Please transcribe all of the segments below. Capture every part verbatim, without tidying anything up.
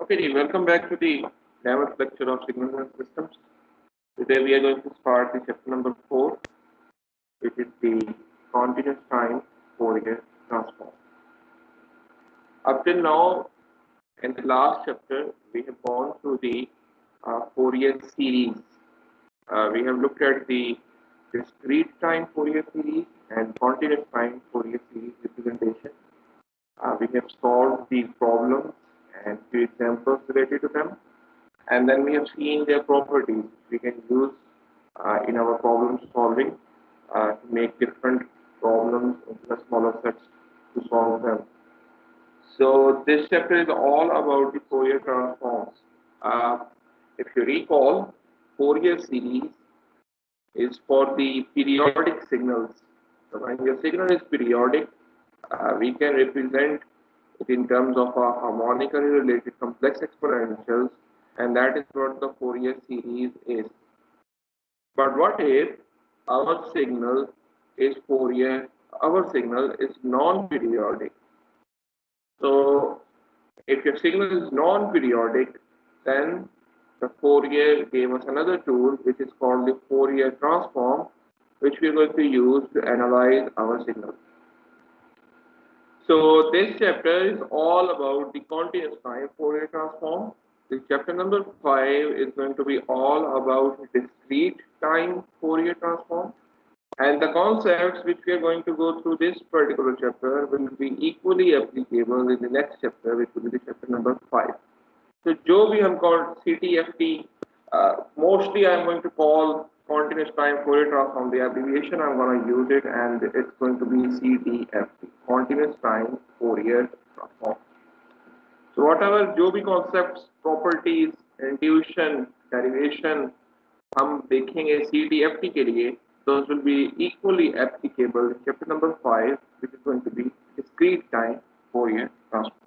Okay, welcome back to the eleventh lecture of Signals and Systems. Today we are going to start the chapter number four, which is the continuous time Fourier transform. Up till now, in the last chapter, we have gone through the uh, Fourier series. Uh, we have looked at the discrete time Fourier series and continuous time Fourier series representation. Uh, we have solved the problems and few examples related to them. And then we have seen their properties we can use uh, in our problem solving uh, to make different problems into smaller sets to solve them. So this chapter is all about the Fourier transforms. Uh, if you recall, Fourier series is for the periodic signals. So when your signal is periodic, uh, we can represent it in terms of a harmonically related complex exponentials, and that is what the Fourier series is. But what if our signal is Fourier, our signal is non-periodic? So if your signal is non-periodic, then the Fourier gave us another tool which is called the Fourier transform, which we are going to use to analyze our signal. So this chapter is all about the continuous time Fourier transform. This chapter number five is going to be all about discrete time Fourier transform. And the concepts which we are going to go through this particular chapter will be equally applicable in the next chapter, which will be the chapter number five. So जो भी हम called C T F T, uh, mostly I am going to call continuous time Fourier transform. The abbreviation I'm going to use it, and it's going to be C T F T, continuous time Fourier transform. So whatever जो भी concepts, properties, intuition, derivation हम देखेंगे C T F T के लिए, those will be equally applicable in chapter number five, which is going to be discrete time Fourier transform.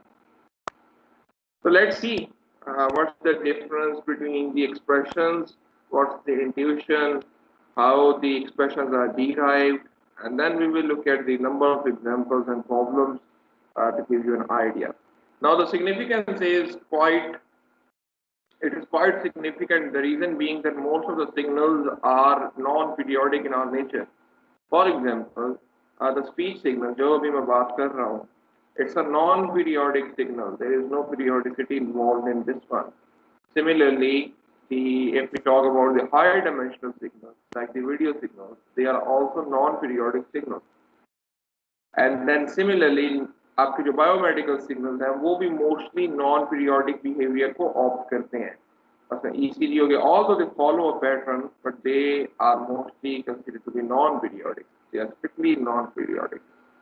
So let's see uh, what's the difference between the expressions, what's the intuition, how the expressions are derived, and then we will look at the number of examples and problems uh, to give you an idea. Now the significance is quite, it is quite significant. The reason being that most of the signals are non-periodic in our nature. For example, uh, the speech signal, जो अभी मैं बात कर रहा हूँ, it's a non-periodic signal. There is no periodicity involved in this one. Similarly, the if we talk about the higher dimensional signals, like the video signals, they are also non-periodic signals. And then similarly, आपके जो biomedical signals हैं वो भी mostly non periodic behaviour को opt करते हैं. अच्छा, E C G हो गया, although they follow a pattern, but they are mostly considered to be non-periodic. They are strictly non-periodic.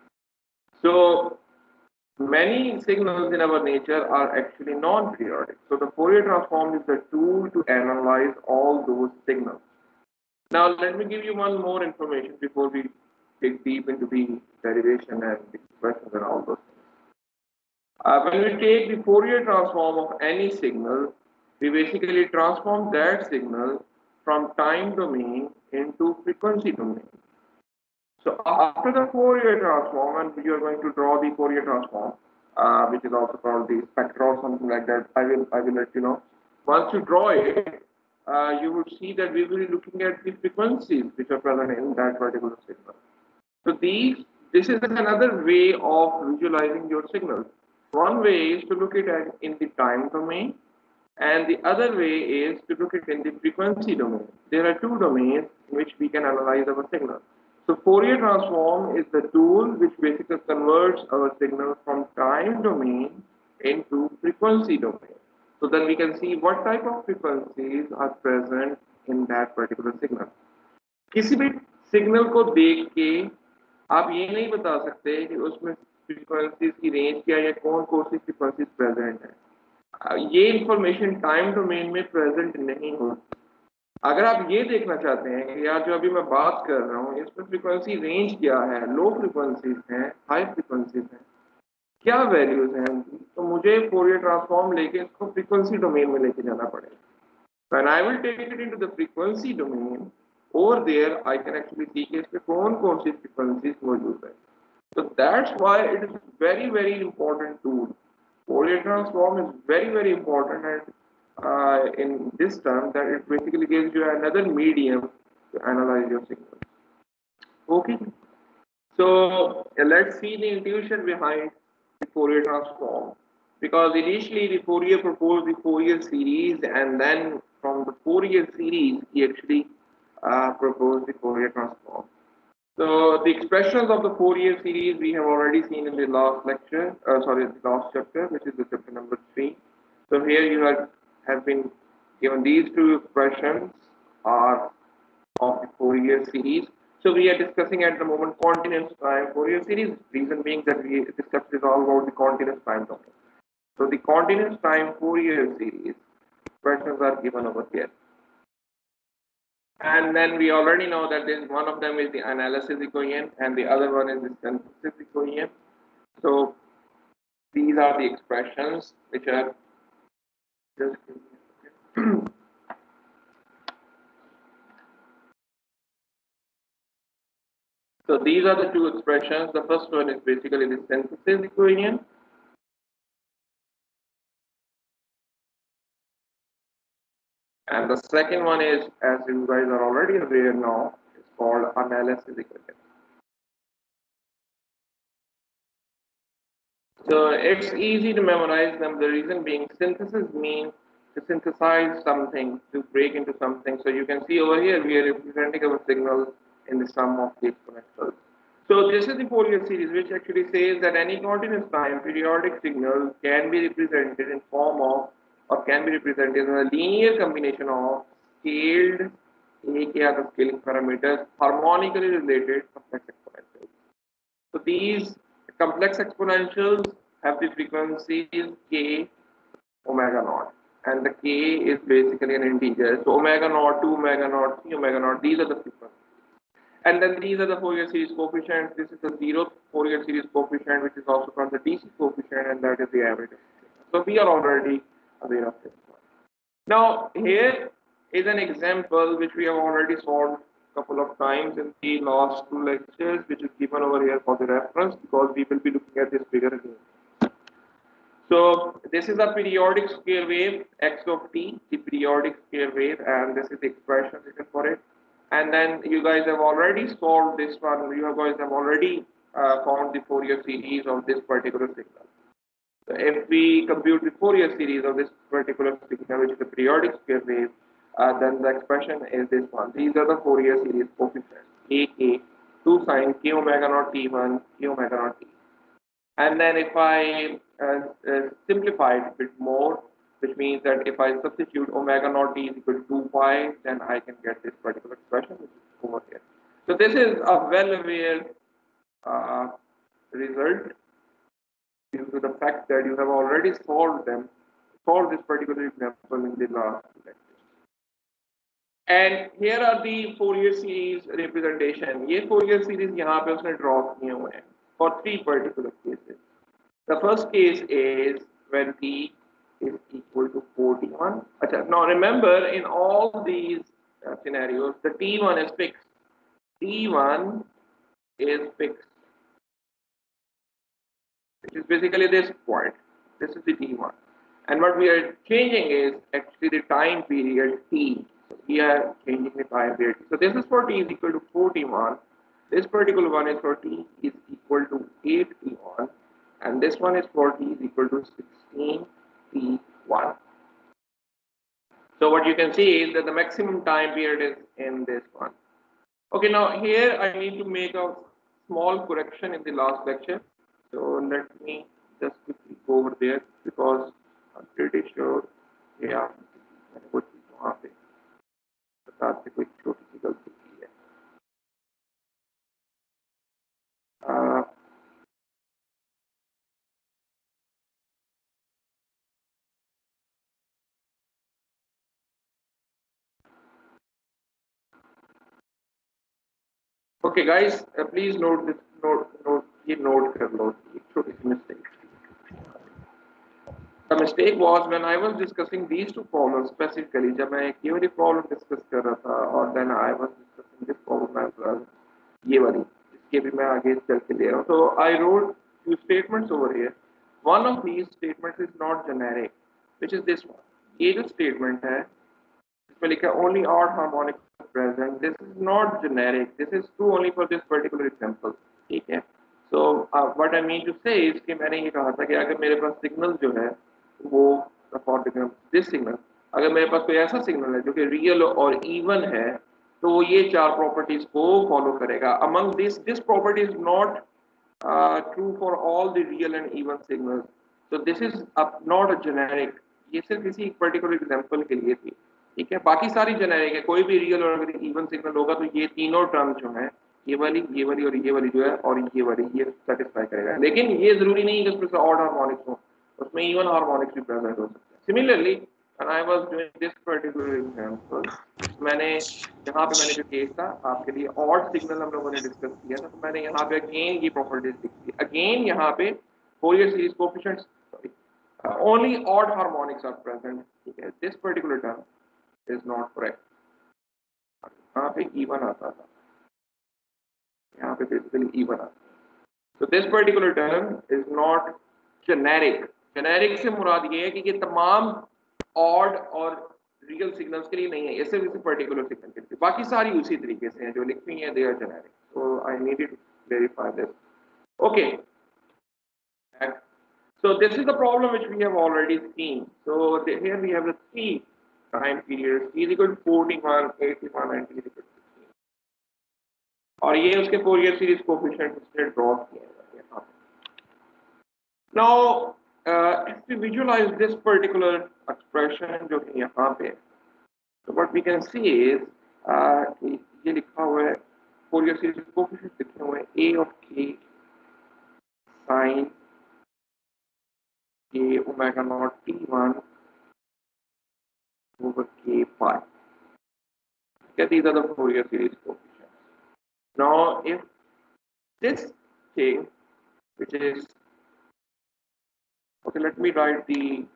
So many signals in our nature are actually non-periodic. So the Fourier transform is the tool to analyze all those signals. Now let me give you one more information before we dig deep into the derivation and the expressions and all those things. Uh, when we take the Fourier transform of any signal, we basically transform that signal from time domain into frequency domain. So after the Fourier transform, and we are going to draw the Fourier transform, uh, which is also called the spectra or something like that. I will I will let you know. Once you draw it, uh, you would see that we will be looking at the frequencies which are present in that particular signal. So these this is another way of visualizing your signal. One way is to look at it in the time domain, and the other way is to look at it in the frequency domain. There are two domains in which we can analyze our signal. So Fourier transform is the tool which basically converts our signal from time domain into frequency domain. So then we can see what type of frequencies are present in that particular signal. किसी भी signal को देख के आप ये नहीं बता सकते कि उसमें फ्रीक्वेंसीज की रेंज क्या है, कौन कौन सी फ्रीक्वेंसीज प्रेजेंट है. ये इंफॉर्मेशन टाइम डोमेन में प्रेजेंट नहीं होती. अगर आप ये देखना चाहते हैं कि यार जो अभी मैं बात कर रहा हूँ इसमें फ्रीक्वेंसी रेंज क्या है, लो फ्रीक्वेंसीज हैं, हाई फ्रीक्वेंसीज हैं, क्या वैल्यूज हैं उनकी, तो मुझे फोरियर ट्रांसफॉर्म लेके इसको फ्रीक्वेंसी डोमेन में लेके जाना पड़ेगा. When I will take it into the frequency domain, over there I can actually see कि इसमें कौन कौन सी frequencies मौजूद है. So that's why it is very very important tool. Fourier transform is very very important, and uh, in this term that it basically gives you another medium to analyze your signal. Okay, so uh, let's see the intuition behind the Fourier transform, because initially the Fourier proposed the Fourier series, and then from the Fourier series he actually uh, proposed the Fourier transform. So the expressions of the Fourier series we have already seen in the last lecture, uh, sorry, the last chapter, which is the chapter number three. So here you have, have been given these two expressions are of the Fourier series. So we are discussing at the moment continuous time Fourier series. Reason being that we this chapter is all about the continuous time domain. So the continuous time Fourier series expressions are given over here. And then we already know that this one of them is the analysis equation and the other one is the synthesis equation. So these are the expressions which are just so these are the two expressions. The first one is basically the synthesis equation. And the second one is, as you guys are already aware now, it's called analysis equation. So it's easy to memorize them. The reason being synthesis means to synthesize something, to break into something. So you can see over here we are representing our signal in the sum of the exponentials. So this is the Fourier series, which actually says that any continuous time periodic signal can be represented in form of, or can be represented as a linear combination of scaled A K are the scaling parameters, harmonically related complex exponentials. So these complex exponentials have the frequencies k omega naught, and the k is basically an integer. So omega naught, two omega naught, three omega naught, these are the frequencies. And then these are the Fourier series coefficients. This is the zeroth Fourier series coefficient, which is also called the D C coefficient, and that is the average. So we are already aware of this one. Now here is an example which we have already solved a couple of times in the last two lectures, which is given over here for the reference, because we will be looking at this figure again. So this is a periodic square wave x of t, the periodic square wave, and this is the expression written for it. And then you guys have already solved this one. You guys have already uh, found the Fourier series of this particular signal. So if we compute the Fourier series of this particular signal, which is a periodic square wave, uh, then the expression is this one. These are the Fourier series coefficients: A K, two sine k omega naught t one, k omega naught t. And then if I uh, uh, simplify it a bit more, which means that if I substitute omega naught t is equal to two pi, then I can get this particular expression, which is over here. So this is a well-aware uh, result due to the fact that you have already solved them, solved this particular example in the last lecture. And here are the Fourier series representation. ये Fourier series यहाँ पे उसने draw किए हुए हैं for three particular cases. The first case is when t is equal to forty-one. Achha, now remember, in all these uh, scenarios, the t one is fixed. t one is fixed, which is basically this point. This is the t one. And what we are changing is actually the time period t. So we are changing the time period. So this is for t is equal to forty-one. This particular one is for t is equal to eight t one. And this one is for t is equal to sixteen t one. So what you can see is that the maximum time period is in this one. Okay, now here I need to make a small correction in the last lecture. So let me just quickly go over there, because I'm pretty sure yeah कुछ वहाँ पे बता से कोई छोटी सी गलती की है. Uh, okay guys, uh, please note this, note note ये note कर लो, एक छोटी सी mistake. The mistake was when I was discussing these two problems specifically. जब मैं एक ये वाली problem discuss कर रहा था, और then I was discussing this problem as well, ये वाली, इसके भी मैं आगे चल के ले रहा हूँ. So I wrote few statements over here one of these statements is not generic, which is this one. ये जो स्टेटमेंट है इसमें लिखा है only odd harmonics present, this is not generic, this is true only for this particular example, ठीक है। So what I mean to say is कि मैंने ये कहा था कि अगर मेरे पास सिग्नल जो है वो फॉर दिस सिग्नल, अगर मेरे पास कोई ऐसा सिग्नल है जो कि रियल और इवन है तो वो ये चार प्रॉपर्टीज को फॉलो करेगा। Among this this property is not true for all the real and even signals, so this is not a generic, ये सिर्फ किसी पर्टिकुलर एग्जांपल के लिए थी, ठीक है। बाकी सारी जेनेरिक है, कोई भी रियल और अगर इवन सिग्नल होगा तो ये तीनों टर्म जो है ये वाली ये वाली और ये वाली जो है और ये वाली ये सेटिस्फाई करेगा। लेकिन ये जरूरी नहीं है कि उसमें ऑड हार्मोनिक्स हो, उसमें इवन हार्मोनिक्स भी प्रेजेंट हो सकते हैं। Similarly when I was doing this particular example, मैंने यहाँ पे मैंने जो केस था आपके लिए ऑड सिग्नल हम लोगों ने डिस्कस किया था, तो मैंने यहाँ पे अगेन ये प्रॉपर्टीज लिखी है। अगेन यहाँ पे Fourier series coefficients sorry only odd harmonics are present, ठीक है। This particular term is not correct, यहाँ पे इवन आता था, यहाँ पे बेसिकली इवन आता है। So this particular term is not generic. Generic से मुराद ये है कि ये तमाम ऑड और रियल सिग्नल्स के लिए नहीं है, ये सिर्फ इसी पर्टिकुलर सिग्नल के लिए, बाकी सारी उसी तरीके से हैं जो लिखी है, they are generic. So I needed to verify this, okay. So this is the problem which we have already seen. So the, here we have the three time periods, t is equal to forty-one, eighty-one and t is equal to sixteen. और ये उसके Fourier series coefficient इसने draw किए हैं यहाँ पे। Now uh, if we visualize this particular expression जो कि यहाँ पे, so what we can see is uh, कि ये लिखा हुआ है फोरियर सीरीज कोएफिशिएंट लिखे हुए हैं a of k sin k omega naught t one over k pi. Okay, these are the Fourier series coefficients. Now, if this thing, which is okay, let me write the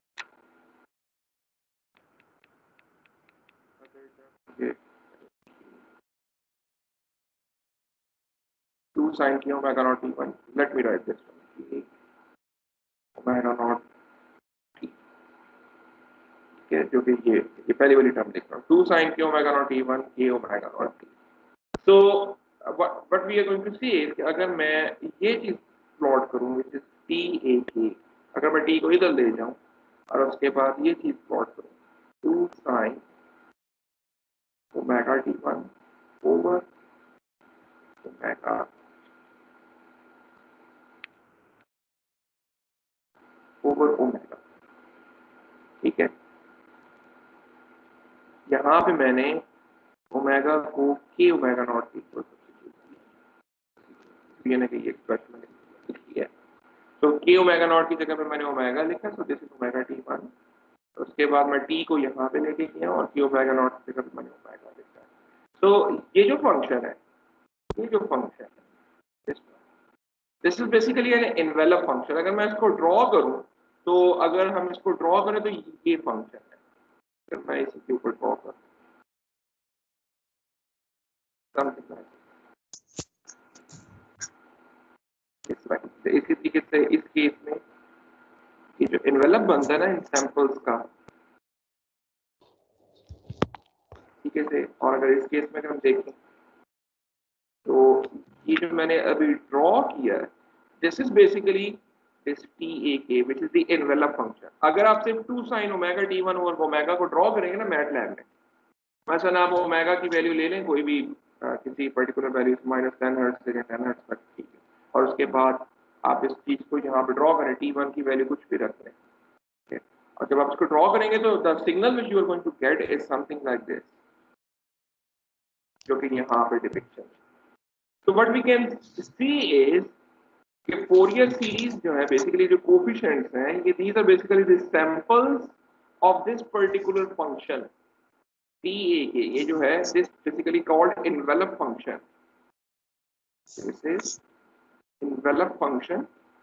okay, two sin k omega naught t one. Let me write this one. K omega naught t. Okay, जो कि ये ये पहली वाली term लिख रहा हूँ, two sin k omega naught t one k omega naught t. So what what we are going to see is कि अगर मैं ये चीज प्लॉट करूँ, which is t a k, अगर मैं t को इधर ले जाऊँ और उसके बाद ये चीज प्लॉट करूँ, two sin omega t one over omega over omega, ठीक है। यहाँ पे मैंने ओमेगा को k ओमेगा नॉट की सब्स्टिट्यूट किया, यानी कि ये एक्सप्रेशन मैंने लिखी है। तो k ओमेगा नॉट की जगह पे मैंने ओमेगा लिखा, so this is omega t one. उसके बाद मैं t को यहाँ पे लेके गया और k ओमेगा नॉट की जगह पे मैंने ओमेगा लिखा। तो ये जो फंक्शन है, ये जो फंक्शन है, this is basically an envelope function. अगर मैं इसको ड्रॉ करूँ तो अगर हम इसको ड्रॉ करें तो ये फंक्शन है, अगर मैं इसके ऊपर ड्रॉ करूँ इसी तरीके से इस केस में ये जो एनवेलप बनता है ना इन सैंपल्स का, ठीक है से, और अगर इस केस में हम देखें तो ये जो मैंने अभी ड्रॉ किया है, this is basically this T A K which is the envelope function. अगर आप सिर्फ two sine omega T one over omega को ड्रॉ करेंगे ना मैटलैब में, मसलन आप ओमेगा की वैल्यू ले लें कोई भी आ, किसी particular value minus ten hertz से टेन हर्ट्ज तक, ठीक है, और उसके बाद आप इस चीज को यहाँ पे ड्रॉ करें, टी वन की वैल्यू कुछ भी रख लें, ठीक है, और जब आप इसको ड्रॉ करेंगे तो the signal which you are going to get is something like this, जो कि यहाँ पे depiction. So what we can see is कि फोरियर सीरीज जो है बेसिकली जो कोफिशिएंट्स हैं ये these are basically the samples of this particular function T A K, ये जो है this basically called envelope function, this is envelope function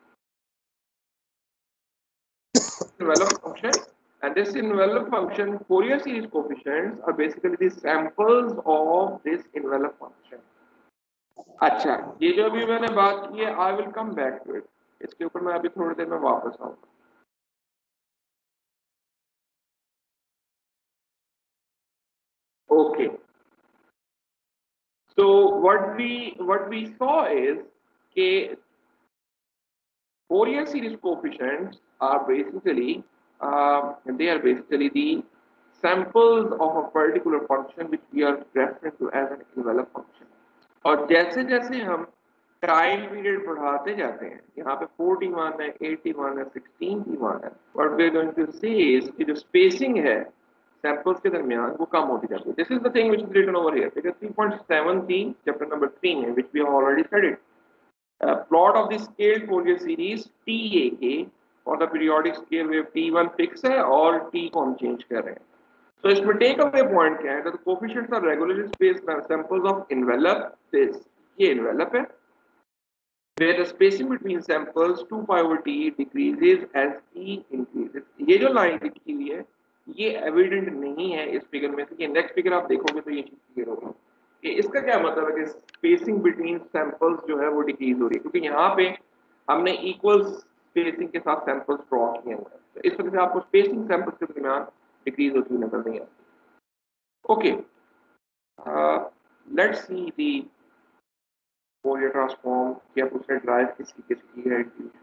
envelope function and this envelope function Fourier series coefficients are basically the samples of this envelope function। अच्छा, ये जो अभी मैंने बात की है, I will come back to it, इसके ऊपर मैं अभी थोड़ी देर में वापस आऊंगा। Okay, so what we what we saw is कि Fourier series coefficients are basically uh, they are basically the samples of a particular function which we are referring to as an envelope function. और जैसे जैसे हम time period बढ़ाते जाते हैं, यहाँ पे इकतालीस है, इक्यासी है, सोलह की वन है, what we are going to see is कि जो spacing है सैंपल्स के दरमियान वो कम होती जाती है. This is the thing which is written over here. Figure three point seven थी chapter number three में, which we have already studied. Uh, plot of the scaled Fourier series T A K for the periodic scale wave T one fix है और T को हम change कर रहे हैं. So इसमें take away point क्या है? That the coefficients are regularly spaced samples of envelope. This ये envelope है, where the spacing between samples two pi over T decreases as T increases. ये जो line लिखी हुई है ये evident नहीं है इस फिगर में से. ये next फिगर आप देखोगे तो ये चीज क्लियर होगी कि इसका क्या मतलब है कि spacing between samples जो है वो decrease हो रही है, क्योंकि यहाँ पे हमने equal spacing के साथ samples draw किए हुए हैं. तो इस तरह से आपको spacing samples के दरमियान decrease होती हुई नजर नहीं आती. Okay, uh, let's see the Fourier transform कि आप उसने ड्राइव किस तरीके से की है.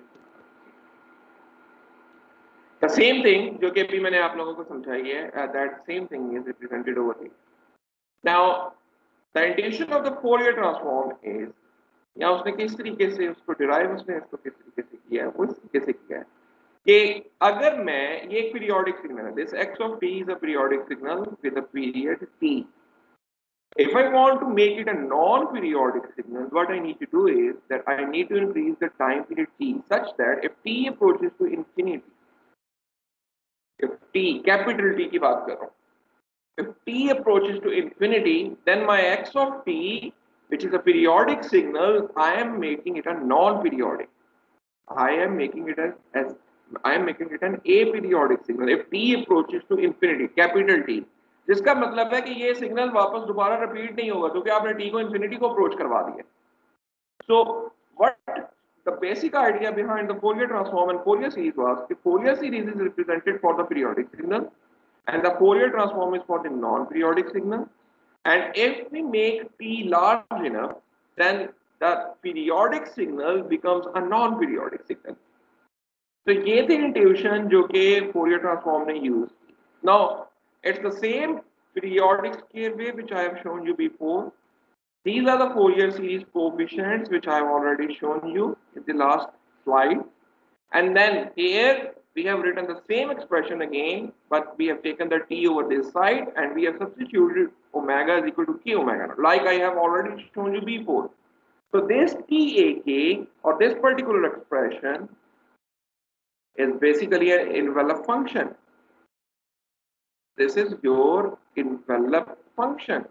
The same thing जो कि अभी मैंने आप लोगों को समझाई है, uh, that same thing is represented over here. Now the intuition of the Fourier transform is या उसने किस तरीके से उसको डिराइव उसने इसको किस तरीके से किया है, वो इस तरीके से किया है कि अगर मैं ये एक पीरियोडिक सिग्नल है, this x of t is a periodic signal with a period t. If I want to make it a non-periodic signal, what I need to do is that I need to increase the time period t such that if t approaches to infinity, if t, capital T की बात कर रहा हूँ, if t approaches to infinity, then my x of t, which is a periodic signal, I am making it a non-periodic. I am making it as, as I am making it an aperiodic signal. If t approaches to infinity, capital T, जिसका मतलब है कि ये signal वापस दोबारा repeat नहीं होगा क्योंकि आपने t को इंफिनिटी को अप्रोच करवा दिया. So what the basic idea behind the Fourier transform and Fourier series was the Fourier series is represented for the periodic signal and the Fourier transform is for the non-periodic signal, and if we make t large enough, then the periodic signal becomes a non-periodic signal. So ये थी intuition जो कि Fourier transform ने use. Now it's the same periodic scale wave which I have shown you before. These are the Fourier series coefficients which I have already shown you in the last slide. And then here we have written the same expression again, but we have taken the t over this side and we have substituted omega is equal to k omega naught, like I have already shown you before. So this T A K or this particular expression is basically an envelope function. This is your envelope function.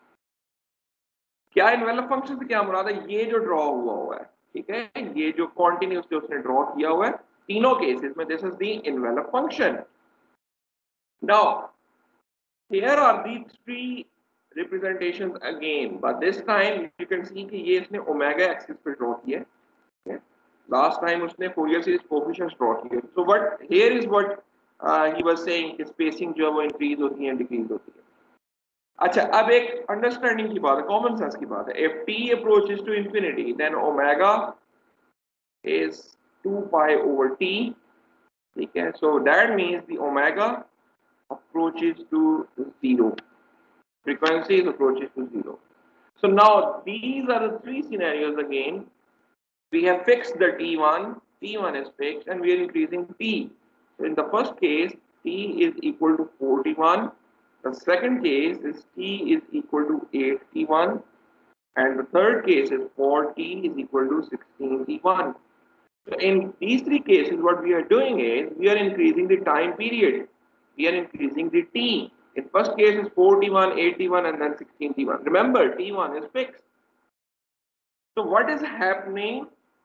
क्या envelope function से क्या मुराद है? ये जो draw हुआ हुआ है, ठीक है, ये जो कॉन्टिन्यूस जो उसने ड्रॉ किया हुआ है तीनों केसेस में, this is the envelope function. Now here are the three representations again, but this time you can see कि ये इसने ओमेगा एक्सिस पे ड्रॉ किया है. Last time उसने Fourier series coefficients ड्रॉ किए. So what here is what uh, he was saying कि spacing जो है वो increase होती है decrease होती है. अच्छा, अब एक अंडरस्टैंडिंग की बात है, कॉमन सेंस की बात है. If t approaches to infinity, then omega is two pi over t. ठीक है, so that means the omega approaches to zero. Frequency is approaches to zero. So now these are the three scenarios again. We have fixed the t one, t one is fixed, and we are increasing t. So in the first case, t is equal to forty-one. The second case is t is equal to eighty-one, and the third case is four t is equal to sixteen t one. So in these three cases, what we are doing is we are increasing the time period. We are increasing the t. In first case is forty-one, eighty-one, and then sixteen t one. Remember, t one is fixed. So what is happening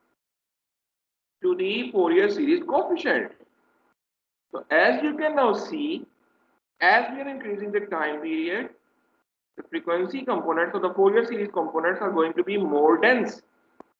to the Fourier series coefficient? So as you can now see, as we are increasing the time period, the frequency components of the Fourier series components are going to be more dense.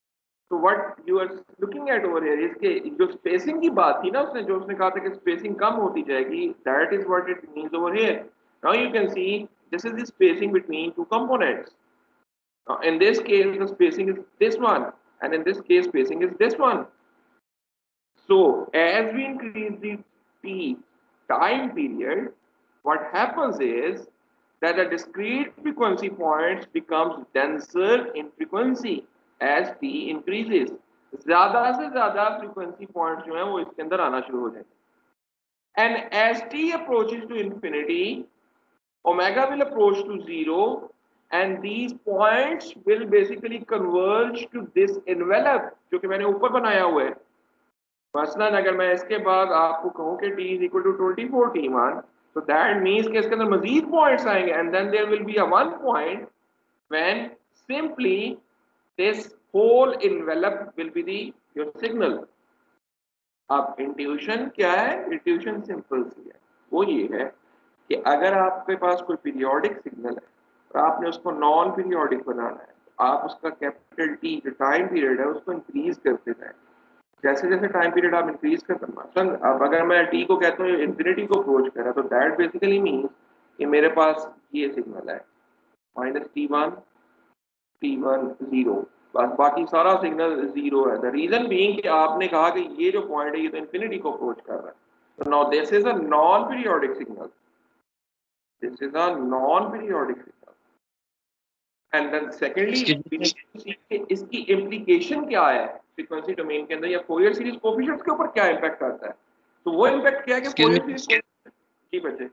So what you are looking at over here, इसके जो spacing की बात थी ना उसने जो उसने कहा था कि spacing कम होती जाएगी, that is what it means over here. Now you can see this is the spacing between two components. Now in this case the spacing is this one, and in this case spacing is this one. So as we increase the t time period, what happens is that the discrete frequency points becomes denser in frequency as t increases. ज्यादा से ज्यादा frequency points जो हैं वो इसके अंदर आना शुरू हो जाएंगे. And as t approaches to infinity, omega will approach to zero, and these points will basically converge to this envelope जो कि मैंने ऊपर बनाया हुआ है. मसलन अगर मैं इसके बाद आपको कहूं कि t is equal to twenty-four t one, so that means कि इसके अंदर मजीद पॉइंट्स आएंगे, and then there will be a one point when simply this whole envelope will be the your signal. अब इंट्यूशन क्या है? इंट्यूशन सिंपल सी है, वो ये है कि अगर आपके पास कोई पीरियोडिक सिग्नल है और आपने उसको नॉन पीरियोडिक बनाना है, तो आप उसका कैपिटल टी जो टाइम पीरियड है उसको इंक्रीज करते जाएं. जैसे जैसे टाइम पीरियड आप इंक्रीज करते हैं, अब अगर मैं टी को कहता हूँ इंफिनिटी को अप्रोच कर रहा है, तो दैट बेसिकली मीन्स कि मेरे पास ये सिग्नल है minus T one T one zero, बस बाकी सारा सिग्नल जीरो है. द रीजन बीइंग कि आपने कहा कि ये जो पॉइंट है ये तो इंफिनिटी को अप्रोच कर रहा है. तो now this is a non periodic signal, this is a non periodic signal. And then secondly इसकी इम्प्लीकेशन क्या है फ्रीक्वेंसी डोमेन के अंदर या फोरियर सीरीज कोएफिशिएंट्स के ऊपर क्या इंपैक्ट आता है. तो वो इंपैक्ट क्या है कि फोरियर सीरीज. जी बच्चे.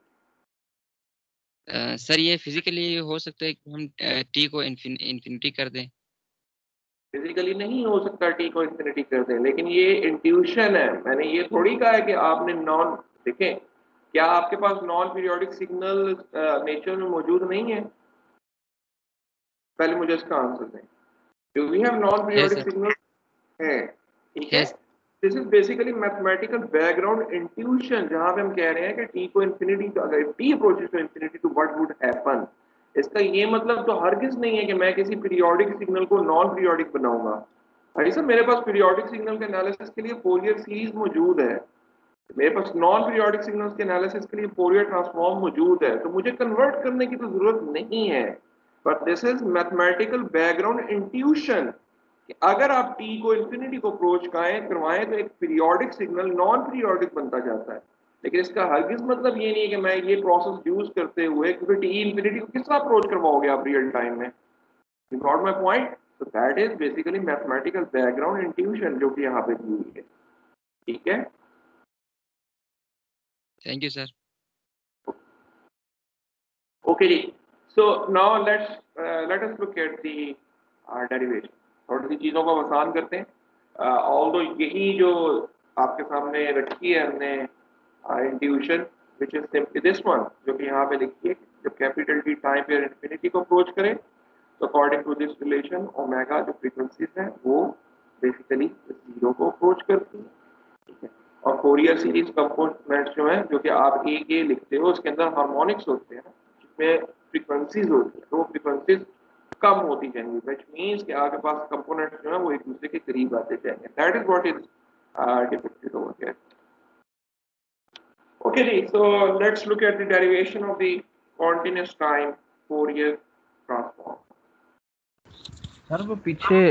सर ये फिजिकली हो सकता है कि हम टी को इन्फिनिटी कर दें? फिजिकली नहीं हो सकता टी को इन्फिनिटी कर दें, लेकिन ये इंट्यूशन है. मैंने ये थोड़ी कहा है कि आपने नॉन, देखें क्या आपके पास नॉन पीरियोडिक सिग्नल नेचर में मौजूद नहीं है? पहले मुझे इसका आंसर दें. Do we have non periodic signal? है, ठीक है. This is basically mathematical background intuition, जहां पे हम कह रहे हैं कि टी को इन्फिनिटी, अगर टी अप्रोचेस टू इन्फिनिटी तो व्हाट वुड हैपन. इसका ये मतलब तो हरगिज नहीं है कि मैं किसी पीरियोडिक सिग्नल को नॉन पीरियोडिक बनाऊंगा. भाई साहब मेरे पास पीरियोडिक सिग्नल के एनालिसिस के लिए फोरियर सीरीज मौजूद है, मेरे पास नॉन पीरियोडिक सिग्नल्स के एनालिसिस के लिए फोरियर ट्रांसफॉर्म मौजूद है, तो मुझे कन्वर्ट करने की तो जरूरत नहीं है. But this is mathematical background intuition कि अगर आप टी को इन्फिनिटी को अप्रोच करवाएं तो एक पीरियोडिक सिग्नल नॉन पीरियोडिक बनता जाता है. लेकिन इसका हरगिज मतलब ये नहीं है कि मैं ये प्रोसेस यूज करते हुए, क्योंकि टी इन्फिनिटी को किस तरह अप्रोच करवाओगे आप रियल टाइम में. You got my point. तो that is basically mathematical background intuition जो कि यहाँ पे दी हुई है. ठीक है, थैंक यू सर. ओके जी. So now let's let us look at the derivation. थोड़ी सी चीज़ों को आसान करते हैं. ऑल्दो uh, यही जो आपके सामने रखी है हमने intuition which is simply this one, जो कि यहाँ पे लिखी है. जब कैपिटल टी टाइम पे इन्फिनिटी को अप्रोच करें तो according to this relation omega जो फ्रीक्वेंसीज हैं वो बेसिकली जीरो को अप्रोच करती हैं. ठीक है. और फोरियर सीरीज कंपोनेंट्स जो हैं, जो कि आप ए के लिखते हो, उसके अंदर हार्मोनिक्स होते हैं जिसमें फ्रीक्वेंसीज होती है, तो फ्रीक्वेंसीज कम होती जाएंगी, व्हिच मींस कि आपके पास कंपोनेंट्स जो है वो एक दूसरे के करीब आते जाएंगे. That is what is depicted over here. Okay जी. So let's look at the derivation of the continuous time Fourier transform. Sir वो पीछे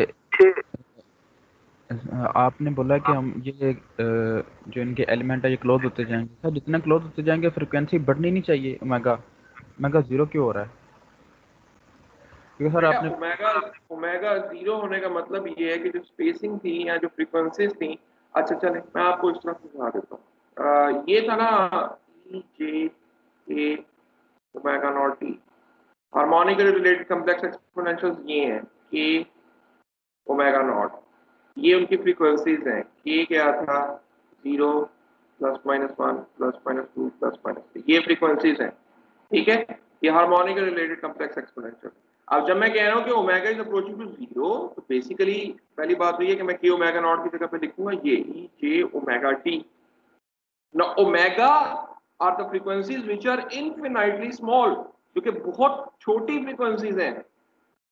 आपने बोला कि हम ये जो इनके एलिमेंट है ये क्लोज होते जाएंगे. सर जितना क्लोज होते जाएंगे फ्रीक्वेंसी बढ़नी नहीं चाहिए. ओमेगा ओमेगा जीरो क्यों हो रहा है? क्योंकि सर आपने ओमेगा ओमेगा जीरो होने का मतलब ये है कि जो स्पेसिंग थी या जो फ्रीक्वेंसीज थी. अच्छा चलें मैं आपको इस तरह समझा देता हूँ. ये था ना e j a omega not t. Harmonically related complex exponentials ये हैं के ओमेगा नॉट. ये उनकी फ्रीक्वेंसीज हैं. के क्या था? Zero plus minus one plus minus two plus minus three. ये फ्रीक्वेंसीज हैं. ठीक है. ये हार्मोनिकली रिलेटेड कॉम्प्लेक्स एक्सपोनेंशियल. अब जब मैं कह रहा हूँ कि omega is approaching to zero, तो बेसिकली पहली बात तो ये कि मैं के ओमेगा नॉट की जगह पे लिखूंगा ये e J omega t. Now omega are the frequencies which are infinitely small, जो कि बहुत छोटी फ्रीक्वेंसीज हैं.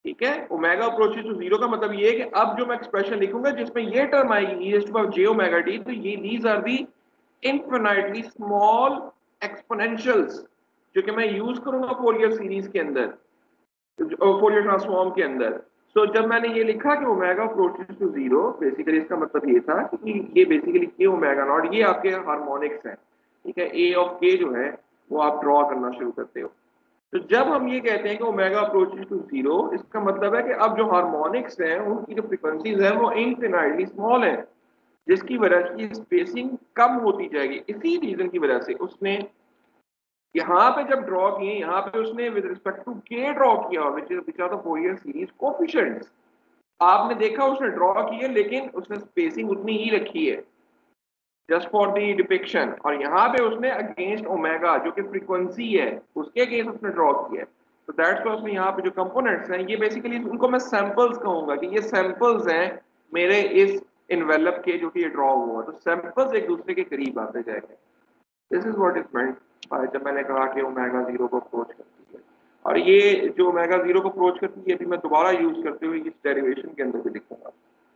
ठीक है। ओमेगा अप्रोचेस टू जीरो का मतलब ये है कि अब जो मैं एक्सप्रेशन लिखूंगा जिसमें ये टर्म आएगी e to j omega t, तो ये these are the infinitely small exponentials जो कि मैं यूज करूंगा फोरियर सीरीज के अंदर, फोरियर ट्रांसफॉर्म के अंदर। सो so, जब मैंने ये लिखा कि omega approaches to zero, basically इसका मतलब ये था कि ये बेसिकली के ओमेगा नॉट, ये आपके हार्मोनिक्स हैं, ठीक है। ए ऑफ के जो है वो आप ड्रॉ करना शुरू करते हो। तो जब हम ये कहते हैं कि ओमेगा अप्रोचेस टू जीरो, इसका मतलब है कि अब जो हार्मोनिक्स हैं उनकी जो फ्रीक्वेंसीज हैं वो इनफिनाइटली स्मॉल है, जिसकी वजह से स्पेसिंग कम होती जाएगी। इसी रीजन की वजह से उसने यहाँ पे जब ड्रॉ किए, यहाँ पे उसने with respect to k draw किया, which is which are the Fourier series coefficients. आपने देखा उसने ड्रॉ किए लेकिन उसने स्पेसिंग उतनी ही रखी है जस्ट फॉर द डिपिक्शन, और यहाँ पे उसने अगेंस्ट ओमेगा जो कि फ्रीक्वेंसी है उसके अगेंस्ट उसने ड्रॉ किया है। तो दैट्स वाई उसने यहाँ पे जो कंपोनेंट्स हैं ये बेसिकली उनको मैं सैंपल्स कहूंगा कि ये सैंपल्स हैं मेरे इस इन्वेलप के जो कि ये ड्रॉ हुआ, तो सैंपल्स एक दूसरे के करीब आते जाएंगे। This is what is meant जब मैंने कहा कि ओमेगा जीरो को अप्रोच करती है। और ये जो ओमेगा जीरो को अप्रोच करती है अभी मैं दोबारा यूज करते हुए इस डेरिवेशन के अंदर भी लिखूंगा।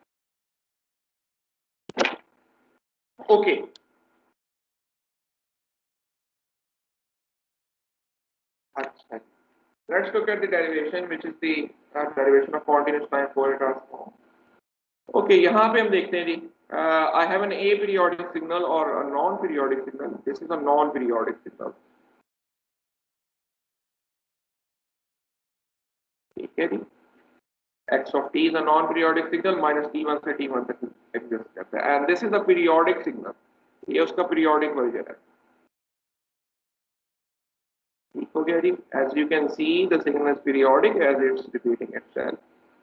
ओके, अच्छा, let's look at the derivation which is the uh, derivation of continuous time Fourier transform. Okay, यहाँ पे हम देखते हैं जी, uh, I have an aperiodic signal or a non-periodic signal. This is a non-periodic signal. ठीक है जी, x of t is a non-periodic signal minus t one से t one तक exist करता है, and this is a periodic signal. ये उसका periodic version है। ठीक हो गया जी। As you can see, the signal is periodic as it's repeating itself.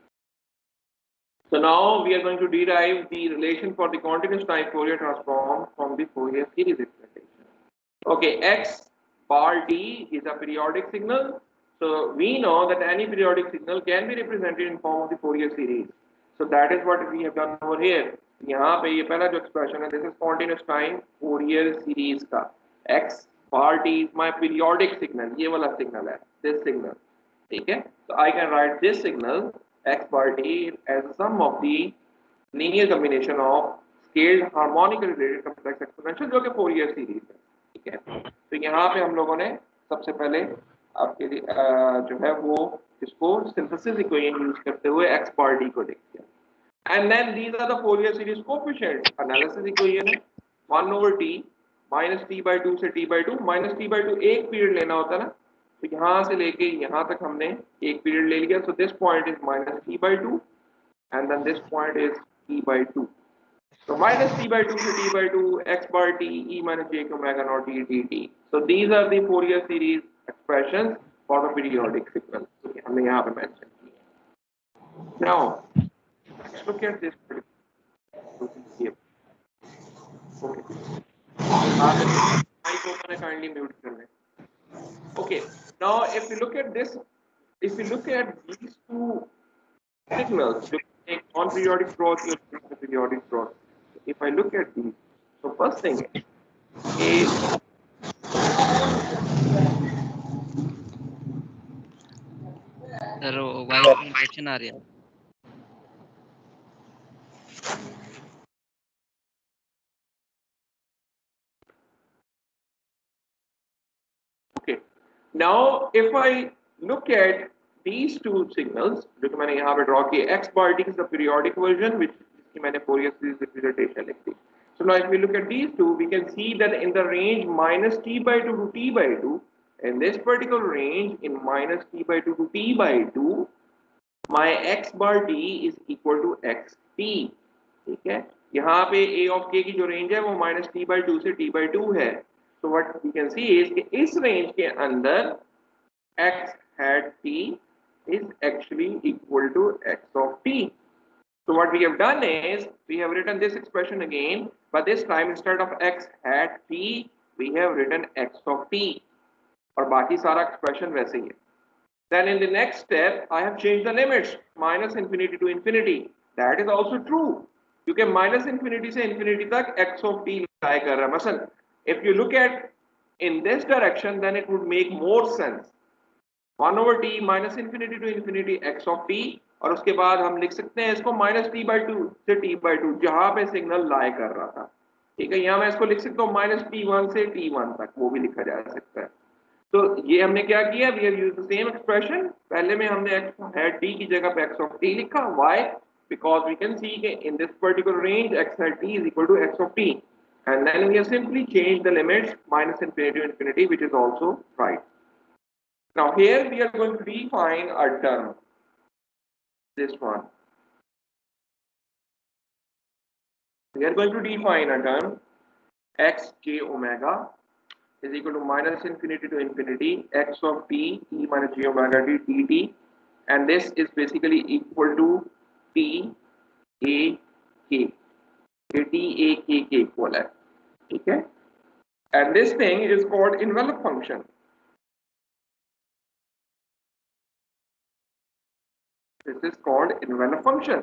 So now we are going to derive the relation for the continuous time Fourier transform from the Fourier series representation. Okay, x bar t is a periodic signal. So we know that any periodic signal can be represented in form of the Fourier series. So that is what we have done over here. यहाँ पे ये पहला जो expression है, this is continuous time Fourier series का x bar t is my periodic signal, ये वाला signal है, this signal, ठीक है। So I can write this signal x bar t as a sum of the linear combination of scaled harmonically related complex exponential जो कि Fourier series है, ठीक है। तो यहाँ पे हम लोगों ने सबसे पहले आपके लिए जो है वो इसको सिंथेसिस इक्वेशन यूज करते हुए x bar t को लिख दिया, and then these are the Fourier series coefficient analysis equation है one over t minus t by two से t by two, minus t by two एक पीरियड लेना होता है ना, तो यहाँ से लेके यहाँ तक हमने एक पीरियड ले लिया। So this point is minus t by two and then this point is t by two. So minus t by two to t by two x bar t e minus j omega naught t dt. So these are the Fourier series expressions for the periodic signal. हमने यहाँ पे mention किया। Now let's look at this. Okay. Mic open है, kindly mute कर लें। Okay. Now if you look at this, if you look at these two signals, non-periodic process and periodic process. If I look at these, so first thing is sir voice में infection आ रही है। okay. Now if I look at these two signals, जो कि मैंने यहाँ पे draw किए, x bar t is the periodic version, which जिसकी मैंने Fourier series representation लिख दी। So now if we look at these two, we can see that in the range minus t by two to t by two, in this particular range in minus t by two to t by two, my x bar t is equal to xt, ठीक है। यहाँ पे a of k की जो range है वो minus t by two से t by two है। So what we can see is कि इस range के अंदर x hat t is actually equal to x of t. So what we have done is we have written this expression again, but this time instead of x hat t we have written x of t, और बाकी सारा expression वैसे ही है। Then in the next step I have changed the limits minus infinity to infinity. That is also true क्योंकि minus infinity से infinity तक x of t lie कर रहा है। मसलन if you look at in this direction then it would make more sense one over t minus infinity to infinity x of t, और उसके बाद हम लिख सकते हैं इसको माइनस टी बाई टू से टी बाई टू, जहां पे सिग्नल लाई कर रहा था। ठीक है, यहाँ मैं इसको लिख सकता हूँ माइनस टी वन से टी वन तक, वो भी लिखा जा सकता है। तो ये हमने क्या किया, we have used the same expression. पहले में हमने एक्स है टी की जगह पे एक्स ऑफ टी लिखा, why, because we can see कि in this particular range x है t is equal to x of t, and then we have simply changed the limits minus infinity to infinity, which is also right. Now here we are going to define a term, this one. We are going to define a term x j omega is equal to minus infinity to infinity x of t e minus j omega t dt, and this is basically equal to t a k, t a k के equal है, ठीक है, and this thing is called envelope function. This is called envelope function,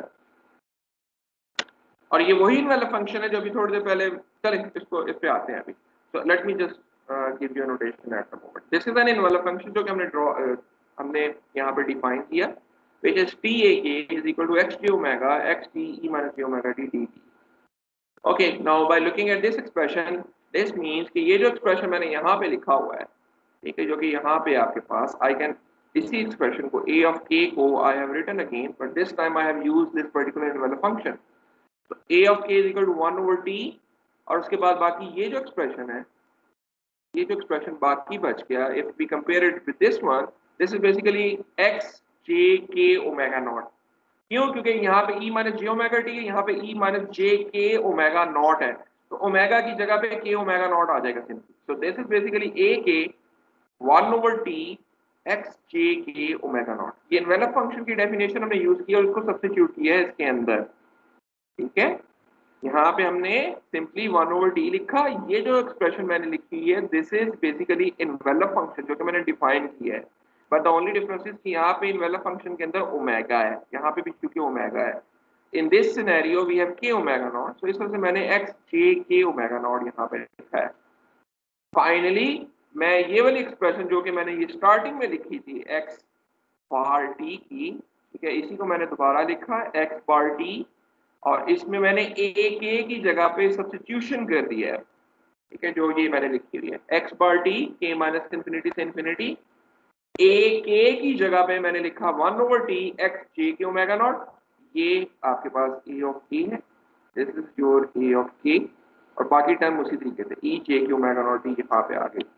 और ये वही envelope function है जो अभी थोड़ी देर पहले, चलें इसको इस पे आते हैं अभी। So let me just uh, give you a notation at the moment. This is an envelope function जो कि हमने draw uh, हमने यहाँ पे define किया, which is t a k is equal to x j omega x t e minus j omega t dt. Okay, now by looking at this expression, this means कि ये जो expression मैंने यहाँ पे लिखा हुआ है, ठीक है, जो कि यहाँ पे आपके पास, I can इसी expression को a of k को I have written again, but this time I have used this particular envelope function. So a of k is equal to one over t, और उसके बाद बाकी ये जो expression है, ये जो expression बाकी बच गया, if we compare it with this one, this is basically x j k omega naught. क्यों? क्योंकि यहाँ पे e minus j omega t है, यहाँ पे e माइनस जे के ओमेगा नॉट है, तो ओमेगा की जगह पे k ओमेगा नॉट आ जाएगा simply. So this is basically a k one over t x j k omega naught. ये एनवेलप फंक्शन की डेफिनेशन हमने यूज किया और उसको सब्स्टिट्यूट किया है इसके अंदर, ठीक है। यहाँ पे हमने सिंपली वन ओवर टी लिखा, ये जो एक्सप्रेशन मैंने लिखी है this is basically envelope function जो कि मैंने डिफाइन किया है, but the only difference is कि यहाँ पे एनवेलप फंक्शन के अंदर ओमेगा है, यहाँ पे भी क्योंकि ओमेगा है। In this scenario we have k omega naught, so इस वजह से मैंने x j k omega not यहाँ पे लिखा है। फाइनली मैं ये वाली एक्सप्रेशन जो कि मैंने ये स्टार्टिंग में लिखी थी एक्स बार टी की, ठीक है, इसी को मैंने दोबारा लिखा एक्स बार टी, और इसमें मैंने ए के की जगह पे सब्स्टिट्यूशन कर दिया है, ठीक है, जो ये मैंने लिखी हुई है x bar t k minus infinity से इन्फिनिटी, ए के की जगह पे मैंने लिखा one over t x j k omega naught, ये आपके पास ए ऑफ के है, this is your a of k, और बाकी टर्म उसी तरीके से ई j k omega not T यहाँ पे आ गई।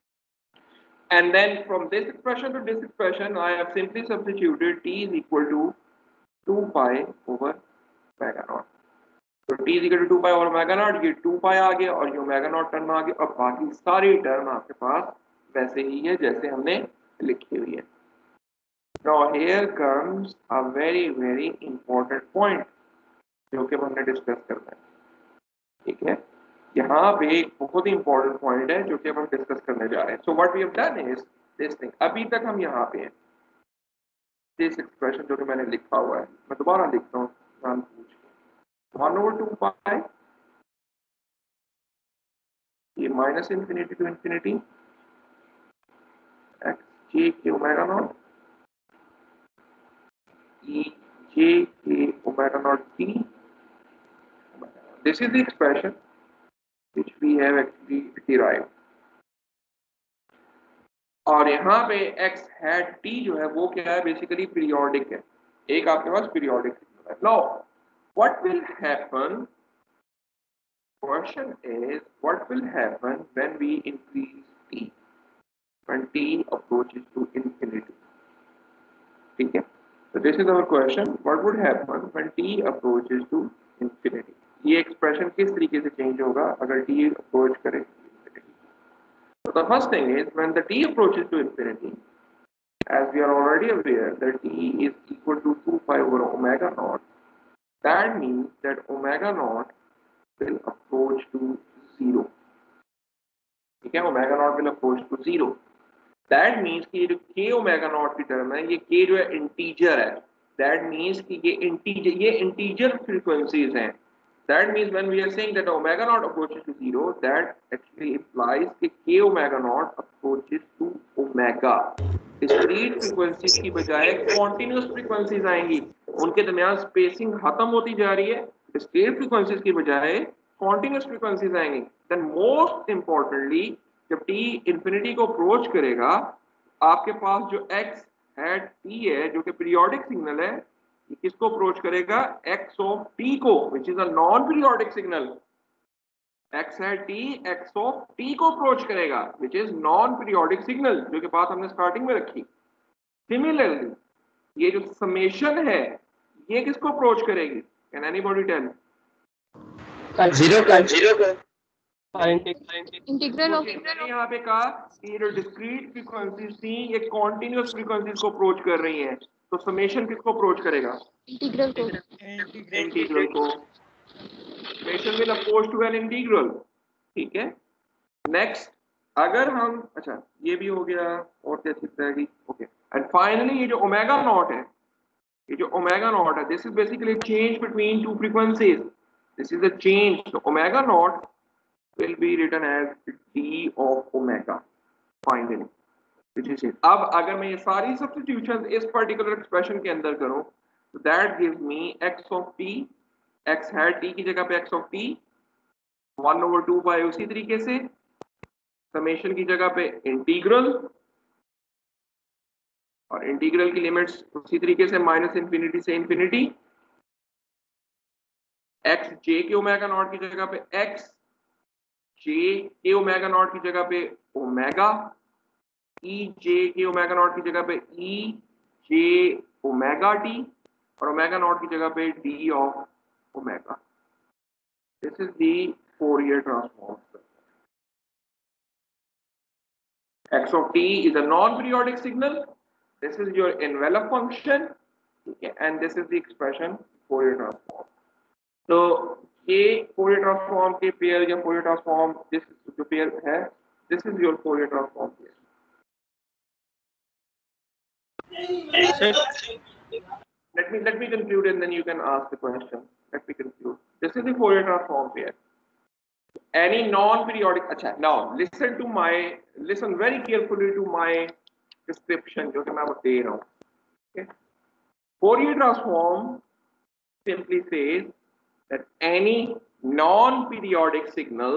And then from this expression to this expression, I have simply substituted t is equal to two pi over omega naught. तो t is equal to two pi over omega naught, ये two pi आ गया और ये omega naught term आ गया, और बाकी सारी term आपके पास वैसे ही है जैसे हमने लिखी हुई है। Now here comes a very very important point जो कि हमने डिस्कस करना है, ठीक है। यहाँ पे एक बहुत ही इंपॉर्टेंट पॉइंट है जो कि हम डिस्कस करने जा रहे हैं। So what we have done is this thing, अभी तक हम यहाँ पे हैं, दिस एक्सप्रेशन जो कि मैंने लिखा हुआ है, मैं दोबारा लिखता हूँ नाम पूछ के, वन ओवर टू पाई ये minus infinity to infinity x j k omega naught E j k omega not t, this is the expression which we have actually derived, और यहाँ पे x hat t जो है वो क्या है, basically periodic है, एक आपके पास पीरियोडिक है। Now what will happen, question is what will happen when we increase t, when t approaches to infinity, ठीक है। So this is our question, what would happen when t approaches to infinity, ये expression किस तरीके से change होगा अगर t approach करे infinity। So the first thing is when the t approaches to infinity, as we are already aware that t is equal to two pi over omega naught, that means that omega naught will approach to zero, ठीक है, omega naught will approach to zero, that means कि ये जो k omega naught की term है, ये k जो है इंटीजर है, that means कि ये इंटीजर ये इंटीजर फ्रीक्वेंसीज हैं, That means when we are saying that omega naught approaches to zero, that actually implies that k omega naught approaches to omega. Discrete frequencies की बजाय continuous frequencies आएंगी, उनके दरमियान spacing खत्म होती जा रही है. Discrete frequencies की बजाय continuous frequencies आएंगी. Then most importantly, जब t infinity को approach करेगा, आपके पास जो x hat t है, जो कि periodic signal है, किसको अप्रोच करेगा? x ऑफ t को, which is a non periodic signal. x है t, x ऑफ t को अप्रोच करेगा, which is non periodic signal, जो कि बात हमने स्टार्टिंग में रखी. Similarly, ये जो समेशन है, ये किसको अप्रोच करेगी? Can anybody tell? जीरो का जीरो का इंटीग्रल ऑफ मैंने यहाँ पे कहा कि ये जो डिस्क्रीट फ्रीक्वेंसीज थी, ये कॉन्टिन्यूअस फ्रीक्वेंसीज को अप्रोच कर रही हैं, तो समेशन किसको अप्रोच करेगा? इंटीग्रल को इंटीग्रल को. Summation will approach to an integral. ठीक है. नेक्स्ट, अगर हम, अच्छा ये भी हो गया, और क्या चीज रहेगी? ओके. एंड फाइनली ये जो ओमेगा नॉट है, ये जो ओमेगा नॉट है, this is basically change between two frequencies. This is the change. तो omega naught will be written as d of omega finally, which is it. अब अगर मैं ये सारी substitutions इस particular expression के अंदर करूं, तो that gives me x of t, x hat t की जगह पे x of t, one over two by उसी तरीके से, summation की जगह पे integral, और integral की लिमिट्स उसी तरीके से माइनस इंफिनिटी से infinity, x j k omega not की जगह पे x, j k omega not की जगह पे omega, e j k omega not की जगह पे e j ओमेगा t, और ओमेगा नॉट की जगह पे d of omega. This is the Fourier transform. x of t is a non-periodic signal. This is your envelope function, okay, and this is the expression Fourier transform. So ये Fourier transform के pair या Fourier transform जिस जो pair है, this is your Fourier transform pair. Let me let me conclude and then you can ask the question. Let me conclude. This is the Fourier transform pair. Any non-periodic. अच्छा, now listen to my listen very carefully to my description जो कि मैं आपको दे रहा हूँ. Okay. Fourier transform simply says that any non-periodic signal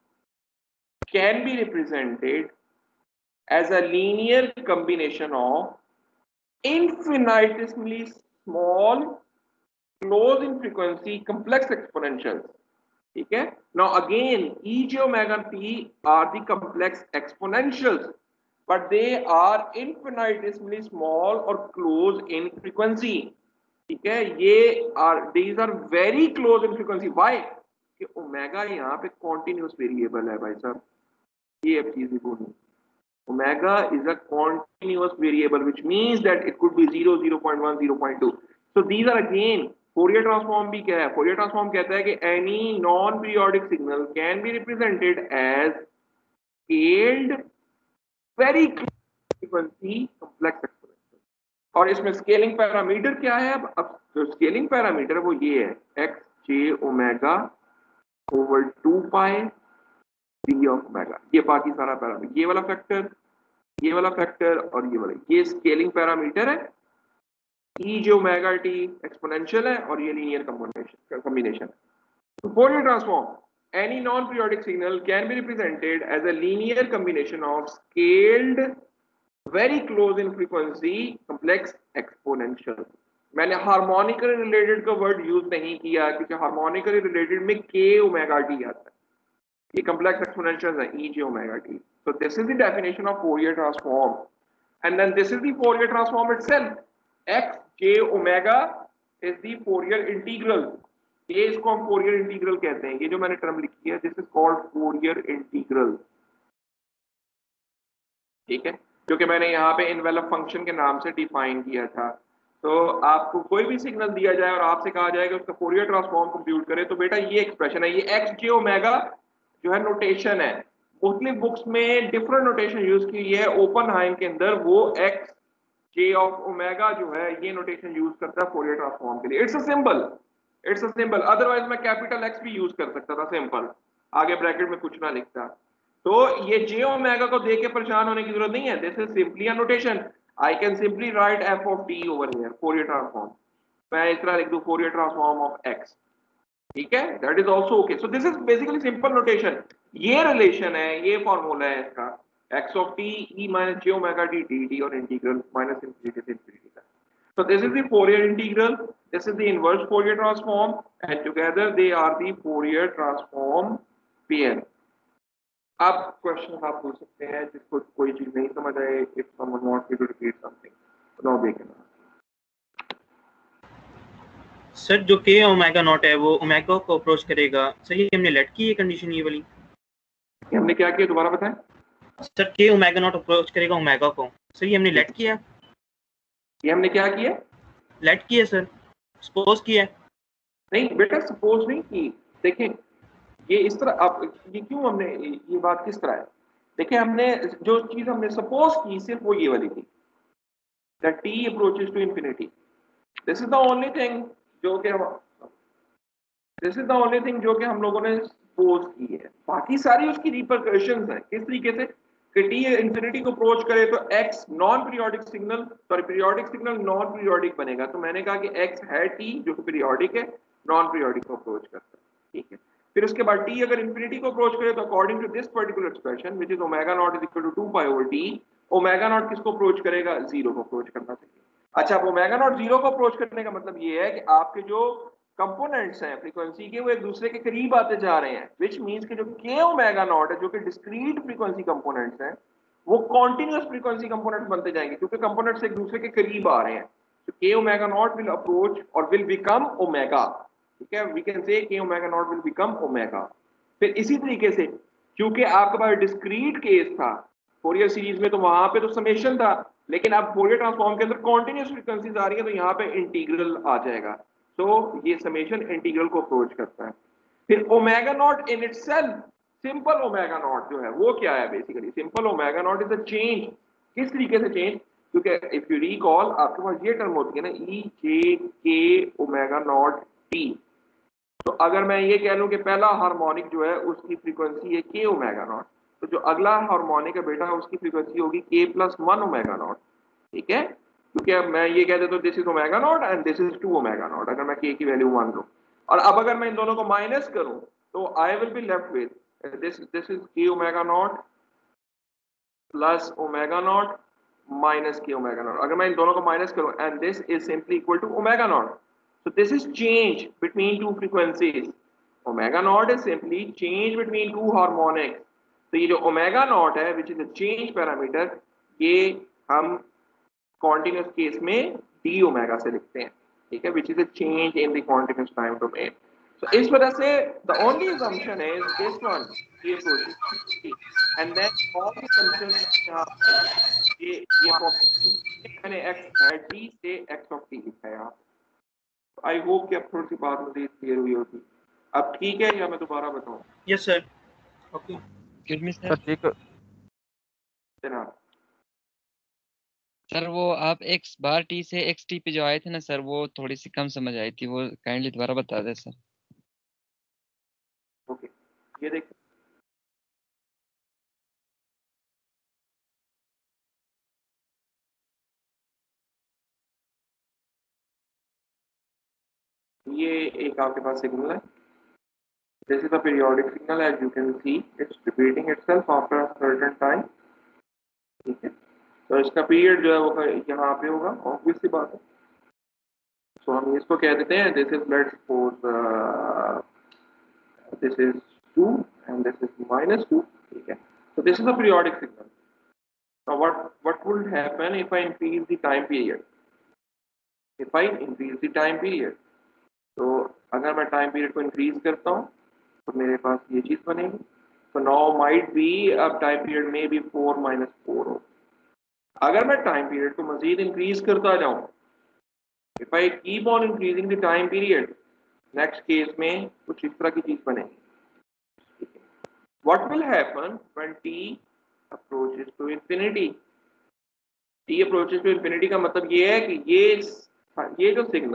can be represented as a linear combination of infinitesimally small close in frequency complex exponentials. Okay? Now again, e j omega t are the complex exponentials, but they are infinitesimally small or close in frequency. ठीक है, ये are these are very close in frequency. Why? कि omega यहाँ पे continuous variable है भाई साहब, ये अब चीज बोलनी. Omega is a continuous variable, which means that it could be zero, zero point one, zero point two. So these are again Fourier transform भी क्या है? Fourier transform कहता है कि any non-periodic signal can be represented as scaled very close frequency complex exponential. और इसमें scaling parameter क्या है? अब अब जो स्केलिंग पैरामीटर वो ये है, x j omega over two pi d of omega. ये बाकी सारा पैरामीटर, ये वाला फैक्टर, ये वाला फैक्टर और ये वाला, ये स्केलिंग पैरामीटर है. ई जे ओमेगा टी एक्सपोनेंशियल है और ये लीनियर कॉम्बिनेशन कॉम्बिनेशन है. Fourier transform, any non-periodic signal can be represented as a linear combination of scaled very close in frequency complex exponential. मैंने हार्मोनिकली रिलेटेड का word use नहीं किया क्योंकि harmonically related में k ओमेगा टी आता है. ये complex exponentials है e j omega t. So this is the definition of Fourier transform, and then this is the Fourier transform itself. x j omega is the Fourier integral. ये इसको हम Fourier integral कहते हैं. ये जो मैंने term लिखी है, this is called Fourier integral. ठीक है, जो कि मैंने यहाँ पे इनवेलप फंक्शन के नाम से डिफाइन किया था. तो आपको कोई भी सिग्नल दिया जाए और आपसे कहा जाए कि उसका फोरियर ट्रांसफॉर्म कंप्यूट करें, तो बेटा ये एक्सप्रेशन है, ये एक्स जे ओमेगा जो है नोटेशन है. मुख्तलिफ बुक्स में डिफरेंट नोटेशन यूज की है. ओपनहाइम के अंदर वो एक्स जे ऑफ ओमेगा जो है ये नोटेशन यूज करता है फोरियर ट्रांसफॉर्म के लिए. It's a symbol, it's a symbol, otherwise मैं कैपिटल एक्स भी यूज कर सकता था सिंपल, आगे ब्रैकेट में कुछ ना लिखता। तो ये जे ओमेगा को देख के परेशान होने की जरूरत नहीं है, this is simply a notation. I can simply write f of t over here, Fourier transform, मैं इस तरह लिख दूं फोरियर ट्रांसफॉर्म ऑफ एक्स, ठीक है, that is also okay. So this is basically simple notation, ये रिलेशन है, ये फॉर्मूला है इसका, x of t e minus j omega t dt और इंटीग्रल माइनस इंफिनिटी से इंफिनिटी तक। So this is the Fourier integral, this is the inverse Fourier transform, and together they are the Fourier transform pair. अब question आप पूछ सकते हैं जिसको कोई चीज नहीं समझ आए, if someone wants me to repeat something, now they can ask. Sir जो k ओमेगा नॉट है वो ओमेगा को अप्रोच करेगा, सर ये हमने लेट की ये कंडीशन ये वाली, ये हमने क्या किया दोबारा बताएं? Sir k omega naught approach करेगा ओमेगा को, सर ये हमने लेट किया, ये हमने क्या किया? लेट किया सर, सपोज किया। नहीं बेटा सपोज नहीं की, देखें ये इस तरह, आप ये क्यों हमने ये बात किस तरह है, देखिए हमने जो चीज हमने सपोज की सिर्फ वो ये वाली थी, that t approaches to infinity, this is the only thing जो कि हम this is the only thing जो कि हम लोगों ने सपोज की है, बाकी सारी उसकी रिपरकशंस हैं किस तरीके से कि t इंफिनिटी को अप्रोच करे तो x non periodic signal, sorry periodic signal non periodic बनेगा, तो मैंने कहा कि x है t जो कि पीरियोडिक है, नॉन पीरियोडिक को अप्रोच करता है, ठीक है। फिर उसके बाद t अगर इंफिनिटी को अप्रोच करे तो according to this particular expression which is omega naught is equal to two pi over t, omega naught किसको अप्रोच करेगा? जीरो को अप्रोच करना चाहिए। अच्छा, अब ओमेगा नॉट जीरो को अप्रोच करने का मतलब ये है कि आपके जो कंपोनेंट्स हैं फ्रीक्वेंसी के वो एक दूसरे के करीब आते जा रहे हैं, व्हिच मींस कि जो k ओमेगा नॉट है जो कि डिस्क्रीट फ्रीक्वेंसी कंपोनेंट्स हैं वो कॉन्टिन्यूअस फ्रीक्वेंसी कंपोनेंट्स बनते जाएंगे क्योंकि कंपोनेंट्स एक दूसरे के करीब आ रहे हैं। तो k omega naught will approach और विल बिकम ओमेगा, ठीक है, we can say k omega naught will become omega. फिर इसी तरीके से क्योंकि आपके पास डिस्क्रीट केस था फोरियर सीरीज में तो वहां पे तो समेशन था, लेकिन अब फोरियर ट्रांसफॉर्म के अंदर कॉन्टिन्यूअस फ्रीक्वेंसीज आ रही है तो यहाँ पे इंटीग्रल आ जाएगा, तो ये समेशन इंटीग्रल को अप्रोच करता है। फिर omega naught in itself, simple omega naught जो है वो क्या है? Basically simple omega naught is a change. किस तरीके से चेंज? क्योंकि इफ यू रिकॉल आपके पास ये टर्म होती है ना e j k omega not t, तो अगर मैं ये कह लूं कि पहला हार्मोनिक जो है उसकी फ्रीक्वेंसी है के ओमेगा नॉट, तो जो अगला हार्मोनिक है बेटा उसकी फ्रीक्वेंसी होगी के प्लस वन ओमेगा नॉट, ठीक है, क्योंकि अब मैं ये कह देता हूं this is omega naught and this is two omega naught, अगर मैं के की वैल्यू वन लूं, और अब अगर मैं इन दोनों को माइनस करूं तो I will be left with this this is k omega naught plus omega naught minus के ओमेगा नॉट, अगर मैं इन दोनों को माइनस करूं and this is simply equal to omega naught. So this is change between two frequencies. Omega naught is simply change between two harmonics. तो ये जो omega naught है, which is a change parameter, ये हम continuous case में d omega से लिखते हैं, ठीक है, which is a change in the continuous time domain. So इस वजह से the only assumption is this one, ये approach, and then all the assumptions यहाँ ये ये मैंने x है d से x of t लिखा है यहाँ। आई होप कि अब थोड़ी सी बात मजीद क्लियर हुई होगी। अब ठीक है या मैं दोबारा बताऊं? Yes sir, okay excuse me sir sir, ठीक जनाब सर वो आप एक्स बार टी से एक्स टी पे जो आए थे ना सर, वो थोड़ी सी कम समझ आई थी, वो काइंडली दोबारा बता दें सर। ओके, ये देखिए ये एक आपके पास सिग्नल है, this is a periodic signal, as you can see it's repeating itself after a certain time, ठीक है, तो इसका पीरियड जो है वो यहाँ पे होगा, ऑब्वियस सी बात है। सो so, हम इसको कह देते हैं this is let's suppose this is two and this is minus two, ठीक है, so this is a periodic signal. Now what what would happen if I increase the time period? If I increase the time period, तो अगर मैं time period को increase करता हूँ तो मेरे पास ये चीज बनेगी, तो now might be अब time period में भी four minus four हो। अगर मैं time period को मजीद increase करता जाऊँ, if I keep on increasing the time period, next case में कुछ इस तरह की चीज बनेगी। What will happen when t approaches to infinity? T approaches to infinity का मतलब ये है कि ये ये जो सिग्नल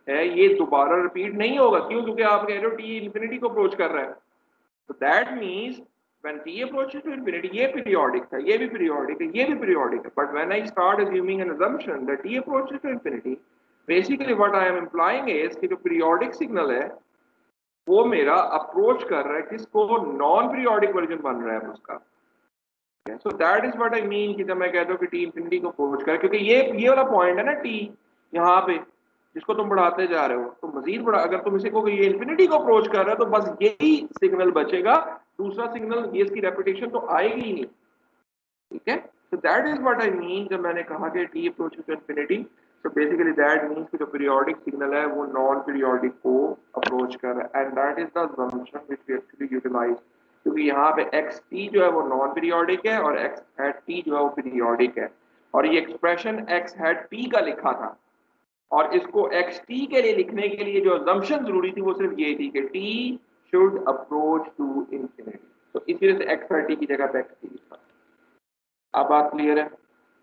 है ये दोबारा रिपीट नहीं होगा। क्यों? क्योंकि आप कह रहे हो टी इंफिनिटी को अप्रोच कर रहा है, तो that means when t approaches to infinity, ये periodic था, ये भी periodic है, ये भी periodic है, but when I start assuming an assumption that t approaches to infinity, basically what I am implying is कि जो periodic signal है वो मेरा अप्रोच कर रहा है किसको? नॉन पीरियोडिक वर्जन बन रहा है उसका। So that is what I mean कि जब मैं कहता हूँ कि टी इंफिनिटी को अप्रोच कर, क्योंकि ये ये वाला पॉइंट है ना टी यहाँ पे जिसको तुम बढ़ाते जा रहे हो, तो मजीद बढ़ा, अगर तुम इसे को ये इंफिनिटी को अप्रोच कर रहे हो तो बस यही सिग्नल बचेगा, दूसरा सिग्नल ये इसकी रेपिटेशन तो आएगी ही नहीं। ठीक है, so that is what I mean जब मैंने कहा कि t approach to infinity. So basically that means कि जो periodic signal है वो non-periodic को approach कर रहा है, and that is the assumption which we actually utilize, क्योंकि यहाँ पे xt जो है वो non-periodic है और x hat t जो है वो periodic है, और ये expression x hat p का लिखा था, और इसको xt के लिए लिखने के लिए जो assumption जरूरी थी वो सिर्फ ये थी कि t should approach to infinity, तो इसी वजह से x hat t की जगह पे xt लिखा। अब बात क्लियर है?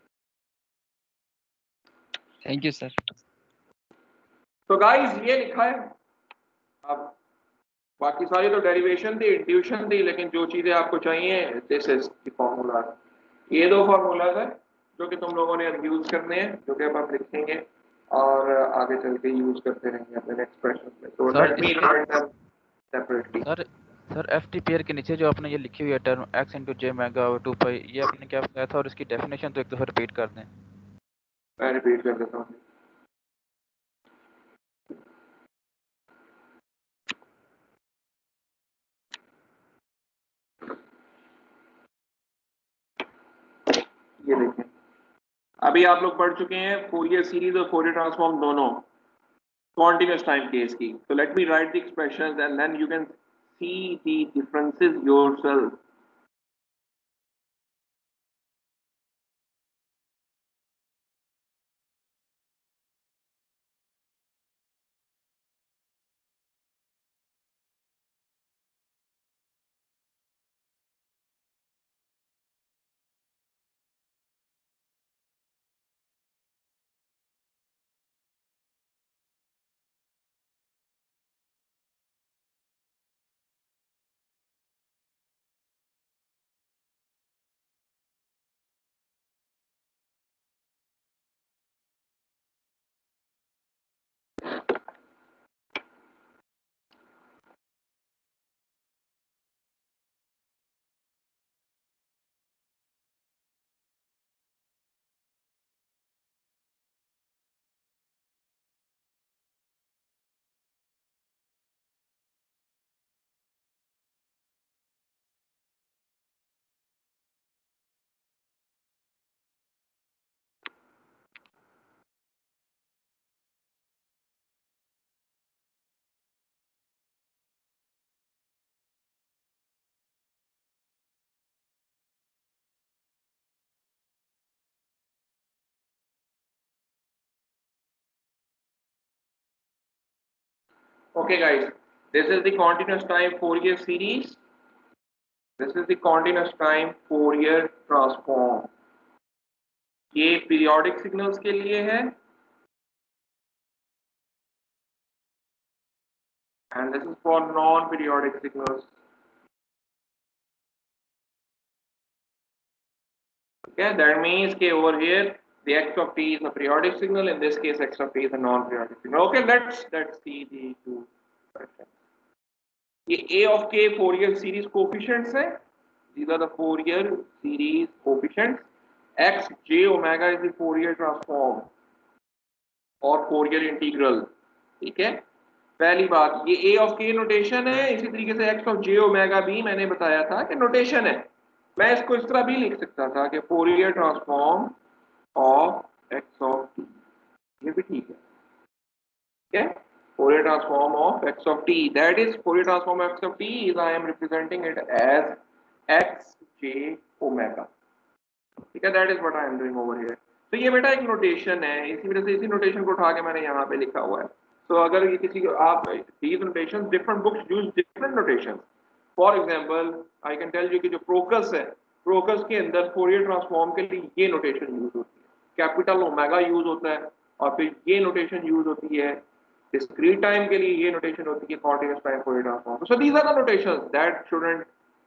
Thank you sir. तो गाइस ये लिखा है, अब बाकी सारी तो डेरिवेशन थी, इंट्यूशन थी, लेकिन जो चीजें आपको चाहिए दिस इज द फॉर्मूला। ये दो फार्मूलाज है जो कि तुम लोगों ने अब यूज करने हैं, जो कि अब आप लिखेंगे और आगे चल के यूज करते रहेंगे अपने एक्सप्रेशन में। तो let me write them separately. Sir sir f t pair के नीचे जो आपने ये लिखी हुई है term x into j omega और टू पाई, ये आपने क्या बताया था और इसकी डेफिनेशन तो एक दफा रिपीट कर दें। मैं रिपीट कर देता हूँ। ये देखें, अभी आप लोग पढ़ चुके हैं फोरियर सीरीज और फोरियर ट्रांसफॉर्म दोनों continuous time केस की। So let me write the expressions and then you can see the differences yourself. Okay guys, this is the continuous time Fourier series. This is the continuous time Fourier transform. ये periodic signals के लिए है and this is for non-periodic signals. Okay, that means कि over here the x of t is a periodic signal. In this case, x of t is a non-periodic signal. Okay, let's let's see the two questions. ये a of k Fourier series coefficients है. These are the Fourier series coefficients. X j omega is the Fourier transform और Fourier integral. ठीक है, पहली बात ये a of k notation है, इसी तरीके से x of j omega भी मैंने बताया था कि नोटेशन है। मैं इसको इस तरह भी लिख सकता था कि Fourier transform of x of t, ये भी ठीक है। ठीक है, Fourier transform of x of t, that is Fourier transform of x of t is I am representing it as x j omega। ठीक है, that is what I am doing over here। तो ये बेटा एक notation है, इसी वजह से इसी नोटेशन को उठा के मैंने यहाँ पे लिखा हुआ है। तो so, अगर ये किसी को आप these notations different books use different notations। For example, I can tell you कि जो प्रोकस है, प्रोकस के अंदर Fourier ट्रांसफॉर्म के लिए ये नोटेशन यूज होती है, कैपिटल ओमेगा यूज होता है और फिर ये नोटेशन यूज होती है डिस्क्रीट टाइम के लिए ये नोटेशन होती है continuous time Fourier transform. So these are the notations that shouldn't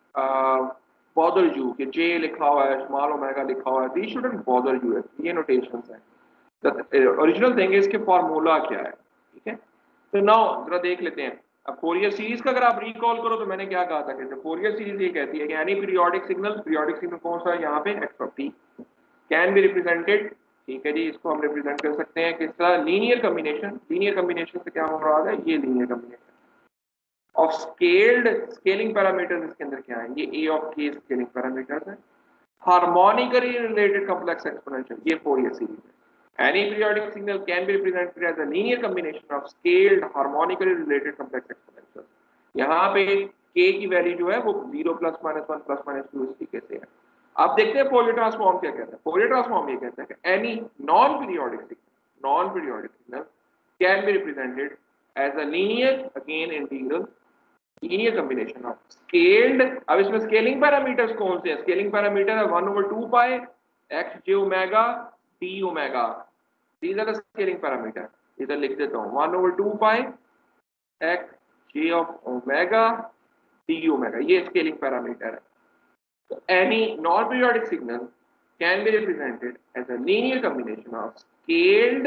bother you कि जे लिखा हुआ है, स्मॉल ओमेगा लिखा हुआ है, दीज शुडंट बॉदर यू। ये नोटेशंस हैं। द ओरिजिनल थिंग इज के फार्मूला क्या है, ठीक है। तो नाउ जरा देख लेते हैं। अब फोरियर सीरीज का अगर आप रिकॉल करो तो मैंने क्या कहा था कि फोरियर सीरीज ये कहती है कि any periodic signal, periodic signal कौन सा है यहाँ पे, x of t, can be represented, ठीक है जी, इसको हम रिप्रेजेंट कर सकते हैं किस तरह, लीनियर कॉम्बिनेशन। लीनियर कॉम्बिनेशन से क्या हो रहा है, ये linear combination of scaled scaling parameters. इसके अंदर क्या है, ये a of k scaling parameters है, हार्मोनिकली रिलेटेड कॉम्प्लेक्स एक्सपोनेंशियल, ये फोरियर सीरीज है। Any periodic signal can be represented as a linear combination of scaled harmonically related complex exponentials। यहाँ पे k की वैल्यू जो है वो zero plus minus one plus minus two इस तरीके से है। अब देखते हैं फोरियर ट्रांसफॉर्म क्या कहता है। फोरियर ट्रांसफॉर्म ये कहता है कि any non periodic signal non periodic signal can be represented as a linear again integral linear combination of scaled. अब इसमें स्केलिंग पैरामीटर्स कौन से हैं, स्केलिंग पैरामीटर है one over two pi x j omega T omega, these are the scaling parameter। इधर लिख देता हूँ one over two pi x j of omega T omega, ये स्केलिंग पैरामीटर है। तो any non periodic signal can be represented as a linear combination of scaled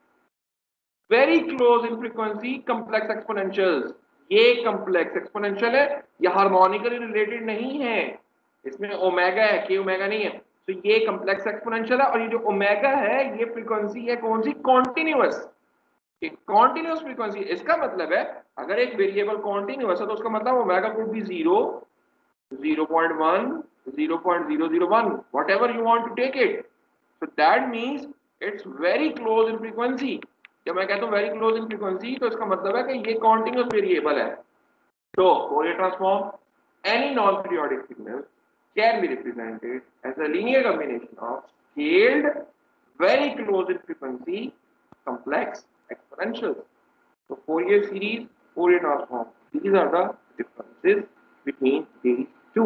very close in frequency complex exponentials. ये complex exponential है, ये harmonically related नहीं है, इसमें omega है, के ओमेगा नहीं है। तो ये कॉम्प्लेक्स एक्सपोनेंशियल है और ये जो ओमेगा है ये फ्रीक्वेंसी है कौन सी, कॉन्टिन्यूअस, कॉन्टिन्यूअस फ्रीक्वेंसी। इसका मतलब है अगर एक वेरिएबल कॉन्टिन्यूअस है तो उसका मतलब omega could be zero, zero point one, zero point zero zero one, whatever you want to take it. So that means it's very close in frequency. जब मैं कहता हूं वेरी क्लोज इन फ्रीक्वेंसी तो इसका मतलब है कि ये कॉन्टिन्यूअस वेरिएबल है। तो Fourier transform any non periodic signal can be represented as a linear combination of scaled very close in frequency complex exponentials। So Fourier series, Fourier transform, these are the differences between these two।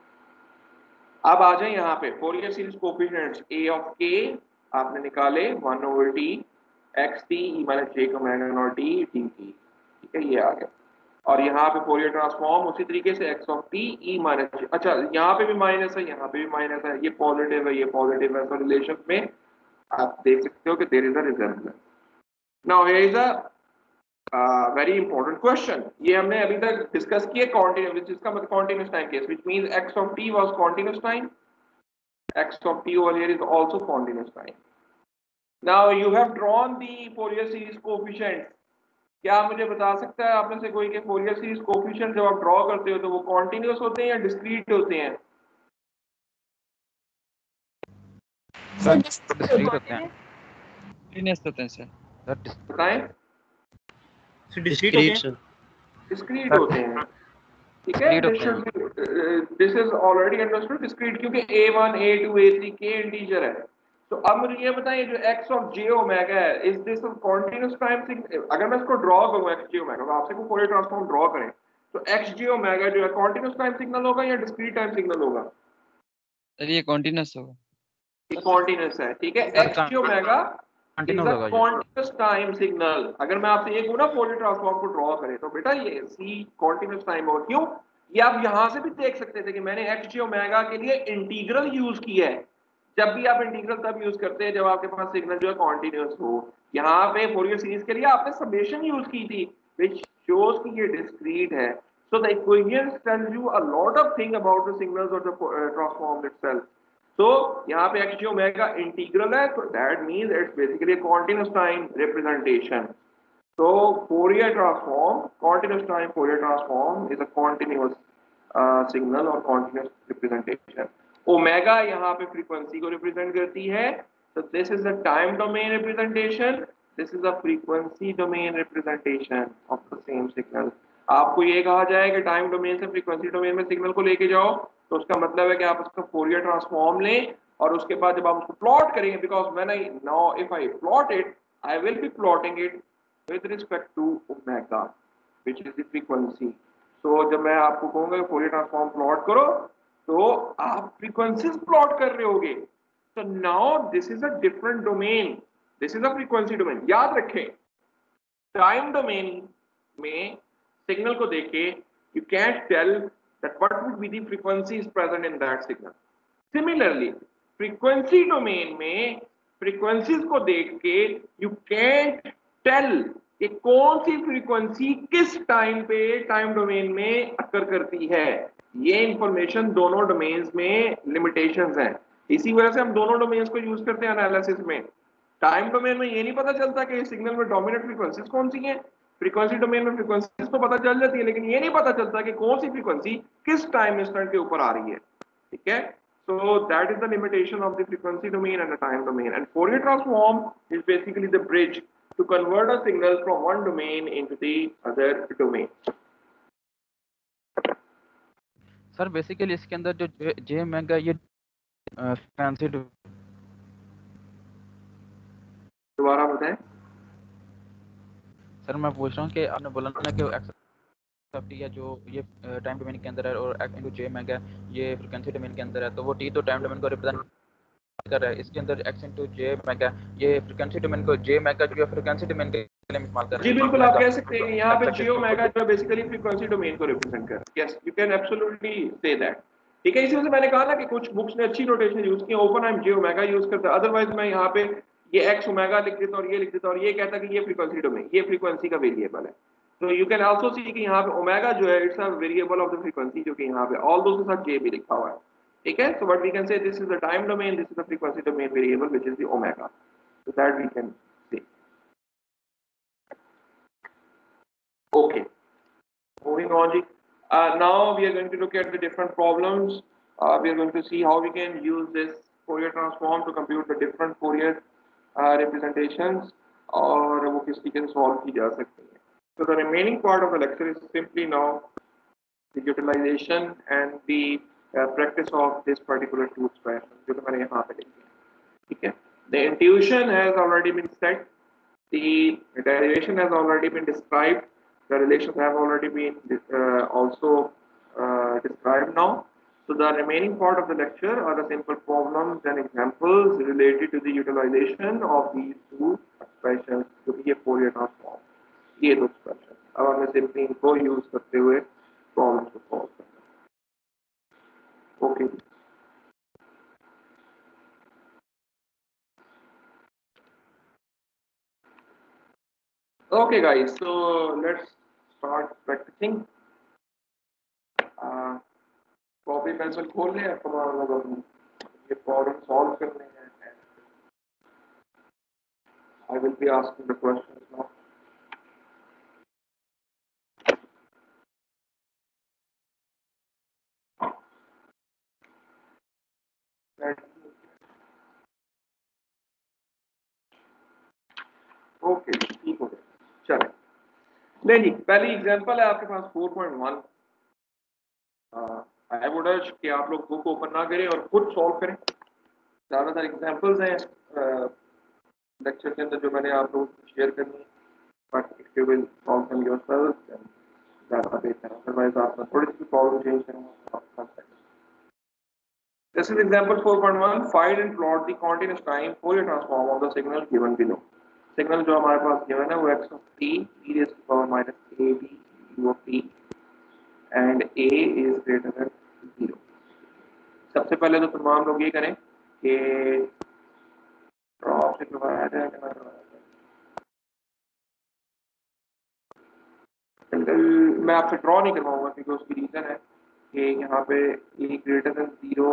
अब आ जाए यहाँ पे Fourier series coefficients a of k आपने निकाले one over t x t e minus j omega naught t dt, ठीक है, ये आ गया। और यहाँ पे फोरियर ट्रांसफॉर्म उसी तरीके से x of t e minus, अच्छा यहाँ पे भी माइनस है, यहाँ पे भी माइनस है, ये पॉजिटिव है, ये पॉजिटिव है। तो रिलेशन में आप देख सकते हो कि there is a resultants. Now here is a very important question. ये हमने अभी तक डिस्कस किया कॉन्टिन्यूअस, व्हिच इसका मतलब continuous time case, which means x of t was continuous time, x of t over here is also continuous time। Now you have drawn the Fourier series coefficients। क्या आप मुझे बता सकता है आप में से कोई के फोरियर सीरीज कोएफिशिएंट जब आप ड्रॉ करते हो तो वो कॉन्टिन्यूअस होते हैं या डिस्क्रीट होते हैं? सर डिस्क्रीट होते हैं। कंटीन्यूअस होते हैं सर। सर बताएं। डिस्क्रीट होते हैं, डिस्क्रीट होते हैं, ठीक है। This is already understood discrete, क्योंकि a one a two a three के इंटीजर है। तो अब मुझे ये बताइए जो x ऑफ j ओमेगा है, is this a continuous time signal? अगर मैं इसको ड्रॉ करूं x j ओमेगा, आपसे को फोरियर ट्रांसफॉर्म ड्रॉ करें तो x j ओमेगा जो है कंटीन्यूअस टाइम सिग्नल होगा या डिस्क्रीट टाइम सिग्नल होगा? सर ये कंटीन्यूअस होगा। ये कंटीन्यूअस है, ठीक है। x j omega is a continuous time signal. अगर मैं आपसे ये कहूं ना फोरियर ट्रांसफॉर्म को ड्रॉ करें तो बेटा ये c कंटीन्यूअस टाइम होगा। क्यों? ये आप यहां से भी देख सकते थे कि मैंने x j ओमेगा के लिए इंटीग्रल यूज किया है। जब भी आप इंटीग्रल तब यूज करते हैं जब आपके पास सिग्नल जो है कॉन्टिन्यूअस हो। यहाँ पे फोरियर सीरीज के लिए आपने समेशन यूज की थी व्हिच शोज कि ये डिस्क्रीट है। So the equations tell you a lot of thing about the signals और द ट्रांसफॉर्म इटसेल्फ। तो यहाँ पे एक्स जी ओमेगा इंटीग्रल है, तो that means it's basically continuous time representation. तो Fourier transform continuous time Fourier transform is a continuous signal और continuous representation. Omega यहाँ पे फ्रीक्वेंसी को रिप्रेजेंट करती है, तो this is the time domain representation, this is the frequency domain representation of the same signal. आपको ये कहा जाए कि टाइम डोमेन से फ्रीक्वेंसी डोमेन में सिग्नल को लेके जाओ तो उसका मतलब है कि आप उसका फोरियर ट्रांसफॉर्म लें और उसके बाद जब आप उसको प्लॉट करेंगे, because when I now if I plot it I will be plotting it with respect to omega which is the frequency. So जब मैं आपको कहूंगा फोरियर ट्रांसफॉर्म प्लॉट करो तो आप फ्रीक्वेंसीज प्लॉट कर रहे होगे। तो now this is a different domain, this is a frequency domain. याद रखें टाइम डोमेन में सिग्नल को देख के you can tell that what would be the frequencies present in that signal. Similarly frequency domain में फ्रीक्वेंसीज को देख के यू कैन टेल कि कौन सी फ्रीक्वेंसी किस टाइम पे टाइम डोमेन में अकर करती है। ये इंफॉर्मेशन दोनों डोमेन्स में लिमिटेशंस हैं, इसी वजह से हम दोनों डोमेन्स को यूज करते हैं एनालिसिस में। टाइम डोमेन में ये नहीं पता चलता कि सिग्नल में डोमिनेंट फ्रीक्वेंसीज कौन सी हैं, फ्रीक्वेंसी डोमेन में फ्रीक्वेंसीज तो पता चल जाती है, लेकिन ये नहीं पता चलता कि कौन सी फ्रीक्वेंसी किस टाइम इंस्टेंट के ऊपर आ रही है। ठीक है, so that is the limitation of the frequency domain and the time domain, and Fourier transform is basically the bridge to convert a signal from one domain into the other domain. Sir basically इसके अंदर जो जे omega ये fancy दोबारा बताएं sir. मैं पूछ रहा हूँ कि आपने बोला ना कि एक्स या जो ये टाइम डोमेन के अंदर है और इनटू जे मेगा ये फ्रीक्वेंसी डोमेन के अंदर है, तो वो टी तो टाइम डोमेन को रिप्रेजेंट कर रहा है, इसके अंदर एक्स इनटू जे मेगा ये फ्रीक्वेंसी डोमेन को जे मेगा जो फ्रीक्वेंसी डोमेन के लिए इस्तेमाल कर रहे हैं। जी बिल्कुल, आप कह सकते हैं यहाँ पे जियो मेगा जो बेसिकली फ्रीक्वेंसी डोमेन को रिप्रेजेंट कर रहा है। Yes, you can absolutely say that. ठीक है, इसी वजह से मैंने कहा ना कि कुछ बुक्स ने अच्छी नोटेशन यूज की, ओपनहाइम जे ओमेगा यूज करता है, अदरवाइज मैं यहाँ पे ये एक्स ओमेगा लिख देता और ये लिख देता और ये कहता कि ये फ्रीक्वेंसी डोमेन, ये फ्रीक्वेंसी का वेरिएबल है। तो यू कैन आल्सो सी कि यहाँ पे ओमेगा जो है it's a variable of the frequency, जो कि यहाँ पे ऑल दो के साथ जे भी लिखा हुआ है। ठीक है, so what we can say this is the time domain, this is the frequency domain variable which is the omega, so that we can say. Okay, moving on. Uh, now we are going to look at the different problems. Uh, we are going to see how we can use this Fourier transform to compute the different Fourier uh, representations, और वो किस तरीके से solve की जा सकती है। So the remaining part of the lecture is simply now the utilization and the uh, practice of this particular two expression जो मैंने यहाँ पे लिखी है। ठीक है, the intuition has already been set, the derivation has already been described. The relations have already been uh, also uh, described now. So the remaining part of the lecture are the simple problems and examples related to the utilization of these two expressions to be a Fourier transform. ये दो expressions. अब हमें simply इनको use करते हुए problems को solve करना है. Okay. Okay, guys. So let's start practicing. Uh, copy pencil खोल लें, ये प्रॉब्लम सॉल्व करने हैं। I will be asking the questions now. Okay, ठीक हो गया, चलो। नहीं जी, पहली एग्जांपल है आपके पास four point one. I would urge कि आप लोग बुक ओपन ना करें और खुद सॉल्व करें। ज़्यादातर एग्जांपल्स हैं लेक्चर के अंदर जो मैंने आप लोगों को शेयर करनी है, but if you will solve them yourself then ज़्यादा बेहतर है। अदरवाइज आप थोड़ी सी प्रॉब्लम चेंज करेंगे। This is example four point one. Find and plot the continuous time Fourier transform of the signal given below. Signal जो हमारे पास given है वो x of t e raised to the power minus a b u of t and a is greater than zero. सबसे पहले तो तमाम लोग ये करें कि ड्रॉ से करवाया जाए कि ना करवाया जाए। मैं आपसे ड्रॉ नहीं करवाऊंगा क्योंकि उसकी रीजन है कि यहाँ पे a ग्रेटर देन जीरो।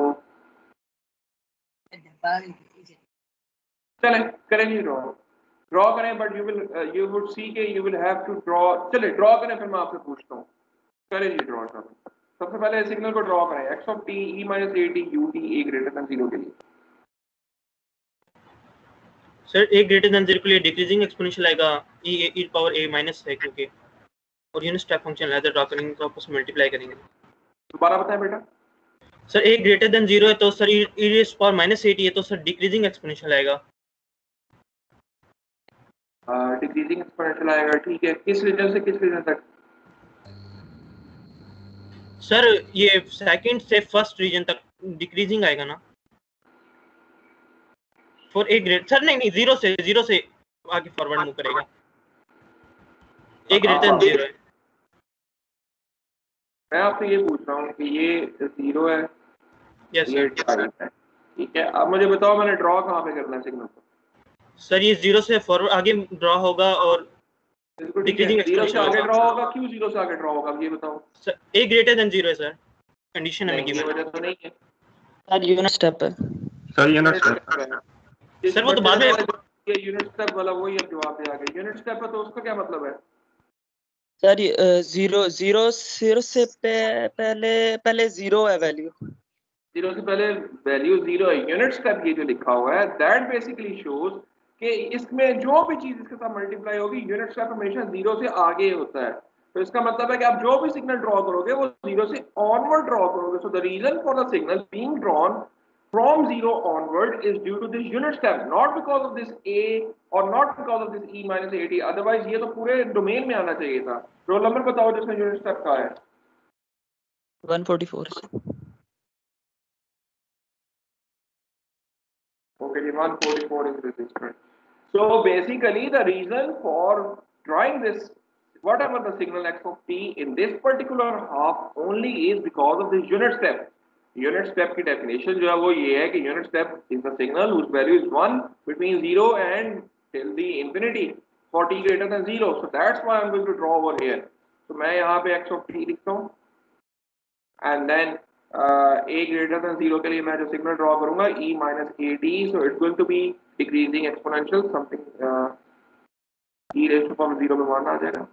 चले करें जी, ड्रॉ ड्रॉ करें, but you will you would see के you will have to draw. चले ड्रॉ करें, फिर मैं आपसे पूछता हूँ। करें जी ड्रॉ। सबसे पहले सिग्नल को ड्रॉ करें, x of t e minus a t u t a greater than zero के लिए। Sir a greater than zero के लिए डिक्रीजिंग एक्सपोनेंशियल आएगा e e power a minus है क्योंकि, और यूनिट स्टेप फंक्शन है, तो ड्रॉ करेंगे तो आपस में मल्टीप्लाई करेंगे। दोबारा बताएं बेटा। Sir a greater than zero है तो sir e raise power minus a t है तो सर डिक्रीजिंग एक्सपोनेंशियल आएगा। डिक्रीजिंग एक्सपोनेंशियल आएगा, ठीक है। किस रीजन से किस रीजन तक? सर ये सेकंड से फर्स्ट रीजन तक डिक्रीजिंग आएगा ना फॉर ए ग्रेड। सर नहीं नहीं जीरो से जीरो से आगे फॉरवर्ड मूव करेगा। ए ग्रेटर देन जीरो है। मैं आपसे ये पूछ रहा हूँ कि ये जीरो है, यस ये सर। फाइव है, ठीक है। अब मुझे बताओ मैंने ड्रॉ कहाँ पे करना है सिग्नल को? सर ये जीरो से फॉरवर्ड आगे ड्रॉ होगा और बिल्कुल ठीक है, डिक्रीजिंग जीरो से एक्सपोनेंशियल आगे होगा। ड्रॉ होगा। क्यों जीरो से आगे ड्रॉ होगा, अब ये बताओ। Sir a greater than zero है सर, कंडीशन हमें नहीं, ये गिवन वजह तो नहीं है सर यूनिट स्टेप है। सर ये ना यूनिट स्टेप है। जिस सर वो तो बच्चे बाद ने में जवाब दिया यूनिट स्टेप वाला, वही अब जवाब दे आ गया। यूनिट स्टेप है तो उसका क्या मतलब है? सर ये, जीरो जीरो जीरो से पे, पहले पहले जीरो है वैल्यू। जीरो से पहले वैल्यू जीरो है। यूनिट स्टेप ये जो लिखा हुआ है दैट बेसिकली शोज कि इसमें जो भी चीज इसके साथ मल्टीप्लाई होगी, यूनिट स्टेप हमेशा जीरो से आगे होता है। तो इसका मतलब है कि आप जो भी सिग्नल ड्रॉ करोगे वो जीरो से ऑनवर्ड ड्रॉ करोगे। So the reason for the signal being drawn from zero onward is due to this unit step, not because of this a or not because of this e minus at. Otherwise ये तो पूरे domain में आना चाहिए था। Role number बताओ जिसमें unit step का है। One forty four. Okay, the one forty-four is resistant. So basically the reason for drawing this, whatever the signal x of t in this particular half only is because of this unit step. Unit step की definition जो है वो ये है कि unit step is the signal whose value is one between zero and till the infinity for t greater than zero. So that's why I'm going to draw over here. तो मैं यहाँ पे x of t लिखता हूँ and then uh, a greater than zero के लिए मैं जो सिग्नल ड्रॉ करूंगा e minus at, so it's going to be decreasing exponential something uh, e raised to power zero में मान आ जाएगा।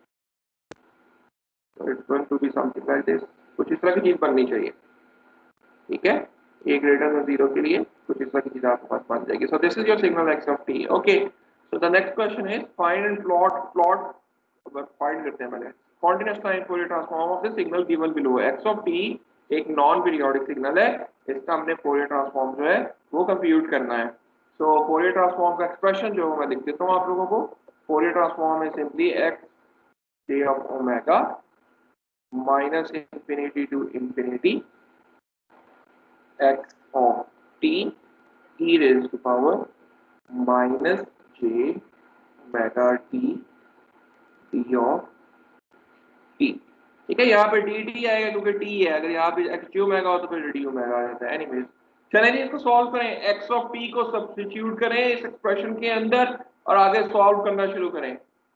so it's going to be something like this, कुछ इस तरह की चीज बननी चाहिए, ठीक है। a greater than zero के लिए कुछ इस तरह की चीज आपके पास बन जाएगी। so this is your signal x of t. okay, so the next question is find and plot plot find करते हैं पहले continuous time Fourier transform of the signal given below. x of t एक non periodic signal है, इसका हमने Fourier transform जो है वो कंप्यूट करना है। सो so, फोरियर ट्रांसफॉर्म का एक्सप्रेशन जो मैं लिख देता हूँ आप लोगों को। फोरियर ट्रांसफॉर्म है simply x j of omega minus infinity to infinity x of t e raised to power minus j omega t d of t, ठीक है। यहाँ पे dt आएगा क्योंकि t है, अगर यहाँ पे x ओमेगा हो तो फिर d ओमेगा आ जाता है। एनीवेज चलें जी, इसको सॉल्व करें। x of t को सब्स्टिट्यूट करें इस एक्सप्रेशन के अंदर और आगे सॉल्व करना शुरू करें।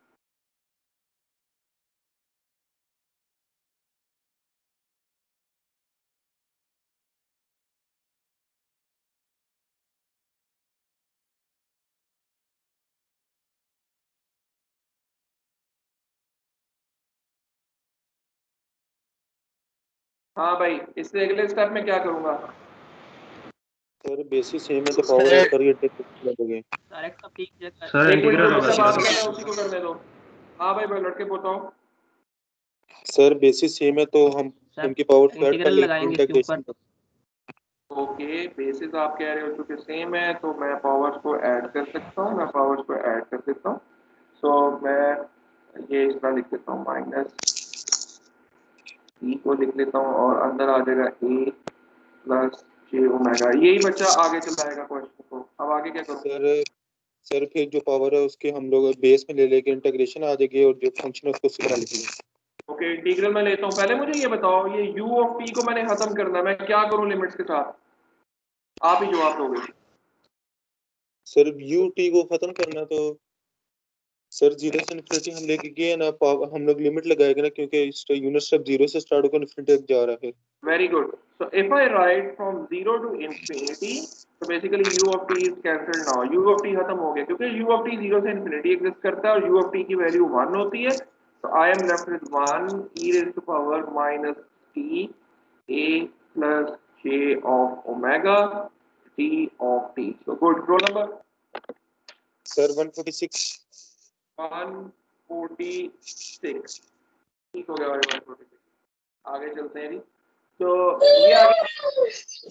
हाँ भाई, इससे अगले स्टेप में क्या करूंगा? सर बेसिस सेम है तो पावर ऐड करके इंटीग्रेट करोगे। सर एक्स ऑफ टी की जगह सर एक मिनट इंटीग्रल जो होगा मुझसे बात सर। कर रहे हैं उसी को करने दो। हाँ भाई भाई लड़के बताओ। सर बेसिस सेम है तो हम सर इनकी पावर ऐड कर इंटीग्रल लेंगे लगाएंगे इसके इंटीग्रेशन ऊपर। ओके, बेसिस आप कह रहे हो चूंकि सेम है तो मैं पावर्स को ऐड कर सकता हूँ। मैं पावर्स को ऐड कर देता हूँ। सो so, मैं ये इस तरह लिख देता हूँ, माइनस ई को लिख लेता हूँ और अंदर आ जाएगा ए प्लस जे ओमेगा। यही बच्चा आगे चलाएगा क्वेश्चन को। अब आगे क्या करूँ? सर सर फिर जो पावर है उसके हम लोग बेस में ले लेके इंटीग्रेशन आ जाएगी और जो फंक्शन है उसको उसी तरह लिख लेंगे। ओके, इंटीग्रल में लेता हूँ। पहले मुझे ये बताओ, ये u ऑफ t को मैंने खत्म करना है, मैं क्या करूँ लिमिट्स के साथ? आप ही जवाब दोगे। सर u t को खत्म करना तो सर जीरो से इन्फिनिटी हम लेके गए ना, हम लोग लिमिट लगाएंगे ना, क्योंकि इसका यूनिट स्टेप जीरो से स्टार्ट होकर इन्फिनिटी तक जा रहा है। Very good. So if I write from zero to infinity, तो basically u of t is cancelled now. u of t खत्म हो गया क्योंकि u ऑफ t जीरो से इंफिनिटी एग्जिस्ट करता है और u ऑफ t की वैल्यू वन होती है। तो I am left with one e raise to power minus t a plus j of omega t of t। So good. Roll number sir one forty six. One forty six, ठीक हो गया भाई। One forty six, आगे चलते हैं जी। तो ये आगे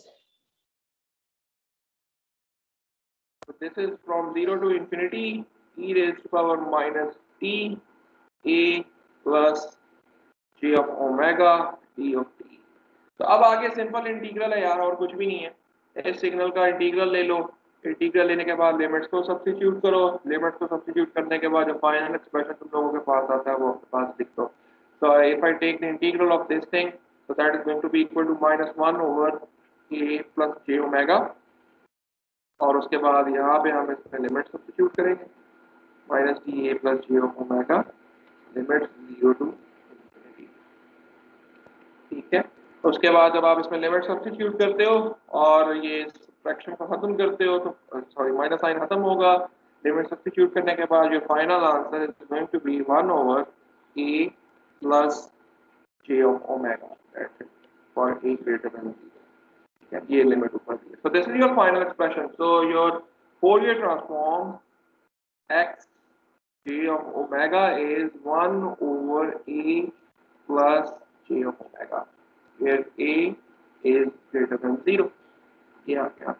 this is from zero to infinity e raised to power minus t a plus j of omega t of t। तो अब आगे सिंपल इंटीग्रल है यार, और कुछ भी नहीं है। इस सिग्नल का इंटीग्रल ले लो, इंटीग्रल लेने के बाद लिमिट्स को सब्स्टिट्यूट करो, लिमिट्स को सब्स्टिट्यूट करने के बाद जो फाइनल एक्सप्रेशन तुम लोगों के पास आता है वो आपके पास लिख दो। So if I take the integral of this thing so that is going to be equal to minus one over a plus j omega, और उसके बाद यहाँ पे हम इसमें लिमिट सब्स्टिट्यूट करेंगे minus the a plus j omega limit zero to infinity. ठीक है, उसके बाद जब आप इसमें लिमिट सब्स्टिट्यूट करते हो और ये फ्रैक्शन को खत्म करते हो तो सॉरी माइनस साइन खत्म होगा, लिमिट सब्स्टिट्यूट करने के बाद जो final answer is going to be one over a plus j of omega for a greater than zero. ये लिमिट ऊपर दी है। So this is your final expression. So your Fourier transform x j of omega is one over a plus j of omega, where a is greater than zero. Yeah, yeah.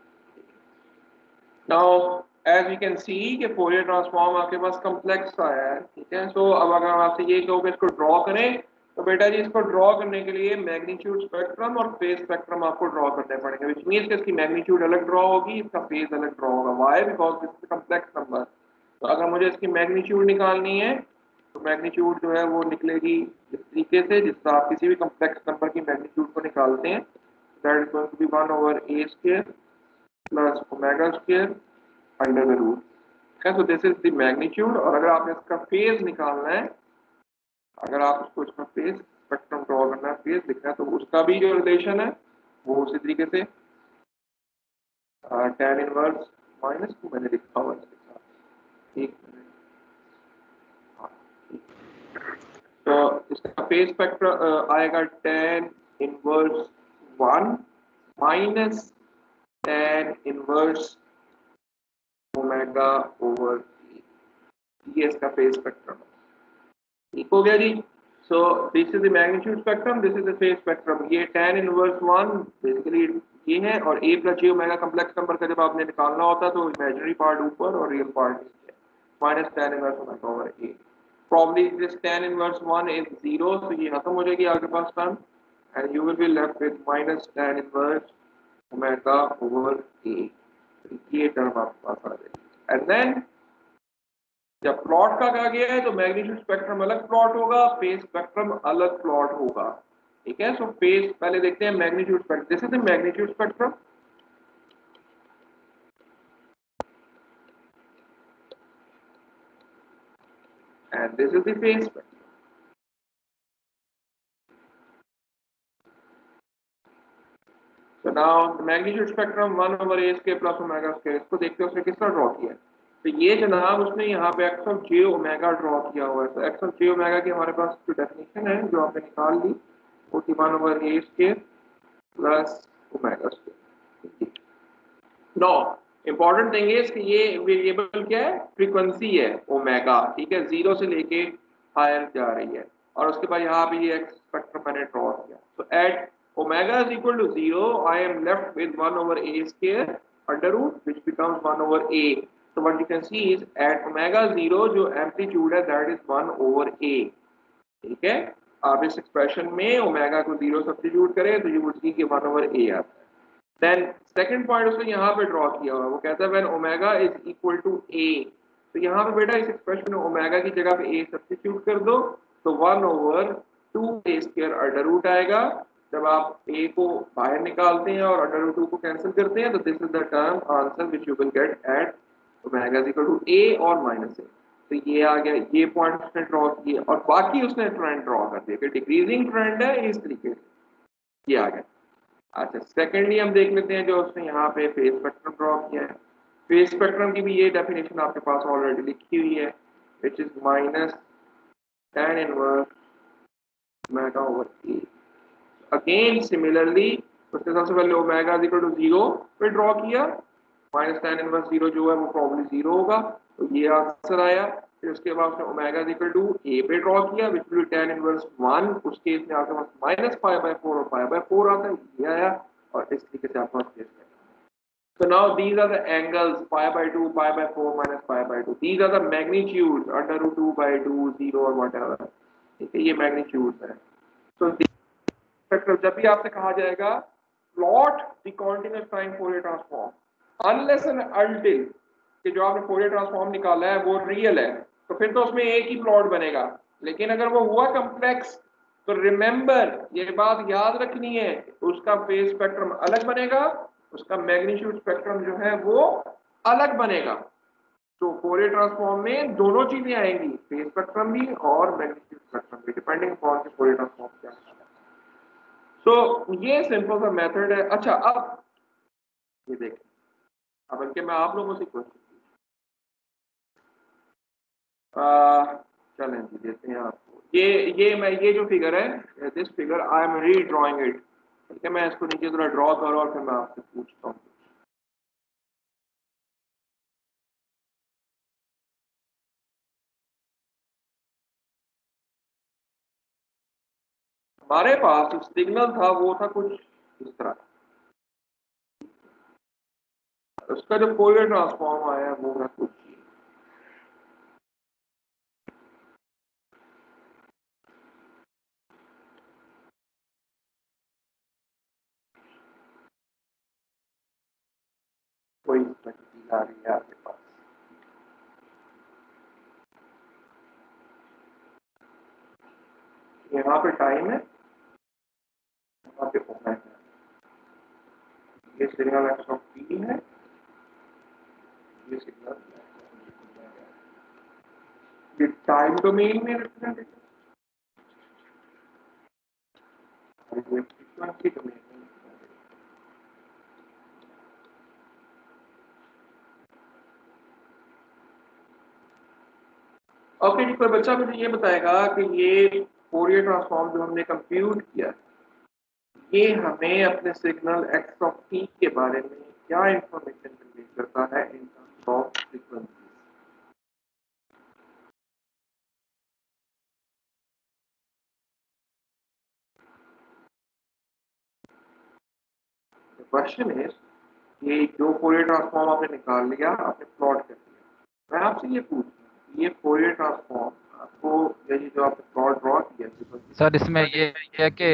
Now as you can see कि Fourier transform आपके पास complex आया है, ठीक है। So अब अगर हम आपसे ये कहो कि इसको ड्रॉ करें तो बेटा जी इसको ड्रॉ करने के लिए मैग्नीट्यूड स्पेक्ट्रम और फेज स्पेक्ट्रम आपको ड्रॉ करने पड़ेंगे, व्हिच मींस कि इसकी मैग्नीट्यूड अलग ड्रॉ होगी, इसका फेज अलग ड्रॉ होगा। Why? Because this is complex number. तो अगर मुझे इसकी मैग्नीट्यूड निकालनी है तो मैग्नीट्यूड जो है वो निकलेगी इस तरीके से, जिससे आप किसी भी कॉम्प्लेक्स नंबर की मैग्नीट्यूड को निकालते हैं। That is going to be one over a square plus omega square under the root. So this is the magnitude. और अगर आपने इसका फेज निकालना है, अगर आप उसको इसका फेज स्पेक्ट्रम ड्रॉ करना है, फेज लिखना है, तो उसका भी जो रिलेशन है वो उसी तरीके से tan इनवर्स माइनस टू मैंने लिखा हुआ इसके साथ। एक तो इसका फेज स्पेक्ट्रम आएगा tan inverse one minus tan inverse omega over ये इसका फेज स्पेक्ट्रम है। ठीक हो गया जी। So this is the magnitude spectrum, this is the phase spectrum. ये tan इनवर्स वन बेसिकली ये है, और a plus j omega complex number का जब आपने निकालना होता है तो इमेजिनरी पार्ट ऊपर और रियल पार्ट नीचे, minus tan inverse omega over a। Probably this tan inverse one is zero, तो ये खत्म हो जाएगी आपके पास term, and you will be left with minus tan inverse omega over a। ये टर्म आपके पास आ जाएगी। एंड देन जब प्लॉट का कहा गया है तो मैग्नीट्यूड स्पेक्ट्रम अलग प्लॉट होगा, फेज स्पेक्ट्रम अलग प्लॉट होगा। ठीक है, सो फेज पहले देखते हैं magnitude spectrum. This is the magnitude spectrum, and this is the phase spectrum. So now the magnitude spectrum one over a square plus omega square, इसको देखते हैं उसने किस तरह ड्रॉ किया है। तो ये जनाब उसने यहाँ पे x of j omega draw किया हुआ है। तो एक्स ऑफ जे ओमेगा की हमारे पास जो डेफिनेशन है जो आपने निकाल ली वो थी one over a square plus omega square. No important thing is कि ये वेरिएबल क्या है, फ्रीक्वेंसी है ओमेगा। ठीक है, जीरो से लेके हायर जा रही है, और उसके बाद यहाँ पे ये एक्स स्पेक्ट्रम मैंने ड्रॉ किया। तो at omega is equal to zero I am left with one over a square under root which becomes one over a. So what you can see is at omega zero जो amplitude है that is one over a। ठीक है, आप इस expression में omega को zero substitute करें तो you would see कि वन over a आता है। Then second point उसने यहाँ पे ड्रॉ किया हुआ है, वो कहता है when omega is equal to a। तो यहाँ पे बेटा इस एक्सप्रेशन में ओमेगा की जगह पे a सब्स्टिट्यूट कर दो तो one over two a square under root आएगा। जब आप a को बाहर निकालते हैं और अंडर रूट टू को कैंसिल करते हैं तो this is the term answer which you will get at omega is equal to a और माइनस a। तो ये आ गया, ये पॉइंट उसने ड्रॉ किए, और बाकी उसने ट्रेंड ड्रॉ कर दिया कि डिक्रीजिंग ट्रेंड है इस तरीके से, ये आ गया। अच्छा, सेकेंडली हम देख लेते हैं जो उसने यहाँ पे फेज स्पेक्ट्रम ड्रॉ किया है। फेज स्पेक्ट्रम की भी ये डेफिनेशन आपके पास ऑलरेडी लिखी हुई है, which is minus tan inverse omega over a। Again similarly उसने सबसे पहले omega is equal to zero पे ड्रॉ किया, माइनस tan इनवर्स जीरो जो है वो प्रॉब्ली जीरो होगा, तो ये आंसर आया। फिर उसके बाद उसने omega is equal to a पे ड्रॉ किया which will be tan inverse one, उस केस में आपके पास माइनस पाई बाय फोर और पाई बाय फोर आता है, ये आया, और इस तरीके से आपके पास केस है। So now these are the angles pi by two, pi by four minus pi by two. These are the magnitudes under root two by two, zero or whatever. ठीक है, ये magnitudes है। So जब भी आपसे कहा जाएगा plot the continuous time Fourier transform, unless and until कि जो आपने फोरियर ट्रांसफॉर्म निकाला है वो रियल है तो फिर तो उसमें एक ही प्लॉट बनेगा। लेकिन अगर वो हुआ कम्प्लेक्स तो रिमेंबर ये बात याद रखनी है, उसका फेज स्पेक्ट्रम अलग बनेगा, उसका मैग्नीट्यूड स्पेक्ट्रम जो है वो अलग बनेगा। तो फोरियर ट्रांसफॉर्म में दोनों चीजें आएंगी, फेज स्पेक्ट्रम भी और मैग्नीट्यूड स्पेक्ट्रम भी, depending upon the Fourier transform क्या है। सो ये सिंपल सा मेथड है। अच्छा अब ये देखें, अब इनके मैं आप लोगों से क्वेश्चन चलें जी देते हैं आपको। ये ये मैं ये जो फिगर है, this figure I am redrawing it, ठीक है, मैं इसको नीचे जरा ड्रॉ करूँ और फिर मैं आपसे पूछता हूँ। हमारे पास जो सिग्नल था वो था कुछ इस तरह, उसका जो फोरियर ट्रांसफॉर्म आया वो है कुछ कोई चीज आ रही है आपके पास। यहाँ पे टाइम है, यहाँ पे ओमेगा है, ये सिग्नल एक्स ऑफ टी है, ये सिग्नल ये टाइम डोमेन में रिप्रेजेंटेशन, ये फ्रीक्वेंसी डोमेन में। ओके जी, कोई बच्चा मुझे ये बताएगा कि ये फोरियर ट्रांसफॉर्म जो हमने कंप्यूट किया ये हमें अपने सिग्नल एक्स ऑफ टी के बारे में क्या इंफॉर्मेशन कन्वे करता है in terms of frequency. Question है ये जो फोरियर ट्रांसफॉर्म आपने निकाल लिया, आपने प्लॉट कर दिया, मैं आपसे ये पूछ रहा हूं ये फोरियर ट्रांसफॉर्म आपको ये जो आपने प्लॉट ड्रॉ किया सर इसमें ये है कि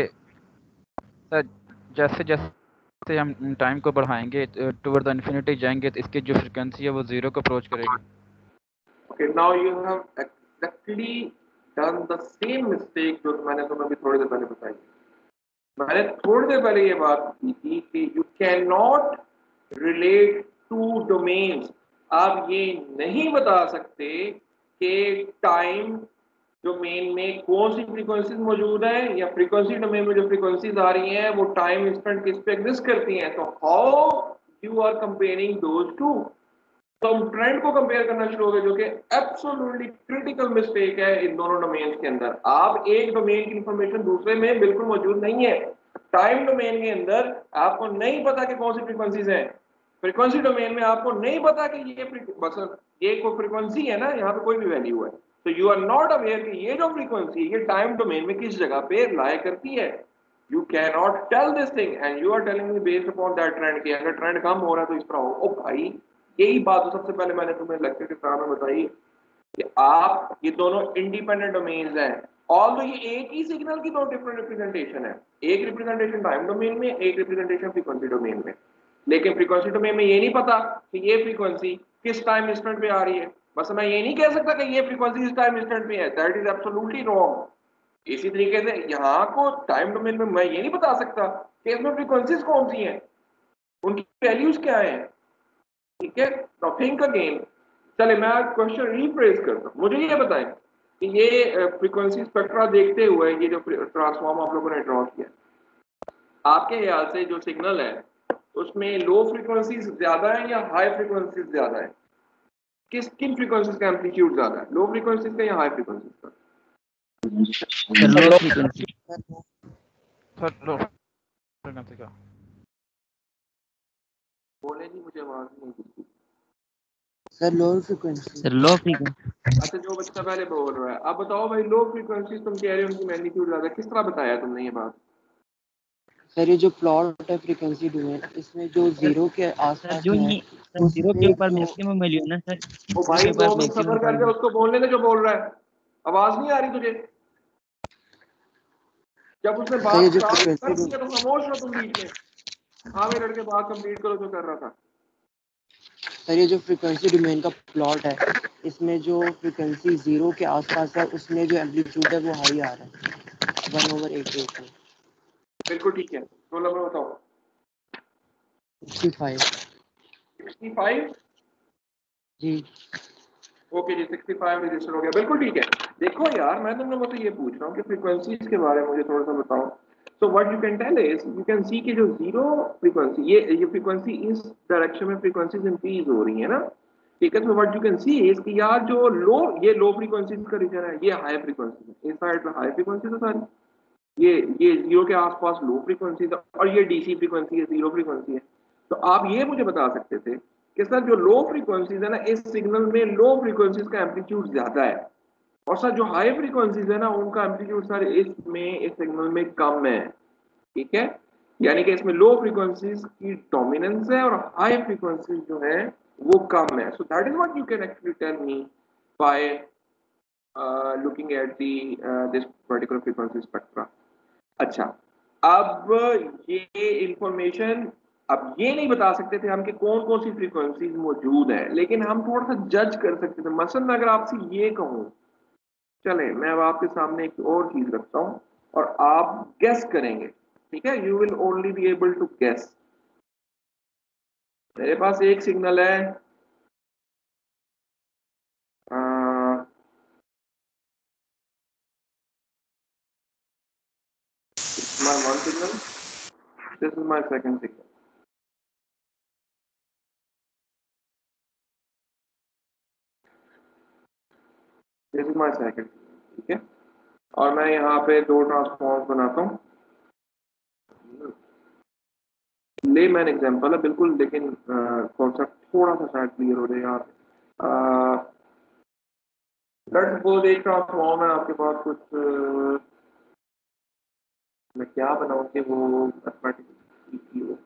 सर जैसे जैसे हम टाइम को बढ़ाएंगे टुवर्ड द इन्फिनिटी जाएंगे तो इसकी जो फ्रीक्वेंसी है वो जीरो को अप्रोच करेगी। Okay now you have exactly done the same mistake जो मैंने तुम्हें अभी थोड़ी देर पहले बताई। मैंने थोड़ी देर पहले ये बात की थी कि you can not relate to domains. आप ये नहीं बता सकते कि टाइम डोमेन में कौन सी फ्रीक्वेंसीज मौजूद है या फ्रीक्वेंसी डोमेन में जो फ्रीक्वेंसीज आ रही हैं वो टाइम इंस्टेंट किस पे एग्जिस्ट करती हैं। तो how you are comparing those two, तो हम ट्रेंड को कंपेयर करना शुरू हो गए जो कि एब्सोल्युटली क्रिटिकल मिस्टेक है इन दोनों डोमेन्स के अंदर। आप एक डोमेन की इंफॉर्मेशन दूसरे में बिल्कुल मौजूद नहीं है। टाइम डोमेन के अंदर आपको नहीं पता कि कौन सी फ्रीक्वेंसीज हैं, फ्रीक्वेंसी डोमेन में आपको नहीं पता कि ये बस ये कोई फ्रीक्वेंसी है ना, यहाँ पे कोई भी वैल्यू है, तो यू आर नॉट अवेयर कि ये जो फ्रीक्वेंसी ये टाइम डोमेन में किस जगह पे लाई करती है। You can not tell this thing and you are telling me based upon that trend कि अगर ट्रेंड कम हो रहा है तो इस तरह हो। ओ भाई यही बात तो सबसे पहले मैंने तुम्हें लेक्चर के साथ में बताई कि आप ये दोनों इंडिपेंडेंट डोमेन्स हैं, ऑल्दो ये एक ही सिग्नल की दो डिफरेंट रिप्रेजेंटेशन है, एक रिप्रेजेंटेशन टाइम डोमेन में, एक रिप्रेजेंटेशन फ्रीक्वेंसी डोमेन में। लेकिन फ्रीक्वेंसी डोमेन में ये नहीं पता कि ये फ्रीक्वेंसी किस टाइम इंस्टेंट पे आ रही है। बस मैं ये नहीं कह सकता कि ये फ्रीक्वेंसी इस टाइम इंस्टेंट पे है, दैट इज एब्सोल्युटली रॉन्ग। इसी तरीके से यहाँ को टाइम डोमेन में मैं ये नहीं बता सकता कि इसमें फ्रीक्वेंसीज कौन सी हैं, उनकी वैल्यूज क्या हैं, ठीक है। नाउ थिंक अगेन, चले मैं क्वेश्चन रीफ्रेज करता हूं। मुझे ये बताएं कि ये फ्रीक्वेंसी स्पेक्ट्रा देखते हुए ये जो ट्रांसफॉर्म आप लोगों ने ड्रॉ किया, आपके ख्याल से जो सिग्नल है उसमें लो फ्रीक्वेंसी ज्यादा है या हाई फ्रीक्वेंसी ज्यादा है? किस किन फ्रीक्वेंसीज का एम्पलीट्यूड ज्यादा है, लो फ्रीक्वेंसीज का या हाई फ्रीक्वेंसीज का? Low frequency. Sir low frequency का। बोले जी, मुझे आवाज नहीं आती। Sir low frequency. Sir low frequency. अच्छा जो बच्चा पहले बोल रहा है, अब बताओ भाई लो फ्रीक्वेंसीज तुम कह रहे हो उनकी मैग्नीट्यूड ज्यादा, किस तरह बताया तुमने ये बात? सर ये जो प्लॉट है फ्रीक्वेंसी डोमेन इसमें जो जीरो के सर आसपास जो है ये सर जीरो के ऊपर मैक्सिमम वैल्यू है ना सर, ओ जीरो भाई के दो ऊपर मिनट सफर मैक्सिमम करके उसको बोलने दे जो बोल रहा है, आवाज नहीं आ रही तुझे? जब उसने सर ये बात जो स्टार्ट कर फ्रीक्वेंसी दी है तो खामोश रहो तुम बीच में। हाँ मेरे लड़के बात कंप्लीट करो जो कर रहा था। सर ये जो फ्रीक्वेंसी डोमेन का प्लॉट है, इसमें जो फ्रीक्वेंसी जीरो के आसपास है उसमें जो एम्पलीट्यूड है वो हाई आ रहा है वन ओवर एट एट में। बिल्कुल ठीक है, रोल नंबर बताओ। Sixty five. सिक्सटी फाइव जी ओके जी, सिक्सटी फाइव रजिस्टर हो गया, बिल्कुल ठीक है। देखो यार, मैं तुम लोगों से ये पूछ रहा हूँ कि फ्रीक्वेंसीज के बारे में मुझे थोड़ा सा बताओ। So what you can tell is, you can see कि जो जीरो फ्रीक्वेंसी, ये ये फ्रीक्वेंसी इस डायरेक्शन में फ्रीक्वेंसीज इंक्रीज हो रही है ना, ठीक है। तो what you can see is कि यार जो लो, ये लो फ्रीक्वेंसीज का रीजन है, ये हाई फ्रीक्वेंसी है, इस साइड पे हाई फ्रीक्वेंसी है सारी, ये ये जीरो के आसपास लो फ्रीक्वेंसी है, और ये डीसी फ्रीक्वेंसी है, जीरो फ्रीक्वेंसी है। तो आप ये मुझे बता सकते थे कि सर जो लो फ्रीक्वेंसीज है ना, इस सिग्नल में लो फ्रीक्वेंसीज का एम्पलीट्यूड ज्यादा है, और सर जो हाई फ्रीक्वेंसीज है ना उनका एम्पलीट्यूड सर इसमें इस सिग्नल में कम है, ठीक है। यानी कि इसमें लो फ्रीक्वेंसीज की डोमिनेंस है और हाई फ्रीक्वेंसीज जो है वो कम है। So that is what you can actually tell me by looking at the this particular frequency spectra. अच्छा, अब ये इंफॉर्मेशन, अब ये नहीं बता सकते थे हम कि कौन कौन सी फ्रीक्वेंसीज मौजूद है, लेकिन हम थोड़ा सा जज कर सकते थे। मसलन मैं अगर आपसे ये कहूं, चले मैं अब आपके सामने एक और चीज रखता हूं और आप गेस करेंगे, ठीक है। You will only be able to guess. मेरे पास एक सिग्नल है, my one signal, this is my second signal, this is my second, ठीक है। और मैं यहाँ पे दो ट्रांसफॉर्म बनाता हूँ, ले मैन एग्जांपल है बिल्कुल, लेकिन कॉन्सेप्ट थोड़ा सा शायद क्लियर हो जाए यार। लेट्स सपोज एक ट्रांसफॉर्म है आपके पास कुछ, uh, मैं क्या बनाऊं कि वो मैथमेटिक्स हो।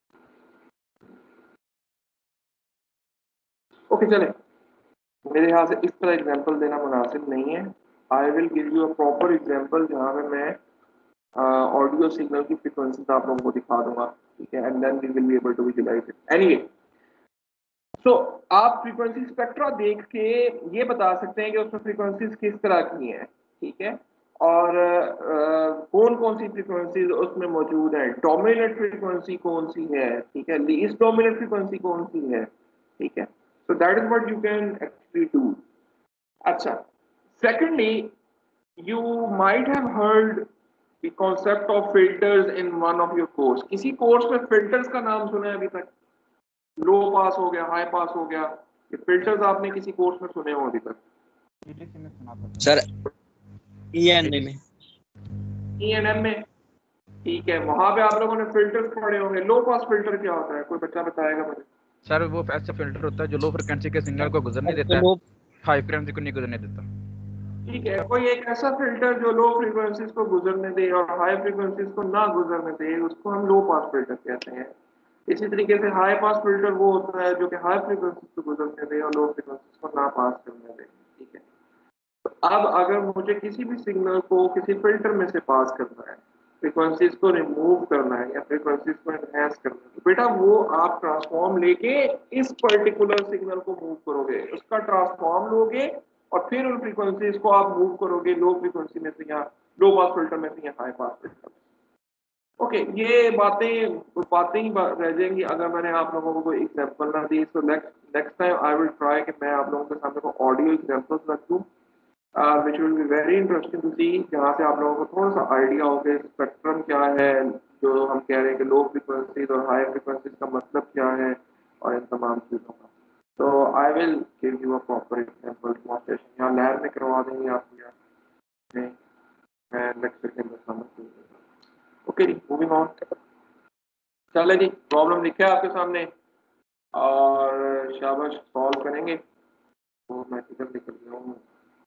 ओके चले, मेरे यहाँ से इस तरह एग्जांपल देना मुनासिब नहीं है। I will give you a proper example जहाँ पे मैं ऑडियो सिग्नल की फ्रीक्वेंसी आप लोगों को दिखा दूंगा, ठीक है, and then we will be able to visualise it. Anyway, so आप फ्रीक्वेंसी स्पेक्ट्रा देख के ये बता सकते हैं कि उसमें फ्रीक्वेंसीज किस तरह की हैं, ठीक है, और कौन कौन सी फ्रीक्वेंसीज उसमें मौजूद है, डोमिनेंट फ्रीक्वेंसी कौन सी है, ठीक है, लीस्ट डोमिनेंट फ्रीक्वेंसी कौन सी है, ठीक है। So that is what you can actually do. अच्छा, secondly, you might have heard the concept of filters in one of your course। किसी कोर्स में फिल्टर्स का नाम सुना है अभी तक? लो पास हो गया, हाई पास हो गया, ये फिल्टर्स आपने किसी कोर्स में सुने हो अभी तक? टीटीसी में सुना था सर ई एन में ई एन एम में, ठीक है, वहां पे आप लोगों ने फिल्टर्स पढ़े होंगे। लो पास फिल्टर क्या होता है, कोई बच्चा बताएगा मुझे? सर वो ऐसा फिल्टर होता है जो लो फ्रिक्वेंसी के सिग्नल को गुजरने देता है, हाई फ्रिक्वेंसी को नहीं गुजरने देता। ठीक है, कोई एक ऐसा फिल्टर जो लो फ्रीक्वेंसीज को गुजरने दे और हाई फ्रीक्वेंसीज को ना गुजरने दे, उसको हम लो पास फिल्टर कहते हैं। इसी तरीके से हाई पास फिल्टर वो होता है जो कि हाई फ्रीक्वेंसीज को गुजरने दे और लो फ्रीक्वेंसीज को ना पास करने दे, ठीक है। तो अब अगर मुझे किसी भी सिग्नल को किसी फिल्टर में से पास करना है, फ्रीक्वेंसीज को रिमूव करना है या फ्रीक्वेंसीज को एनहांस करना है, तो बेटा वो आप ट्रांसफॉर्म लेके इस पर्टिकुलर सिग्नल को मूव करोगे, उसका ट्रांसफॉर्म लोगे और फिर उन फ्रीक्वेंसीज को आप मूव करोगे लो फ्रीक्वेंसी में से या लो पास फिल्टर में से या हाई पास फिल्टर। ओके, ये बातें बातें ही रह जाएंगी अगर मैंने आप लोगों को कोई एग्जांपल ना दी। So next next time I will try कि मैं आप लोगों के सामने को ऑडियो एग्जांपल्स रख दूं, which will be very interesting to see, जहाँ से आप लोगों को थोड़ा सा आइडिया हो कि स्पेक्ट्रम क्या है, जो हम कह रहे हैं कि लो फ्रीक्वेंसीज और हाई फ्रीक्वेंसीज का मतलब क्या है, और इन तमाम चीज़ों का। तो I will give you a proper example demonstration, या लैब में करवा देंगे आप, या नहीं मैं लेक्चर के अंदर समझ दूंगा। ओके जी, मूविंग ऑन। चले जी, प्रॉब्लम लिखे आपके सामने और शाबाश सॉल्व करेंगे। तो मैं टिकट निकल गया हूँ।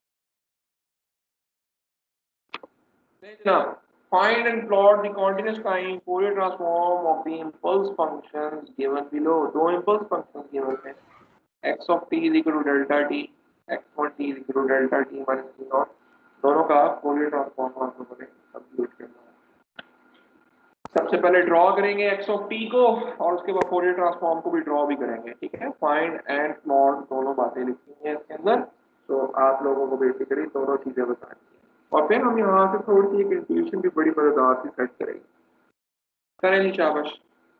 Find and plot the continuous time Fourier transform of the impulse functions given below। दो impulse functions given हैं, x of t is equal to delta t, x one t is equal to delta t minus t naught। दोनों का Fourier transform आप लोगों ने compute करना है। सबसे पहले ड्रॉ करेंगे एक्स ऑफ टी को और उसके बाद फोरियर ट्रांसफॉर्म को भी ड्रॉ भी करेंगे, ठीक है। फाइंड एंड प्लॉट दोनों बातें लिखी हैं इसके अंदर, तो आप लोगों को बेसिकली दोनों चीजें बतानी है और फिर हम यहाँ से थोड़ी सी एक इंट्यूशन भी बड़ी मददगार सी सेट करेंगे। करें जी, शाबाश।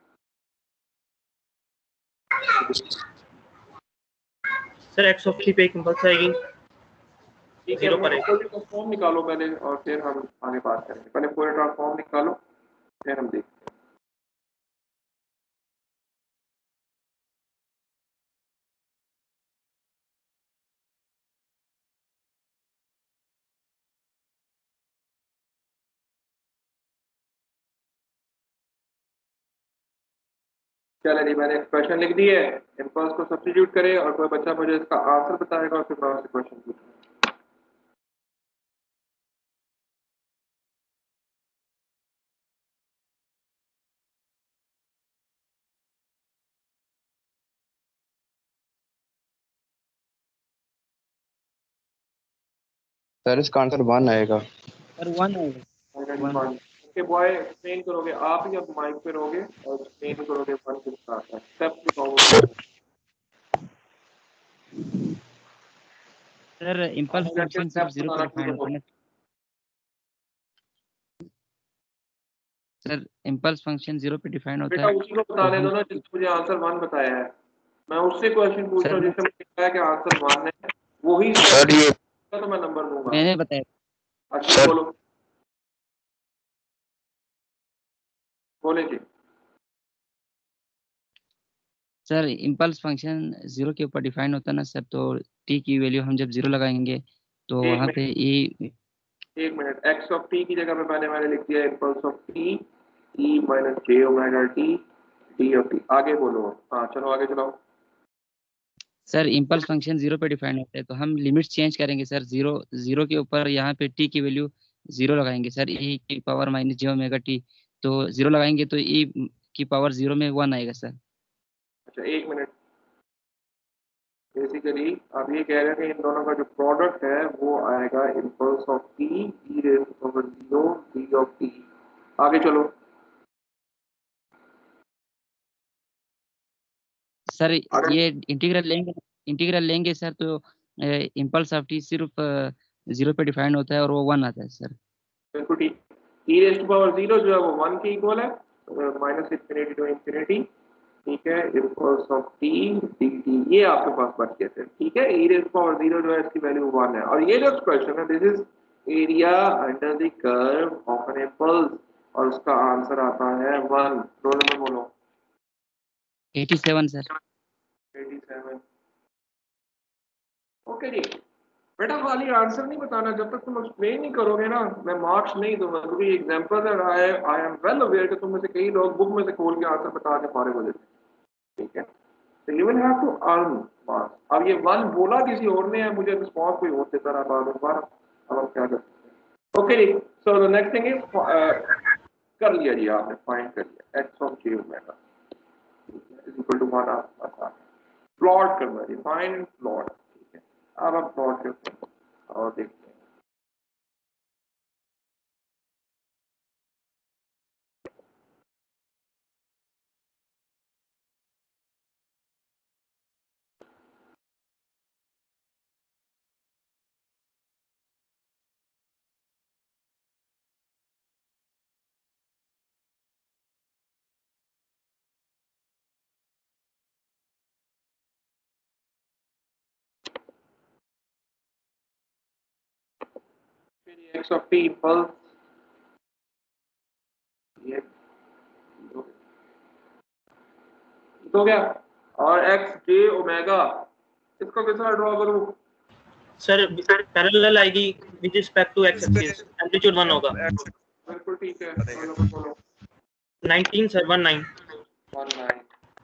सर एक्स ऑफ टी पे एक इंपल्स आएगी, ठीक है, जीरो पर फोरियर ट्रांसफॉर्म निकालो पहले और फिर हम आगे बात करेंगे। पहले फोरियर ट्रांसफॉर्म निकालो फिर हम देखते हैं। चले जी, मैंने एक्सप्रेशन लिख दी है, इम्पल्स को सब्स्टिट्यूट करें और कोई बच्चा मुझे इसका आंसर बताएगा और फिर मैं उससे क्वेश्चन पूछूंगा। सर इसका आंसर वन आएगा। सर वन आएगा। ओके बॉय, एक्सप्लेन करोगे आप ही, अब माइक पे रहोगे और एक्सप्लेन करोगे वन किसका आता है। स्टेप बताओ सर इम्पल्स फंक्शन सिर्फ जीरो पे डिफाइन होता है ना सर, इम्पल्स फंक्शन जीरो पे डिफाइन होता बेटा, है। उसी को बताने दो ना जिसने मुझे आंसर वन बताया है। मैं उससे क्वेश्चन पूछ रहा हूँ जिसने मुझे बताया कि आंसर वन है, वही सर ये तो मैं नंबर दूंगा। मैंने बताया। अच्छा बोलो, बोले जी। सर इम्पल्स फंक्शन जीरो के ऊपर डिफाइन होता है ना सर, तो टी की वैल्यू हम जब जीरो लगाएंगे तो एक वहाँ मिनट पे ई एक मिनट एक्स ऑफ टी की जगह पे मैंने मैंने लिख दिया impulse of t e minus j omega T D of t. आगे बोलो। हाँ चलो आगे चलो। सर इम्पल्स फंक्शन जीरो पे डिफाइन होता है तो हम लिमिट चेंज करेंगे सर। जीरो जीरो के ऊपर यहाँ पे टी की वैल्यू जीरो लगाएंगे सर, ई की power minus j omega t. तो जीरो लगाएंगे तो ई की पावर जीरो में वन आएगा सर। अच्छा एक मिनट, बेसिकली आप ये कह रहे थे इन दोनों का जो प्रोडक्ट है वो आएगा impulse of t e raise to power zero d of t. आगे चलो। सर ये इंटीग्रल लेंगे इंटीग्रल लेंगे सर तो इम्पल्स ऑफ टी सिर्फ जीरो पे डिफाइन होता है और वो वन आता है सर। बिल्कुल ठीक। E raise to power zero जो है वो वन के इक्वल है, माइनस इंफिनिटी टू इंफिनिटी, ठीक है। Impulse of t d t ये आपके पास बच गया सर, ठीक है। E raise to power zero जो है इसकी वैल्यू वन है और ये जो एक्सप्रेशन है this is area under the curve of an impulse और उसका आंसर आता है वन। रोल नंबर बोलो। Eighty seven sir. Eighty seven. Okay जी बेटा, खाली आंसर नहीं बताना, जब तक तुम एक्सप्लेन नहीं करोगे ना मैं मार्क्स नहीं दूंगा, क्योंकि एग्जांपल है। I I am well aware कि तुम में से कई लोग बुक में से खोल के आंसर बता के फारिग हो जाते हैं, ठीक है। तो you will have to earn marks. अब ये वन बोला किसी और ने है, मुझे रिस्पॉन्स कोई और देता रहा बार बार, अब हम क्या कर सकते हैं। ओके जी, so the next thing is कर लिया जी आपने, फाइंड कर लिया x of j omega is equal to one. आप प्लॉट करना जी, फाइंड प्लॉट, ठीक है। अब आप प्लॉट करते हैं और देखते हैं। एक्स ऑफ टी इम्पल्स ये हो गया और एक्स जे ओमेगा इसको किस तरह ड्रॉ करूं सर? पैरेलल आएगी with respect to x axis, amplitude one होगा। बिल्कुल ठीक है। बोलो बोलो। Nineteen sir, one nine. One nine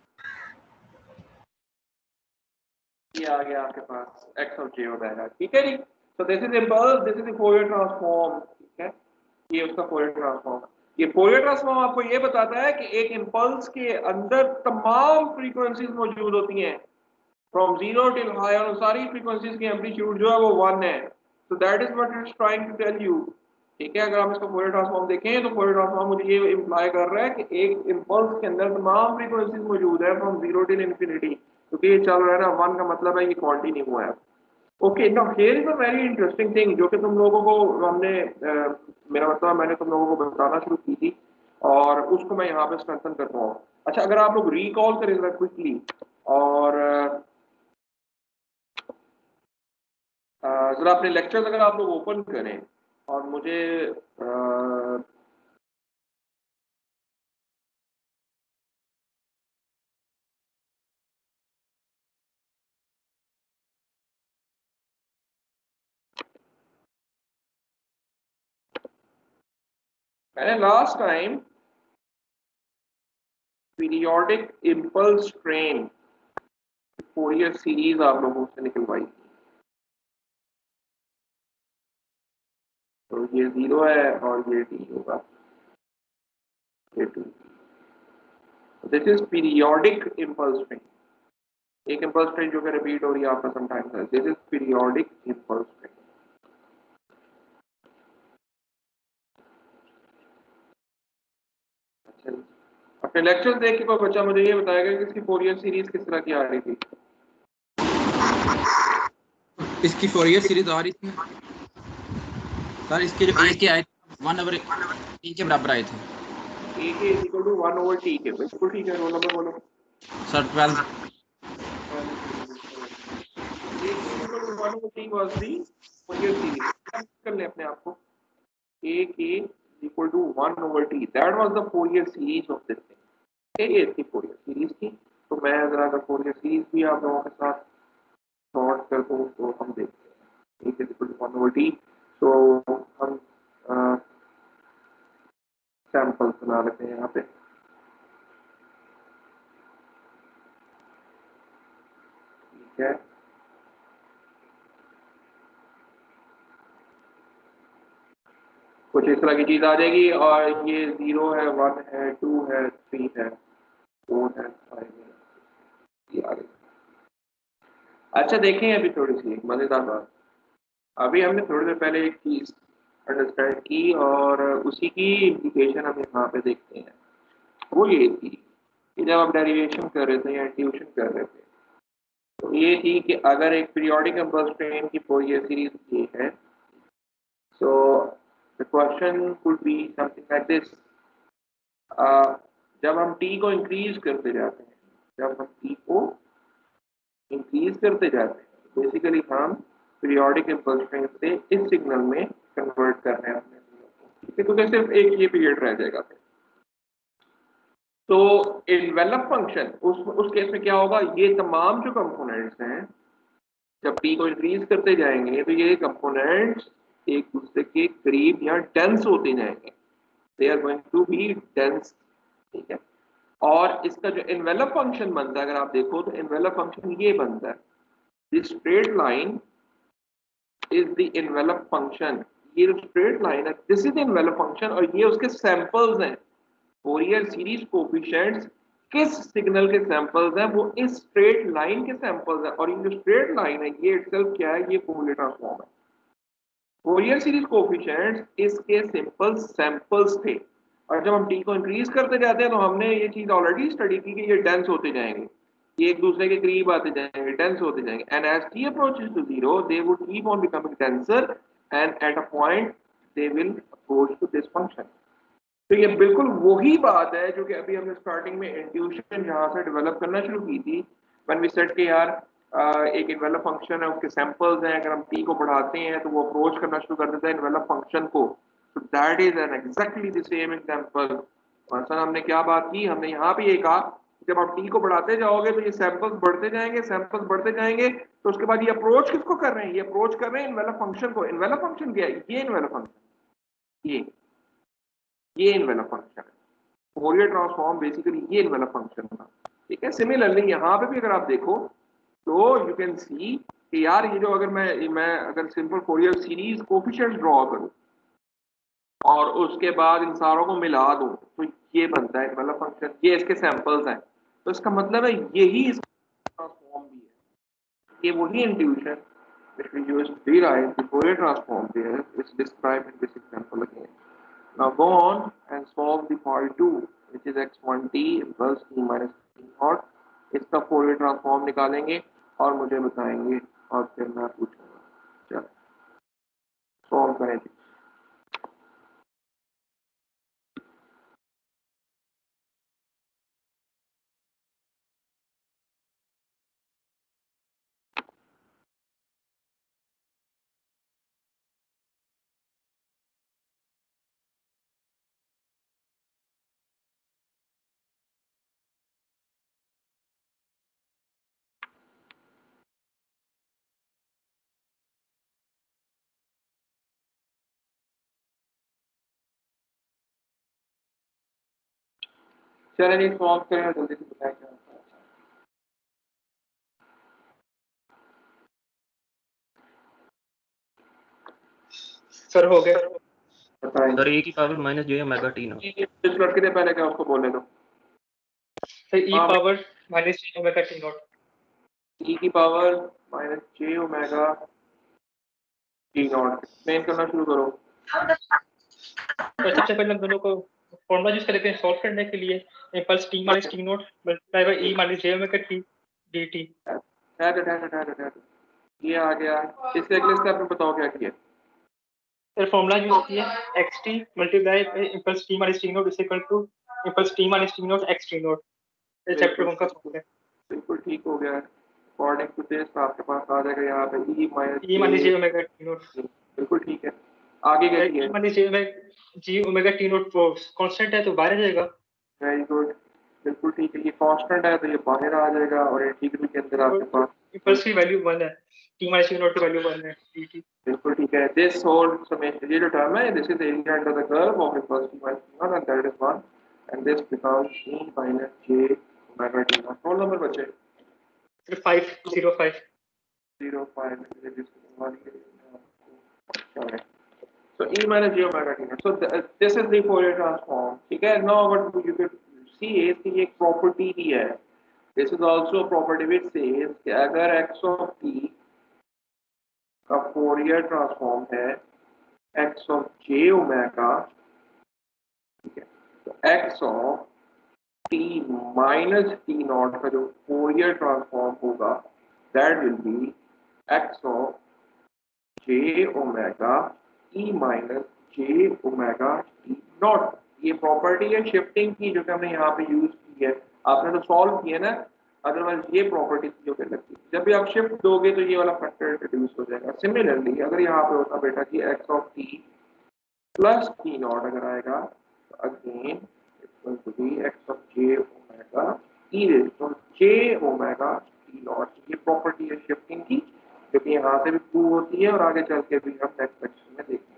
ये आ गया आपके पास एक्स ऑफ जे ओमेगा, ठीक है जी। तो this is impulse, this is Fourier transform, ठीक है। ये उसका फोरियर ट्रांसफॉर्म। ये फोरियर ट्रांसफॉर्म आपको ये बताता है कि एक इम्पल्स के अंदर तमाम फ्रीक्वेंसीज मौजूद होती हैं फ्रॉम जीरो टिल हाई, और सारी फ्रीक्वेंसीज की एम्पलीट्यूड जो है वो वन है। So that is what it's trying to tell you ठीक है, अगर हम इसका फोरियर ट्रांसफॉर्म देखें तो फोरियर ट्रांसफॉर्म मुझे ये इंप्लाई कर रहा है कि एक इंपल्स के अंदर तमाम फ्रीक्वेंसीज मौजूद है फ्रॉम जीरो टिल इंफिनिटी, क्योंकि ये चल रहा है ना वन का मतलब है ये कंटिन्यू है। Okay, now here is a very interesting thing जो कि तुम लोगों को हमने uh, मेरा मतलब मैंने तुम लोगों को बताना शुरू की थी और उसको मैं यहाँ पे स्ट्रेंथन करता हूँ। अच्छा, अगर आप लोग रिकॉल करें जरा क्विकली और जरा अपने लेक्चर्स अगर आप लोग ओपन करें और मुझे uh, मैंने last time periodic impulse train Fourier series आप लोगों से निकलवाई थी। तो ये जीरो है और ये टी होगा, ये two. This is periodic impulse train, एक इम्पल्स ट्रेन जो कि रिपीट हो रही है आपका समटाइम्स है। This is periodic impulse train. अच्छा, अपने लेक्चर देख के कोई बच्चा मुझे ये बताएगा कि इसकी फोरियर सीरीज किस तरह की आ रही थी? इसकी फोरियर सीरीज आ रही थी सर, इसके जो ए के आए वन ओवर टी के बराबर आए थे। A k is equal to one over t k, बिल्कुल ठीक है। रोल नंबर बोलो sir. Twelve. A k is equal to one over t was the Fourier series. कर ले अपने आप को, a k is equal to one over t, that was the Fourier series of this thing. ये इसकी Fourier series थी। तो मैं जरा अगर फोरियर सीरीज भी आप लोगों के साथ सॉर्ट कर दूं तो हम देखते हैं। A k is equal to one over t. तो हम सैंपल बना लेते हैं यहाँ पे। ठीक है, कुछ इस तरह की चीज आ जाएगी और ये जीरो है, वन है, टू है, थ्री है, फोर है, फाइव है, ये आ गई। अच्छा देखें अभी थोड़ी सी एक मजेदार बात। अभी हमने थोड़ी देर पहले एक चीज अंडरस्टैंड की और उसी की इम्प्लीकेशन हम यहाँ पे देखते हैं। वो ये थी कि जब हम डेरिवेशन कर रहे थे या इंट्यूशन कर रहे थे तो ये थी कि अगर एक पीरियोडिक इम्पल्स ट्रेन की फोरियर सीरीज ये है, so the question could be something like this. uh, जब हम t को इंक्रीज करते जाते हैं, जब हम t को इंक्रीज करते जाते हैं बेसिकली हम पीरियोडिक इम्पल्स ट्रेन से इस सिग्नल में कन्वर्ट कर रहे हैं अपने सिग्नल को, क्योंकि सिर्फ एक ये पीरियड रह जाएगा फिर। तो इन्वेलप फंक्शन उस उस केस में क्या होगा, ये तमाम जो कंपोनेंट्स हैं जब t को इंक्रीज करते जाएंगे तो ये कंपोनेंट्स एक दूसरे के करीब या डेंस होते जाएंगे, they are going to be dense. ठीक है, और इसका जो इन्वेलप फंक्शन बनता है अगर आप देखो तो इन्वेलप फंक्शन ये बनता है, this straight line is the envelope function. ये जो स्ट्रेट लाइन है this is the envelope function और ये उसके सैंपल्स हैं। फोरियर सीरीज कोएफिशिएंट्स किस सिग्नल के सैंपल्स हैं, वो इस स्ट्रेट लाइन के सैंपल्स हैं। और ये जो स्ट्रेट लाइन है ये इटसेल्फ क्या है, ये फोरियर ट्रांसफॉर्म है। फोरियर सीरीज कोएफिशिएंट्स इसके सिंपल सैंपल्स थे और जब हम टी को इंक्रीज करते जाते हैं तो हमने ये चीज ऑलरेडी स्टडी की कि ये डेंस होते जाएंगे, ये एक दूसरे के करीब आते जाएंगे, डेंस होते जाएंगे, and as t approaches to zero they would keep on becoming denser and at a point they will approach to this function. तो ये बिल्कुल वही बात है जो कि अभी हमने स्टार्टिंग में इंट्यूशन जहां से डेवलप करना शुरू की थी, व्हेन वी सेड कि यार एक इन्वेलप फंक्शन है, उसके सैंपल्स हैं, अगर हम टी को बढ़ाते हैं तो वो अप्रोच करना शुरू कर देता है इन्वेलप फंक्शन को। तो that is an exactly the same example. Person हमने क्या बात की, हमने यहाँ पे ये कहा जब आप टी को बढ़ाते जाओगे तो ये सैंपल्स बढ़ते जाएंगे, सैंपल्स बढ़ते जाएंगे, तो उसके बाद ये अप्रोच किसको कर रहे हैं, ये अप्रोच कर रहे हैं इन्वेलप फंक्शन को। इन्वेलप फंक्शन क्या है, ये इन्वेलप फंक्शन, ये ये इन्वेलप फंक्शन है। फोरियर ट्रांसफॉर्म बेसिकली ये इन्वेलप फंक्शन था। ठीक है, सिमिलरली यहाँ पे भी अगर आप देखो तो यू कैन सी कि यार ये जो अगर मैं मैं अगर simple Fourier series coefficients draw करूं और उसके बाद इन सारों को मिला दूं तो ये बनता है इन्वेलप फंक्शन, ये इसके सैंपल्स हैं। तो इसका मतलब है यही इसका ट्रांसफॉर्म भी है, ये वही intuition which we use to derive the Fourier transform there is described in this example again. Now go on and solve the part two, which is x one t plus t minus t naught. इसका Fourier transform निकालेंगे और मुझे बताएंगे और फिर मैं पूछूंगा. चलो सॉल्व करें. चलिए नहीं सॉल्व करें जल्दी से बताएं क्या होता है. सर हो गया. बताएं. सर ए की power minus j omega t ना. इस लड़के से पहले क्या उसको बोलने दो. Sir e power minus j omega t naught. E की power minus j omega t naught. Explain करना शुरू करो. तो सबसे पहले हम दोनों को फॉर्मूला यूज करेंगे सॉल्व करने के लिए. Impulse t minus t naught multiply by e minus j omega t dt. है तो है तो है तो है. ये आ गया. इससे अगले स्टेप में बताओ क्या किया. फिर फॉर्मूला यूज किया xt multiply by impulse t minus t naught is equal to impulse t minus t naught x t naught. ये चैप्टर वन का फॉर्मूला है. बिल्कुल ठीक हो गया. अकॉर्डिंग टू दिस आपके पास आ जाएगा यहाँ पे e minus e minus j omega t naught. बिल्कुल ठीक है. आगे क्या किया. e minus j omega g omega t naught constant है तो बाहर आ जाएगा. Very good. बिल्कुल ठीक है. ये कांस्टेंट है तो ये बाहर आ जाएगा और इंटीग्रल के अंदर आपके पास इम्पल्स की वैल्यू वन है. t माइनस टी नॉट की वैल्यू वन है dt. बिल्कुल ठीक है. दिस होल समेशन ये जो टर्म है this is area under the curve of impulse t minus t naught and that is one and this becomes e minus j omega t naught. Roll number बचे फिर five zero five. zero five is this one. Okay. So e minus j omega t naught. So the, this is the Fourier transform. ठीक है. Now what you could see is कि एक property भी है. This is also a property which says कि अगर x of t का Fourier transform है x of j omega, ठीक है, तो x of t minus t naught का जो Fourier transform होगा that will be x of j omega e minus j omega t naught. ये प्रॉपर्टी है शिफ्टिंग की जो कि हमने यहाँ पे यूज की है. आपने तो सॉल्व किया ना. अदरवाइज ये प्रॉपर्टी जो कि लगती है जब भी आप शिफ्ट दोगे तो ये वाला फैक्टर इंट्रोड्यूस हो जाएगा. सिमिलरली अगर यहाँ पे होता बेटा कि x of t plus t naught अगर आएगा तो again it's going to be x of j omega e raised to j omega t naught. ये प्रॉपर्टी है शिफ्टिंग की जो कि यहाँ से भी प्रूव होती है और आगे चल के भी हम नेक्स्ट सेक्शन में देखेंगे.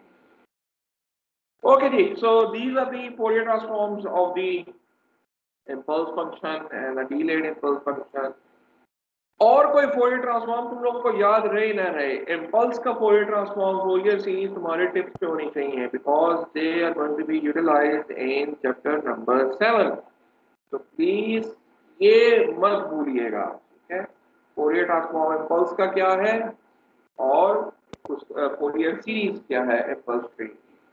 ओके जी. So these are the Fourier transforms of the impulse function and the delayed impulse function. और कोई Fourier transform तुम लोगों को याद रहे ना रहे. impulse का Fourier transform Fourier series तुम्हारे टिप्स पे होनी चाहिए because they are going to be utilized in chapter number seven. तो प्लीज ये मत भूलिएगा. ठीक है. Fourier transform impulse का क्या है और उस Fourier सीरीज क्या है impulse ट्री.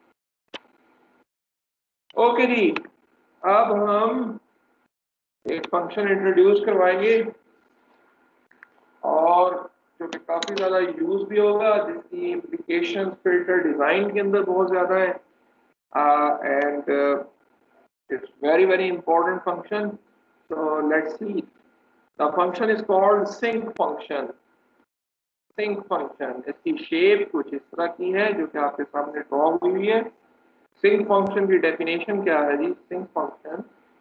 ओके जी. अब हम एक फंक्शन इंट्रोड्यूस करवाएंगे और जो कि काफी ज्यादा यूज भी होगा जिसकी इम्प्लीकेशन फिल्टर डिजाइन के अंदर बहुत ज्यादा है and it's very very important function. So let's see. The function is called sync function. Sync function. इसकी शेप कुछ इस तरह की है जो कि आपके सामने ड्रॉ हुई हुई है. Sync function की डेफिनेशन क्या है जी. Sync function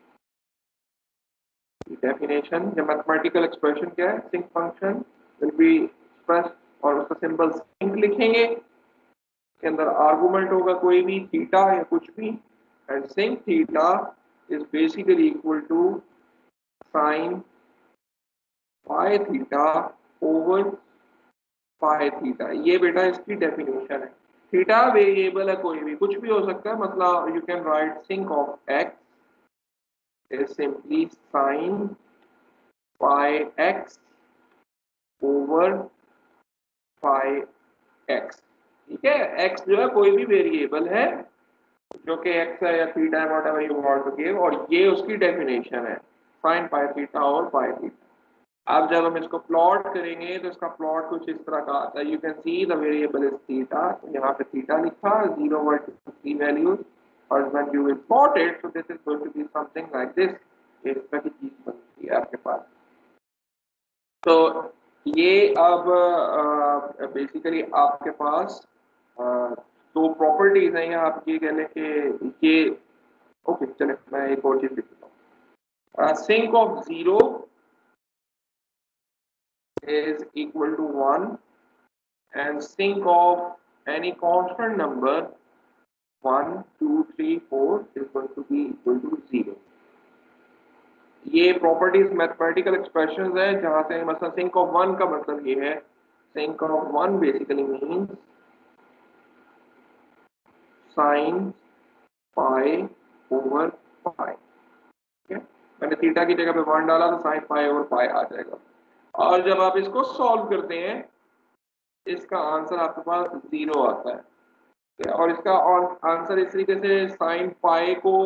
की डेफिनेशन या मैथमेटिकल एक्सप्रेशन क्या है. Sync function will be expressed और उसका सिंबल sync लिखेंगे. के अंदर आर्गुमेंट होगा कोई भी थीटा या कुछ भी and sync theta is basically equal to sin pi theta over pi theta. ये बेटा इसकी डेफिनेशन है. थीटा वेरिएबल है कोई भी कुछ भी हो सकता है. मतलब you can write sinc of x is simply sine pi x over pi x. ठीक है, एक्स जो है कोई भी वेरिएबल है जो कि एक्स है या थीटा है, whatever you want to give, और ये उसकी डेफिनेशन है साइन पाई थीटा और पाई थीटा। अब जब हम इसको प्लॉट करेंगे तो इसका प्लॉट कुछ इस तरह का आता है। You can see the variable is theta, यहाँ पे थीटा लिखा, zero one two three values, और when you will plot it so this is going to be something like this. इस तरह की चीज बनती है आपके पास। तो ये अब बेसिकली uh, आपके पास uh, दो प्रॉपर्टीज हैं यहाँ। आप ये कह लें कि ये ओके okay, चले मैं एक और चीज लिख देता हूँ। Sinc of zero is equal to one and sink of any constant number one, two, three, four is going to be equal to zero. ये प्रॉपर्टीज मैथमेटिकल एक्सप्रेशंस है जहां से मतलब सिंक ऑफ वन का मतलब ये है, sinc of one basically means sine pi over pi. ठीक है, मैंने थीटा की जगह पे वन डाला तो साइन पाई ओवर पाई आ जाएगा। और जब आप इसको सॉल्व करते हैं इसका आंसर आपके पास जीरो आता है। और इसका आंसर इस तरीके से साइन पाई को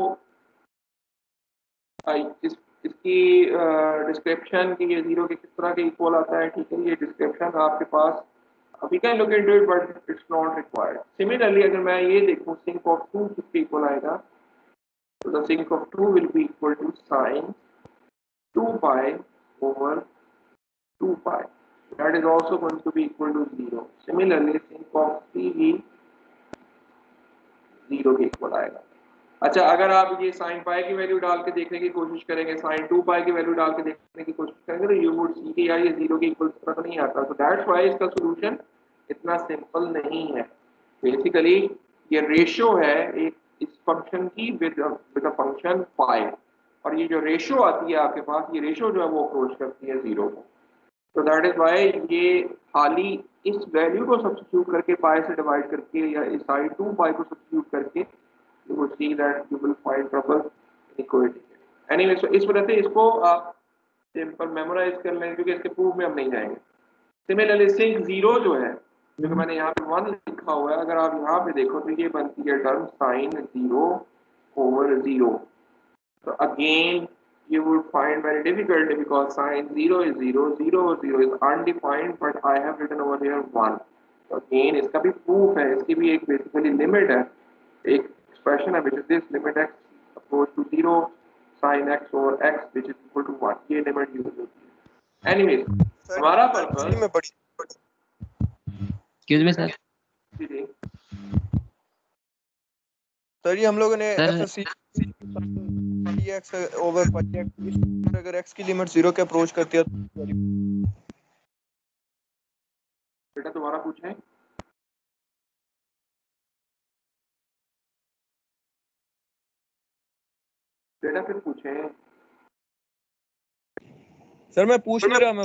इस, इसकी डिस्क्रिप्शन की ये जीरो के किस तरह के इक्वल आता है। ठीक है, ये डिस्क्रिप्शन आपके पास we can look into it but it's not required. Similarly अगर मैं ये देखूं सिंक ऑफ टू किसके इक्वल आएगा, तो the sinc of two will be equal to sine two pi over two pi, that is also going to be equal to zero. Similarly sink of three भी zero के equal आएगा। अच्छा, अगर आप ये sin pi की value डाल के देखने की कोशिश करेंगे, sin टू pi की वैल्यू डाल के देखने की कोशिश करेंगे तो you would see कि यार ये जीरो के इक्वल तरह तो नहीं आता। तो that's why इसका सॉल्यूशन इतना सिंपल नहीं है। बेसिकली ये रेशियो है एक इस फंक्शन की with with a function pi, और ये जो रेशियो आती है आपके पास, ये रेशियो जो है वो अप्रोच करती है जीरो को। तो दैट इज वाई ये खाली इस वैल्यू को सब्स्टिट्यूट करके पाई से डिवाइड करके या इस साइड टू पाई को सब्स्टिट्यूट करके you will see that you will find trouble equality. Anyway, so इस वजह से इसको आप सिंपल मेमोराइज कर लें क्योंकि इसके प्रूफ में हम नहीं जाएंगे। सिमिलरली सिंक जीरो जो है, जो मैंने यहाँ पे वन लिखा हुआ है, अगर आप यहाँ पे देखो तो ये बनती है term sine zero over zero. तो again you would find very difficult because sine zero is zero, zero over zero is undefined, but I have written over here one. So again इसका भी proof है, इसकी भी एक basically limit है, एक expression है which is this limit x approach to zero sin x over x which is equal to one. ये limit use होती है। Anyways, हमारा purpose में पढ़ी excuse me sir सर ये हम लोगों ने FSC x over pi x अगर x की लिमिट जीरो के अप्रोच करती है बेटा दोबारा पूछें। बेटा फिर पूछें। सर मैं पूछ नहीं रहा, मैं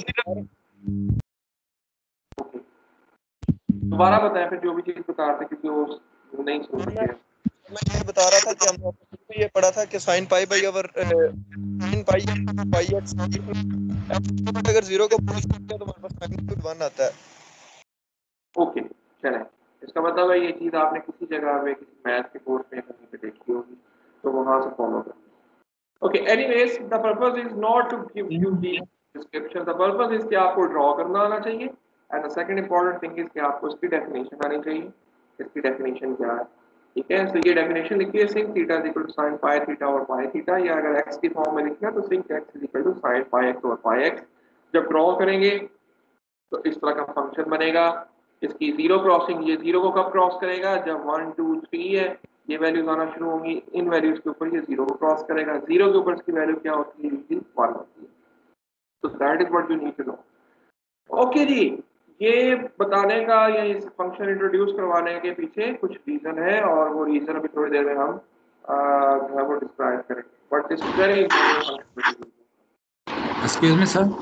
दोबारा बताएं फिर जो भी चीज बता रहे थे क्योंकि वो नहीं सुन रहे थे। मैं ये बता रहा था कि हमने ये पढ़ा था कि sin pi by over sin pi pi x अगर जीरो को पुश करते हैं तो हमारे पास मैग्नीट्यूड वन आता है। ओके चलें, इसका मतलब है ये चीज आपने किसी जगह पे किसी मैथ के कोर्स में कहीं पे देखी होगी तो वहां से फॉलो करना। Okay, anyways the purpose is not to give you the description, the purpose is कि आपको ड्रॉ करना आना चाहिए and the second important thing is कि आपको इसकी डेफिनेशन आनी चाहिए। इसकी डेफिनेशन क्या है? ठीक है, तो ये डेफिनेशन लिखी है sinc theta is equal to sin pi theta और पाई थीटा, या अगर x की फॉर्म में लिखना तो sinc x is equal to sin pi x और पाई x। जब ड्रॉ करेंगे तो इस तरह का फंक्शन बनेगा। इसकी जीरो क्रॉसिंग, ये जीरो को कब क्रॉस करेगा? जब वन टू थ्री है ये वैल्यूज आना शुरू होंगी, इन वैल्यूज के ऊपर ये जीरो को क्रॉस करेगा। जीरो के ऊपर इसकी वैल्यू क्या होती है? यूजुअली वन होती है। तो that is what you need to know. Okay जी, ये बताने का या इस फंक्शन इंट्रोड्यूस करवाने के पीछे कुछ रीजन है और वो रीजन अभी थोड़ी देर में हम जो है वो डिस्क्राइब करेंगे, but this is very important. Excuse me sir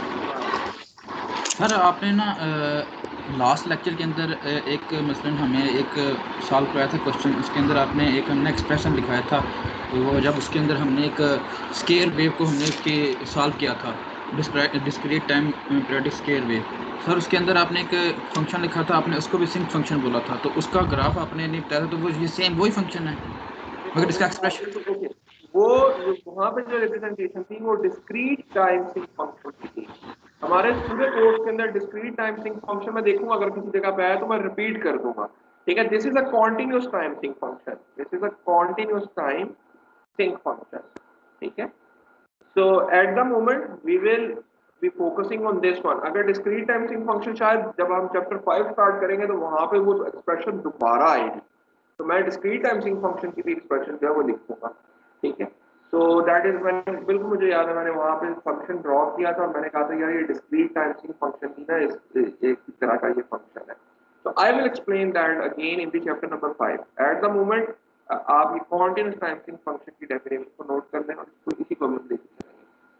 sir आपने ना लास्ट लेक्चर के अंदर एक मसलन हमें एक सॉल्व कराया था क्वेश्चन, उसके अंदर आपने एक हमने एक्सप्रेशन लिखाया था, तो वो जब उसके अंदर हमने एक स्केयर वेव को हमने उसके सॉल्व किया था discrete time periodic scale way. Sir उसके अंदर आपने एक फंक्शन लिखा था, आपने उसको भी सिंक फंक्शन बोला था, तो उसका ग्राफ आपने नहीं बताया था, तो वो ये सेम वही फंक्शन है मगर इसका एक्सप्रेशन। ओके, वो वहाँ पे जो रिप्रेजेंटेशन थी वो डिस्क्रीट टाइम सिंक फंक्शन की थी। हमारे पूरे कोर्स के अंदर डिस्क्रीट टाइम सिंक फंक्शन मैं देखूंगा, अगर किसी जगह पे आया तो मैं रिपीट कर दूंगा, ठीक है। This is a continuous time sinc function, this is a continuous time sinc function, ठीक है। So at the moment we will be focusing on this one. अगर डिस्क्रीट टाइम सिंक फंक्शन शायद जब हम चैप्टर फाइव स्टार्ट करेंगे तो वहां पे वो एक्सप्रेशन दोबारा आएगी, तो मैं डिस्क्रीट टाइम सिंक फंक्शन की भी एक्सप्रेशन जो है वो लिख दूंगा, ठीक है। सो दैट इज मैंने बिल्कुल मुझे याद है, मैंने वहाँ पे फंक्शन ड्रॉ किया था और मैंने कहा था यार ये डिस्क्रीट टाइम सिंक फंक्शन ही ना इस एक तरह का ये फंक्शन है। तो I will explain that again in the chapter number five. At the moment आप ये कॉन्टिन्यूस टाइम सिंक फंक्शन की डेफिनेशन को नोट कर लें और इसको इसी को हम देखते हैं।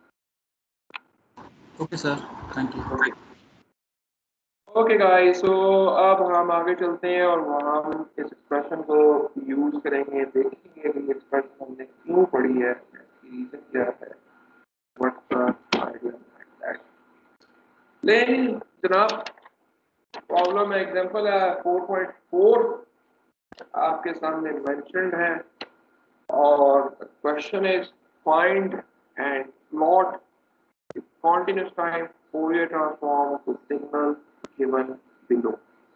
Okay sir, thank you. Okay guys, so अब हम आगे चलते हैं और वहाँ हम इस एक्सप्रेशन को यूज करेंगे, देखेंगे कि एक्सप्रेशन हमने क्यों पढ़ी है, रीजन क्या है, what's the idea behind that. लेकिन जनाब प्रॉब्लम एग्जांपल है फोर पॉइंट फोर आपके सामने मेंशन्ड है और question is find and plot continuous time Fourier transform of the signal given below.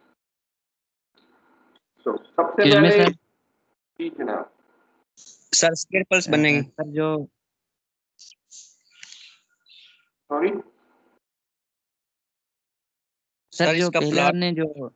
So सबसे इसमें पहले सर जी जनाब सर स्क्वायर पल्स बनेगी। सर जो सॉरी सर सर जो इसका पहले प्लॉट आपने जो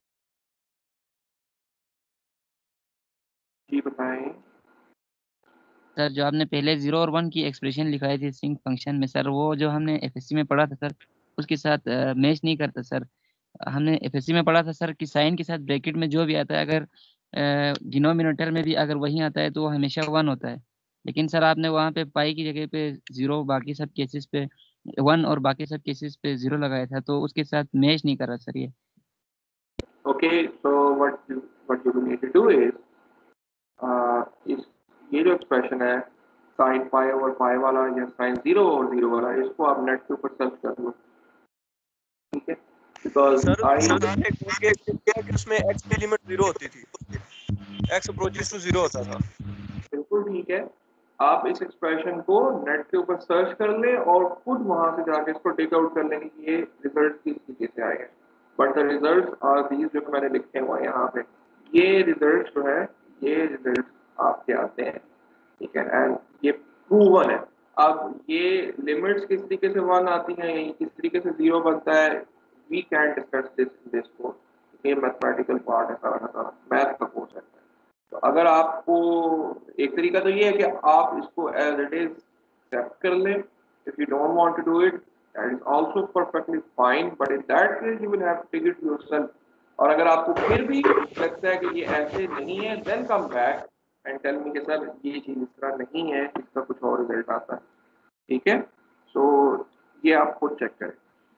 जी बताएं। सर जो आपने पहले जीरो और वन की एक्सप्रेशन लिखाई थी सिंक फंक्शन में, सर वो जो हमने एफएससी में पढ़ा था सर उसके साथ मैच नहीं करता सर। हमने एफएससी में पढ़ा था सर कि साइन के साथ ब्रैकेट में जो भी आता है, अगर डिनोमिनेटर में भी अगर वही आता है तो वो हमेशा वन होता है। लेकिन सर आपने वहाँ पे पाई की जगह पे जीरो, बाकी सब केसेस पे वन और बाकी सब केसेस पे जीरो लगाया था, तो उसके साथ मैच नहीं कर रहा सर ये। Okay, so what what you need to do is इस ये जो एक्सप्रेशन है साइन पाई ओवर पाई वाला या साइन जीरो और जीरो वाला, इसको आप नेट के ऊपर सर्च कर लो, ठीक है। बिकॉज सर आई आपने ये किया कि उसमें x की लिमिट जीरो होती थी, x अप्रोचेस टू जीरो होता था। बिल्कुल ठीक है, आप इस एक्सप्रेशन को नेट के ऊपर सर्च कर लें और खुद वहां से जाके इसको टेक आउट कर लें कि ये रिजल्ट किस तरीके से आए हैं। But the result are these जो मैंने लिखे हुए हैं यहाँ पे, ये रिजल्ट जो है ये रिजल्ट आपके आते हैं, ठीक है, एंड ये प्रूवन है। अब ये लिमिट्स किस तरीके से वन आती हैं, किस तरीके से जीरो बनता है, we can discuss this this course. ये मैथमेटिकल पार्ट है, सारा का सारा मैथ का कोर्स है। तो अगर आपको एक तरीका तो ये है कि आप इसको एज इट इज एक्सेप्ट कर लें। If you don't want to do it that is also perfectly fine, but in that case you will have to take it yourself. और अगर आपको फिर भी लगता है कि ये ऐसे नहीं है, then come back and tell me कि सर ये चीज इस तरह नहीं है, इसका कुछ और रिजल्ट आता है, ठीक है। सो so, ये आप खुद चेक करें।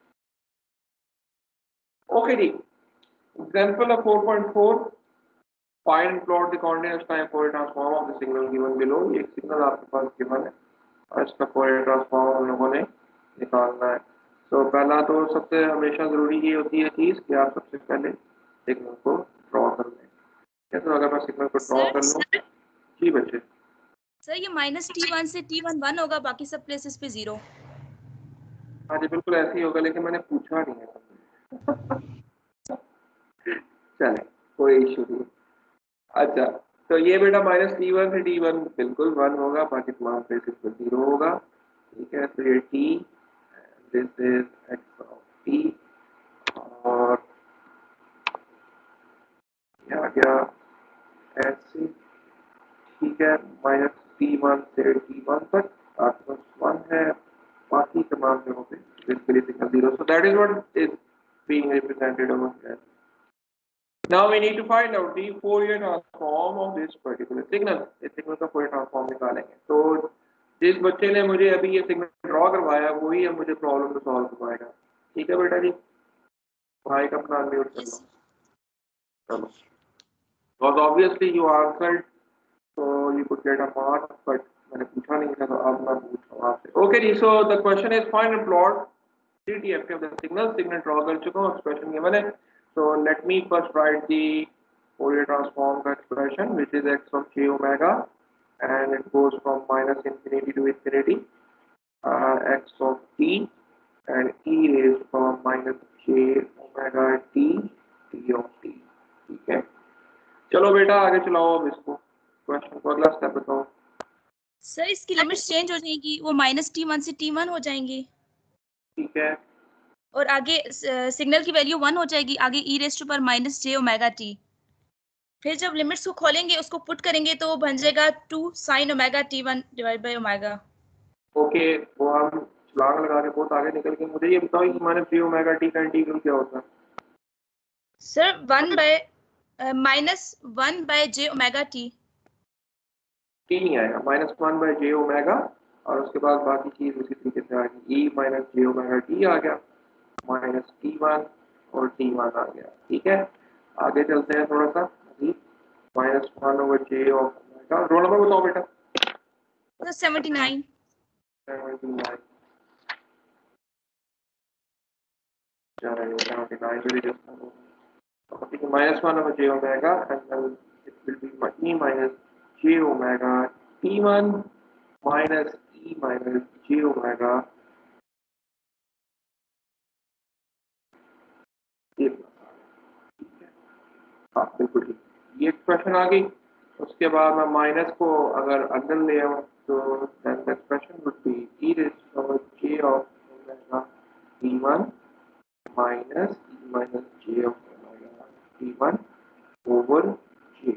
ओके जी, example of four point four, find and plot the continuous time Fourier transform of the signal given below. एक सिग्नल आपके पास गिवन है और इसका Fourier ट्रांसफॉर्म हम लोगों ने निकालना है। तो पहला तो सबसे हमेशा जरूरी ये होती है चीज कि आप सबसे पहले सिग्नल को ड्रॉ कर लें। तो अगर मैं सिग्नल को ड्रॉ कर लूँ, जी बच्चे। सर ये माइनस टी वन से टी वन वन होगा, बाकी सब प्लेसेस पे जीरो। हाँ जी बिल्कुल ऐसे ही होगा, लेकिन मैंने पूछा नहीं है। चले कोई इशू नहीं। अच्छा, तो ये बेटा माइनस टी वन से टी वन बिल्कुल वन होगा, बाकी तमाम प्लेसेस पे जीरो होगा, ठीक है। तो ये t, this is x of t, और यहाँ गया ऐसे, ठीक है। माइनस टी वन से टी वन तक आपके पास वन है, बाकी तमाम जगहों पे इसके लिए signal zero. So that is what is being represented over here. Now we need to find out the Fourier transform of this particular signal. इस सिग्नल का Fourier transform निकालेंगे। तो जिस बच्चे ने मुझे अभी ये सिग्नल ड्रॉ करवाया वही अब मुझे प्रॉब्लम को सॉल्व करवाएगा, ठीक है बेटा जी। भाई का अपना अनम्यूट कर लो। चलो, because obviously you answered so you could get a mark, but मैंने पूछा नहीं था तो अब मैं पूछ रहा हूँ आपसे। Okay ji, so the question is find and plot D T F T of the signal. Signal draw कर चुका हूँ, expression given है. So let me first write the Fourier transform का expression, which is x of j omega, and it goes from minus infinity to infinity. Uh, x of t and e raised from minus j omega t t of t. ठीक है. चलो बेटा आगे चलाओ अब इसको. Question को अगला स्टेप बताओ. सर इसकी लिमिट्स चेंज हो जाएगी, वो माइनस टी वन से टी वन हो जाएंगी. ठीक है. और आगे सिग्नल की वैल्यू वन हो जाएगी, आगे ई रेस्ट टू पर माइनस जे ओमेगा टी. फिर जब लिमिट्स को खोलेंगे उसको पुट करेंगे तो वो बन जाएगा two sine omega T one divide by omega. Okay, वो हम छलांग लगा के बहुत आगे निकल के मुझे ये बताओ कि माइनस जे ओमेगा टी का इंटीग्रल क्या होता है? Sir one by minus one by j omega t. T नहीं आएगा, minus one by j omega और उसके बाद बाकी चीज उसी तरीके से आ गई. E minus j omega t आ गया, माइनस टी वन और टी वन आ गया. ठीक है, आगे चलते हैं थोड़ा सा. Minus one over j of omega. Roll number बताओ बेटा. Seventy nine. Seventy nine. Seventy nine भी just minus one over j omega, and then it will be e minus j omega t one minus e minus j omega हाँ बिल्कुल ठीक. ये expression आ गई. उसके बाद मैं माइनस को अगर अंदर ले आऊँ तो then the expression would be e raised to power j of omega t one minus e minus j of omega t one over j.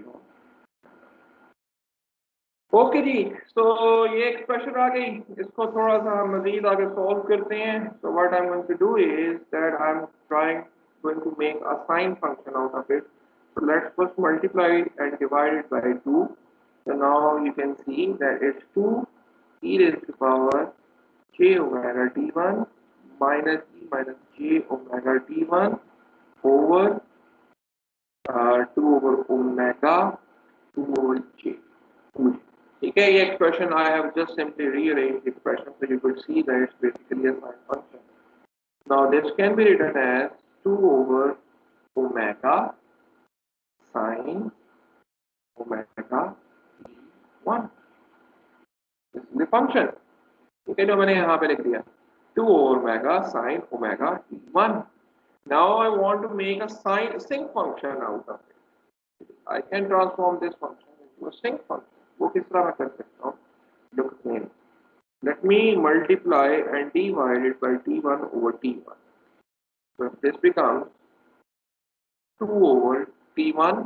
Okay जी, तो ये एक्सप्रेशन आ गई. इसको थोड़ा सा मजीद आगे सॉल्व करते हैं. So what I am going to do is that I am trying going to make a sine function out of it. So let's first multiply and divide it by two. So now you can see that it's two e raised to power j omega t one minus e minus j omega t one over uh, two over omega two over j. ठीक है, ये expression I have just simply rearranged the expression so you could see that it's basically a sine function. Now this can be written as two over omega sine omega t one. This is the function. ठीक है, जो मैंने यहाँ पे लिख दिया two over omega sine omega t one. Now I want to make a sine sinc function out of it. I can transform this function into a sinc function. वो किस तरह मैं कर सकता हूँ? Look at me. Let me multiply and divide it by t one over t one. So this becomes two over t one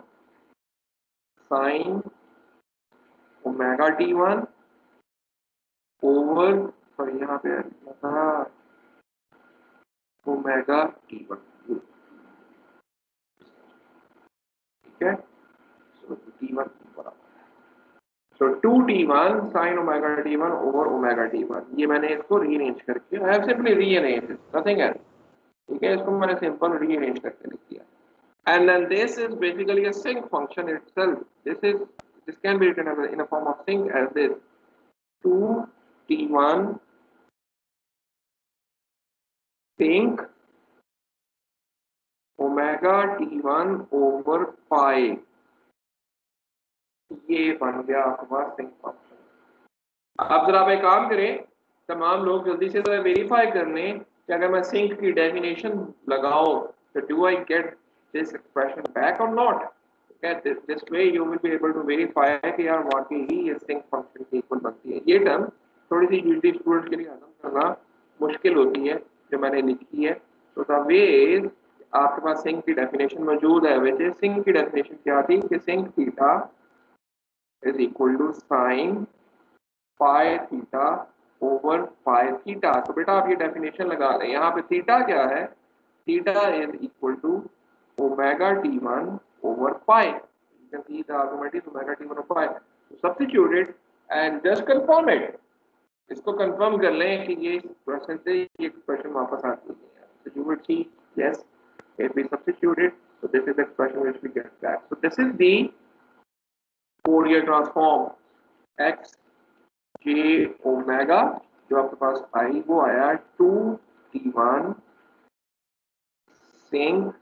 sine omega t one over, sorry यहाँ पे था omega t one. ठीक है, so t one बराबर, so two t one sin omega t one over omega t one. ये मैंने इसको rearrange करके I have simply rearranged it, nothing else. ठीक है, इसको मैंने सिंपल रीअरेंज करके लिख दिया. And then this is basically a sinc function itself. This is this can be written as a, in a form of sinc as this two t one sinc omega t one over pi. ये बन गया आपका sinc function. अब जरा आप एक काम करें, तमाम लोग जल्दी से तो वेरीफाई कर लें कि अगर मैं sinc की डेफिनेशन लगाऊं तो do I get this expression back or not? Okay, this, this way you will be able to verify कि यार वाकई ही ये sinc function की इक्वल बनती है. ये टर्म थोड़ी सी यूटी स्टूडेंट के लिए हजम करना मुश्किल होती है जो मैंने लिखी है. तो द वे इज आपके पास sinc की डेफिनेशन मौजूद है. वैसे sinc की डेफिनेशन क्या थी कि sinc theta is equal to sine pi theta over pi theta. तो बेटा आप ये डेफिनेशन लगा लें. यहाँ पे थीटा क्या है? Theta is equal to omega T one over pi. You can see the argument is omega t one over pi. So substitute it and just confirm it. इसको कंफर्म कर लें कि ये एक्सप्रेशन से ये एक्सप्रेशन वापस आती है. So you will see yes, if we substitute it, so this is the expression which we get back. So this is the Fourier transform x j omega जो आपके पास आई वो आया two t one sinc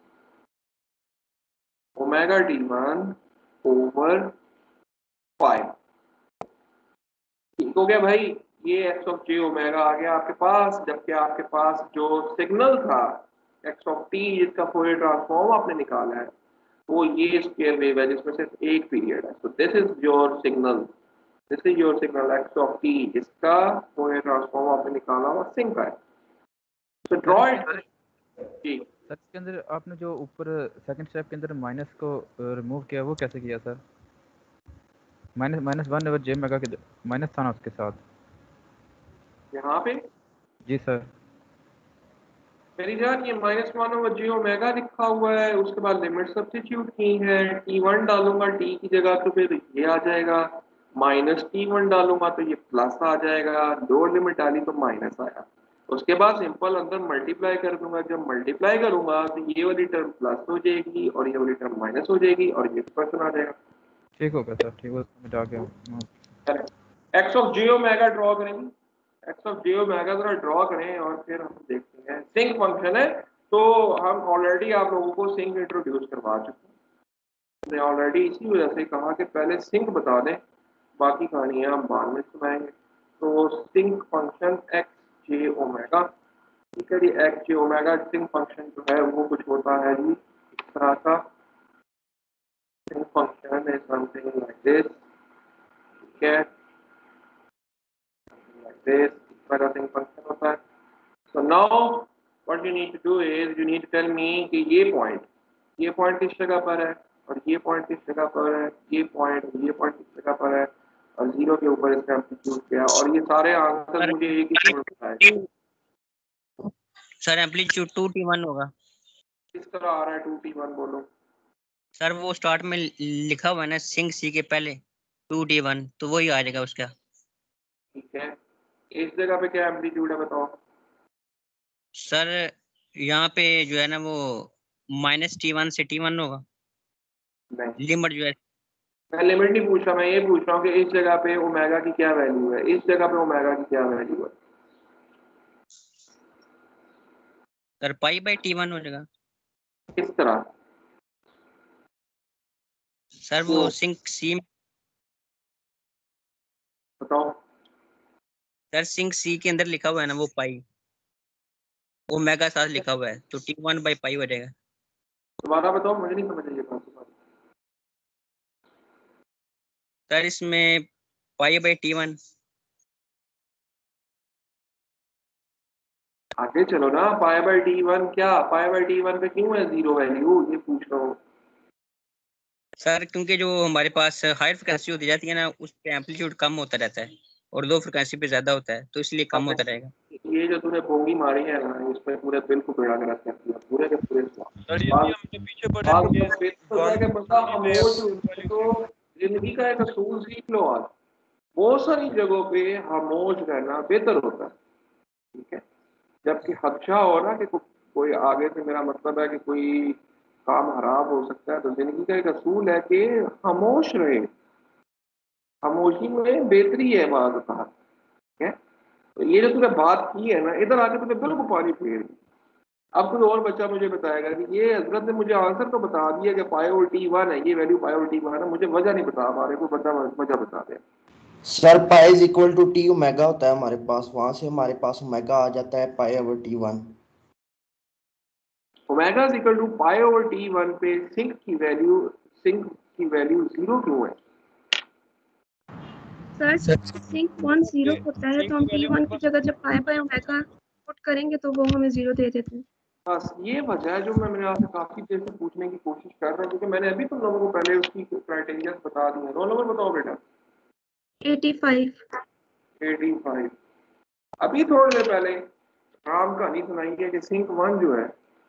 omega T one over five. ठीक हो गया भाई, ये एक्स ऑफ जे ओमेगा आ गया आपके पास, जबकि आपके पास जो सिग्नल था एक्स ऑफ टी जिसका फोरियर ट्रांसफॉर्म आपने निकाला है वो ये स्क्वायर वेव है जिसमें सिर्फ एक पीरियड है। So this is your signal, this is your signal x of t जिसका फोरियर ट्रांसफॉर्म आपने निकाला हुआ सिंक है। So draw it. जी सर इसके अंदर आपने जो ऊपर सेकंड स्टेप के अंदर माइनस को रिमूव किया वो कैसे किया sir? Minus minus one over j mega के माइनस था ना उसके साथ यहाँ पे। जी सर। मेरी जान ये minus one over j omega लिखा हुआ है, उसके बाद लिमिट सब्स्टिट्यूट की है, टी वन डालूंगा टी की जगह तो फिर ये आ जाएगा, माइनस टी वन डालूंगा तो ये प्लस आ जाएगा, लोअर लिमिट डाली तो माइनस आया। उसके बाद सिंपल अंदर मल्टीप्लाई कर दूंगा, जब मल्टीप्लाई करूंगा तो ये वाली टर्म प्लस हो जाएगी और ये वाली टर्म माइनस हो जाएगी और ये एक्सप्रेशन आ जाएगा। ठीक हो गया सर, ठीक हो मिटा के x of j omega draw करेंगे, एक्स ऑफ जे ओमेगा जरा ड्रॉ करें और फिर हम देखते हैं। सिंक फंक्शन है तो हम ऑलरेडी आप लोगों को सिंक इंट्रोड्यूस करवा चुके हैं, हमने ऑलरेडी इसी वजह से कहा कि पहले सिंक बता दें, बाकी कहानियाँ हम बाद में सुनाएंगे। तो sinc function x j omega, ठीक है जी, x j omega sinc function जो है वो कुछ होता है जी इस तरह का, sinc function is something like this, ठीक है, like this, इस तरह का सिंक फंक्शन होता है। So now what you need to do is you need to tell me कि ये पॉइंट ये पॉइंट किस जगह पर है और ये पॉइंट किस जगह पर है, ये पॉइंट और ये पॉइंट किस जगह पर है और जीरो के ऊपर इसका एम्पलीट्यूड क्या है, और ये सारे आंसर मुझे एक ही समय बताएं। Sir amplitude two t one होगा। किस तरह आ रहा है टू टी वन बोलो? सर वो स्टार्ट में लिखा हुआ है ना सिंक सी के पहले टू टी वन, तो वही आ जाएगा उसका। ठीक है, इस जगह पे क्या एम्पलीट्यूड है बताओ? सर यहाँ पे जो है ना वो माइनस टी वन से टी वन होगा। नहीं, लिमिट जो है, मैं लिमिट नहीं पूछ रहा, मैं ये पूछ रहा हूँ कि इस जगह पे ओमेगा की क्या वैल्यू है, इस जगह पे ओमेगा की क्या वैल्यू है? Sir pi by t one हो जाएगा। किस तरह? सर वो सिंक सी बताओ। सर सिंक सी के अंदर लिखा हुआ है ना वो पाई, ओमेगा साथ लिखा हुआ है, तो टी वन बाई पाई हो जाएगा। दोबारा बताओ, मुझे नहीं समझ आई बात। सर इसमें पाई बाई टी वन। आगे चलो ना, पाई बाई टी वन क्या, पाई बाई टी वन पे क्यों है जीरो वैल्यू, ये पूछ रहा हूँ। सर क्योंकि जो हमारे पास हायर फ्रिक्वेंसी होती जाती है ना उस पे एम्पलीट्यूड कम होता रहता है और लो फ्रिक्वेंसी पे ज्यादा होता है, तो इसलिए कम होता रहेगा। ये जो तूने बोंगी मारी है ना, इस पे पूरे बिल को बिड़ा के रखा है, पूरे के पूरे सर ये भी हम जो पीछे पढ़े थे बंदा खामोश, तो जिंदगी का एक असूल सीख लो आज, बहुत सारी जगहों पे खामोश रहना बेहतर होता है, ठीक है। जबकि खदशा हो ना कि को, कोई आगे से, मेरा मतलब है कि कोई काम खराब हो सकता है, तो जिंदगी का एक असूल है कि खामोश रहे, खामोशी में बेहतरी है बात कहा, ठीक है। तो ये जो तूने बात की है ना, इधर आके तूने बिल्कुल पानी फेर दी। अब कोई और बच्चा मुझे बताएगा कि ये हजरत ने मुझे आंसर तो बता दिया कि पाई ओवर टी वन है, ये value pi over T one है, मुझे वजह नहीं बता पा रहे, कोई बंदा वजह बता दे। Sir pi is equal to t omega होता है हमारे पास, वहां से हमारे पास ओमेगा आ जाता है pi over T one. Omega is equal to pi over T one पे सिंक की वैल्यू, सिंक की वैल्यू जीरो क्यों है? सर सिंक वन जीरो होता है, तो हम टी वन की जगह जब पाई बाय ओमेगा पुट करेंगे तो वो हमें जीरो दे देते हैं। बस ये वजह है जो मैं मेरे आपसे काफी देर से पूछने की कोशिश कर रहा हूँ, क्योंकि मैंने अभी तुम लोगों को पहले उसकी क्राइटेरिया बता दी है। रोल नंबर बताओ बेटा। पचासी। पचासी। अभी थोड़ी देर पहले राम कहानी सुनाई है कि सिंक वन जो है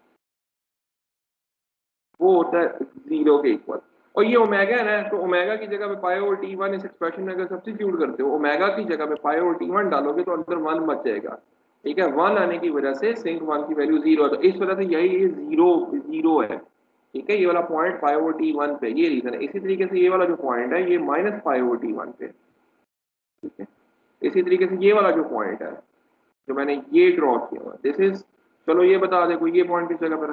वो होता है जीरो के इक्वल, और ये ओमेगा है ना, तो ओमेगा की जगह पे पाई ओवर टी वन इस एक्सप्रेशन में अगर सब्स्टिट्यूट करते हो, ओमेगा की जगह पे पाई ओवर टी वन डालोगे तो अंदर वन बच जाएगा, ठीक है। वन आने की वजह से सिंक वन की वैल्यू जीरो है, तो इस वजह से यही जीरो जीरो है, ठीक है। ये वाला point pi over T one पे, ये रीजन है। इसी तरीके से ये वाला जो पॉइंट है ये minus pi over T one पे, ठीक है। इसी तरीके से ये वाला जो पॉइंट है जो मैंने ये ड्रॉ किया हुआ दिस इज, चलो ये बता दे कोई ये पॉइंट किस जगह पर है?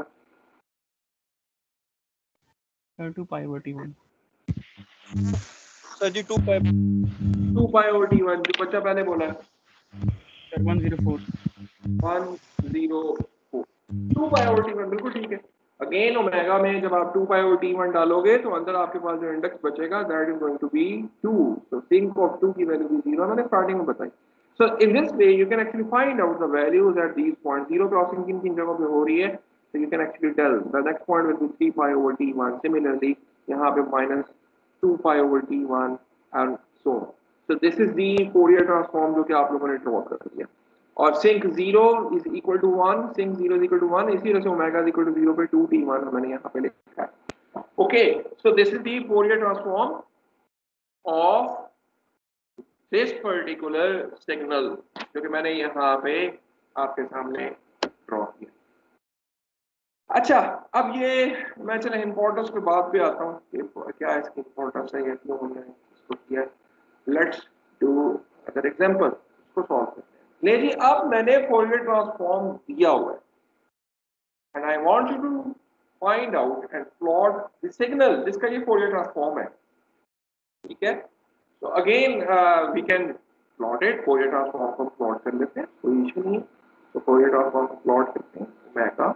Two pi over T one sir जी two pi two pi over T one जो बच्चा पहले बोला है one zero four one zero four two pi over T one बिल्कुल ठीक है। अगेन ओमेगा में जब आप two pi over T one डालोगे तो अंदर आपके पास जो इंडेक्स बचेगा that is going to be two, so sinc of two की वैल्यू भी जीरो मैंने स्टार्टिंग में बताई। So in this way you can actually find out the values at these point, zero crossing किन किन जगहों पे हो रही है, so you can actually tell the next point will be three pi over t one, similarly यहाँ पे minus two pi over t one and so on. So this is the Fourier transform जो कि आप लोगों ने draw कर दिया। और sinc zero is equal to one, sinc zero is equal to one, इसी तरह से omega is equal to zero पे टू टी वन मैंने यहाँ पे लिखा है। Okay, so this is the Fourier transform of this particular signal जो कि मैंने यहाँ पे आपके सामने ड्रॉ किया। अच्छा, अब ये मैं चले इम्पोर्टेंस पे बात पे आता हूँ कि क्या इसकी इम्पोर्टेंस है या क्यों हमने इसको किया। लेट्स डू अदर एग्जांपल, इसको सॉल्व करते हैं। ले जी, अब मैंने फोरियर ट्रांसफॉर्म दिया हुआ है and I want you to find out and plot the signal जिसका ये फोरियर ट्रांसफॉर्म है, ठीक है। तो again we can plot it, Fourier transform को प्लॉट कर लेते हैं, कोई इशू नहीं है। तो फोरियर ट्रांसफॉर्म को प्लॉट करते हैं, omega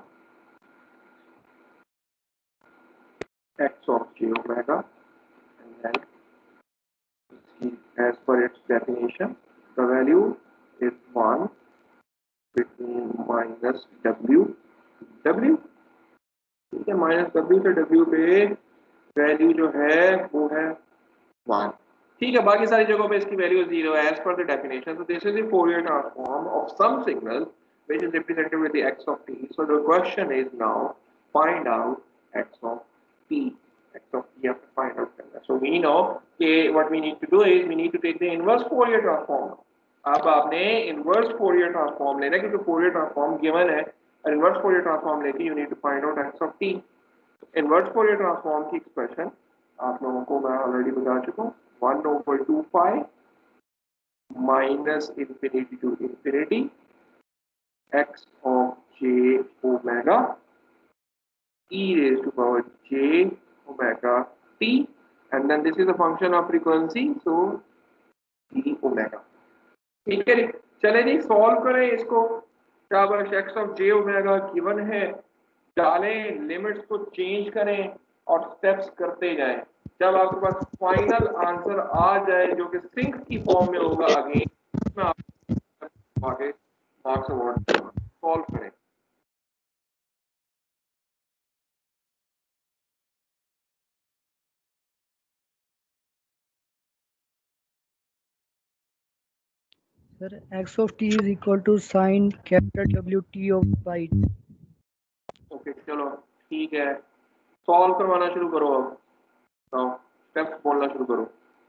x of j omega, and then as per its definition the value is one between minus w w, ठीक है, माइनस w से w पे वैल्यू जो है वो है वन, ठीक है। बाकी सारी जगहों पे इसकी value zero as per the definition. So this is the Fourier transform of some signal which is represented with the x of t. So the question is now find out x of t. X of t you have to find out. So we know okay, what we need to do is we need to take the inverse Fourier transform. अब आपने inverse Fourier transform लेना है क्योंकि Fourier transform given है और inverse Fourier transform लेके you need to find out x of t. Inverse Fourier transform की expression आप लोगों को मैं already बता चुका हूँ, one over two pi minus infinity to infinity x of j omega e raised to power j omega t, and then this is a function of frequency, so d omega, ठीक है। चले जी solve करें इसको। शाबाश, x of j omega given है, डालें, limits को change करें और स्टेप्स करते जाएं। जब आपके पास फाइनल आंसर आ जाए जो कि सिंक की फॉर्म में होगा, अगेन मैं आपको आगे मार्क्स अवार्ड दूंगा। सॉल्व करें। Sir, x of t is equal to sin capital W t of pi. Okay चलो ठीक है, सॉल्व करवाना शुरू करो। अब तो स्टेप्स बोलना शुरू करो।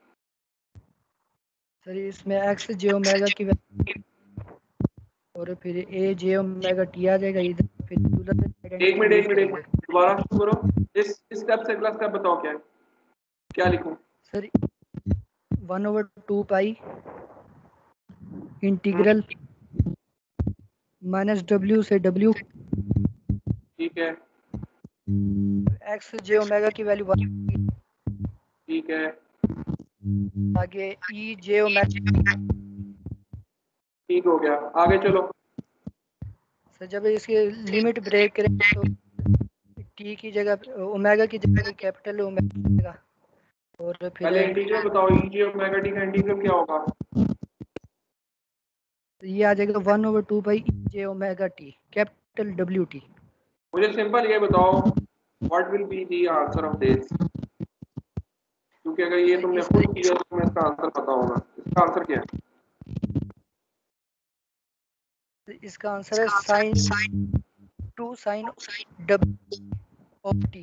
सर इसमें x j ओमेगा की वैल्यू और फिर a j ओमेगा t आ जाएगा इधर, फिर एक मिनट एक मिनट एक मिनट दोबारा शुरू करो। इस स्टेप से अगला स्टेप बताओ क्या है, क्या लिखूं? Sir one over two pi integral minus डब्ल्यू से डब्ल्यू, ठीक है, x j ओमेगा की वैल्यू वन, ठीक है, आगे e j ओमेगा, ठीक हो गया, आगे चलो। सर जब इसकी लिमिट ब्रेक करें तो t की जगह ओमेगा की जगह कैपिटल ओमेगा और फिर पहले इंटीग्रल बताओ, e j ओमेगा t का इंटीग्रल क्या होगा? ये आ जाएगा one over two by e j omega t capital w t। मुझे सिंपल ये बताओ what will be the answer of this, क्योंकि अगर ये तुमने खुद किया तो तुम्हें इसका आंसर पता होगा। इसका आंसर क्या है? इसका आंसर है sine two sine w of t।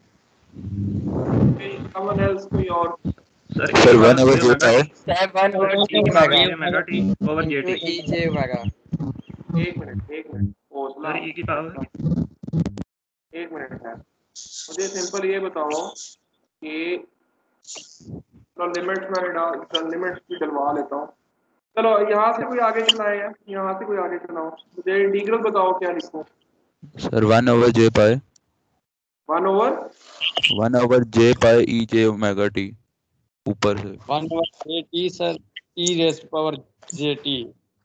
Someone else कोई और? Sir one over two pi sir one over t omega t over j t e जे ओमेगा। एक मिनट एक मिनट हौसला, सर e की पावर एक मिनट है। मुझे सिंपल ये बताओ कि तो लिमिट्स मैंने डाल लिमिट्स भी डलवा लेता हूँ। चलो यहाँ से कोई आगे चलाए यार, यहाँ से कोई आगे चलाओ, मुझे इंटीग्रल बताओ क्या लिखूं। Sir one over j pi one over one over j pi e जे ओमेगा टी ऊपर से one over j t sir, e raise power j t,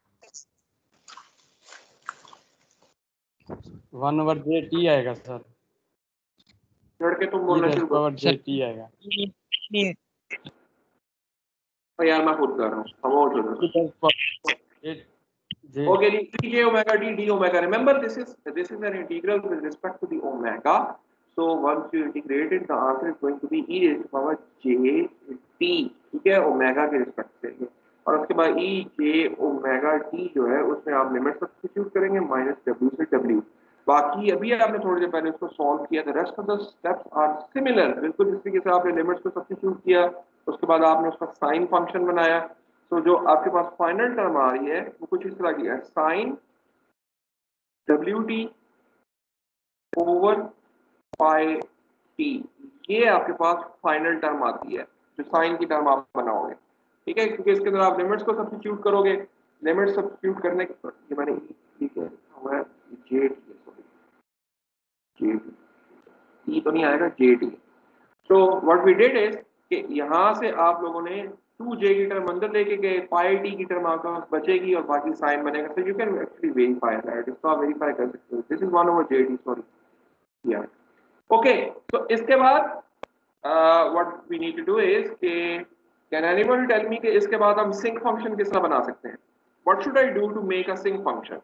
one over j t आएगा सर, लड़के तुम ई बोलना रेस शुरू करो। पावर जे टी आएगा। और यार मैं खुद कर रहा हूँ, खामोश हो जाओ। Okay, the e j omega t d omega. Remember, this is this is an integral with respect to the omega. So once you integrate it, the answer is going to be e raised to power j t. ठीक है, omega के respect से। और उसके बाद e j omega t जो है उसमें आप लिमिट सब्स्टिट्यूट करेंगे माइनस w से w। बाकी अभी आपने थोड़ी देर पहले उसको सॉल्व किया, the rest of the steps are similar. बिल्कुल जिस तरीके से आपने लिमिट्स को सब्स्टिट्यूट किया, उसके बाद आपने उसका साइन फंक्शन बनाया। तो जो आपके पास फाइनल टर्म आ रही है वो कुछ इस तरह की है, साइन डब्ल्यू टी ओवर पाई टी, ये आपके पास फाइनल टर्म आती है जो साइन की टर्म आप बनाओगे। ठीक है, क्योंकि इसके अंदर आप लिमिट्स को सब्स्टिट्यूट करोगे। लिमिट सब्स्टिट्यूट करने के ये मैंने ठीक है हमारा j t sorry j t तो नहीं आएगा, जे टी। तो व्हाट वी डिड इज कि यहाँ से आप लोगों ने टू जे की टर्म अंदर लेके गए, पाई टी की टर्म आपके पास बचेगी और बाकी साइन बनेगा। So you can actually verify that, इसको आप वेरीफाई कर सकते हो। This is one over j t sorry या ओके। तो इसके बाद what we need to do is कि कैन एनीवन टेल मी कि इसके बाद हम सिंक फंक्शन किस तरह बना सकते हैं। What should I do to make a sinc function?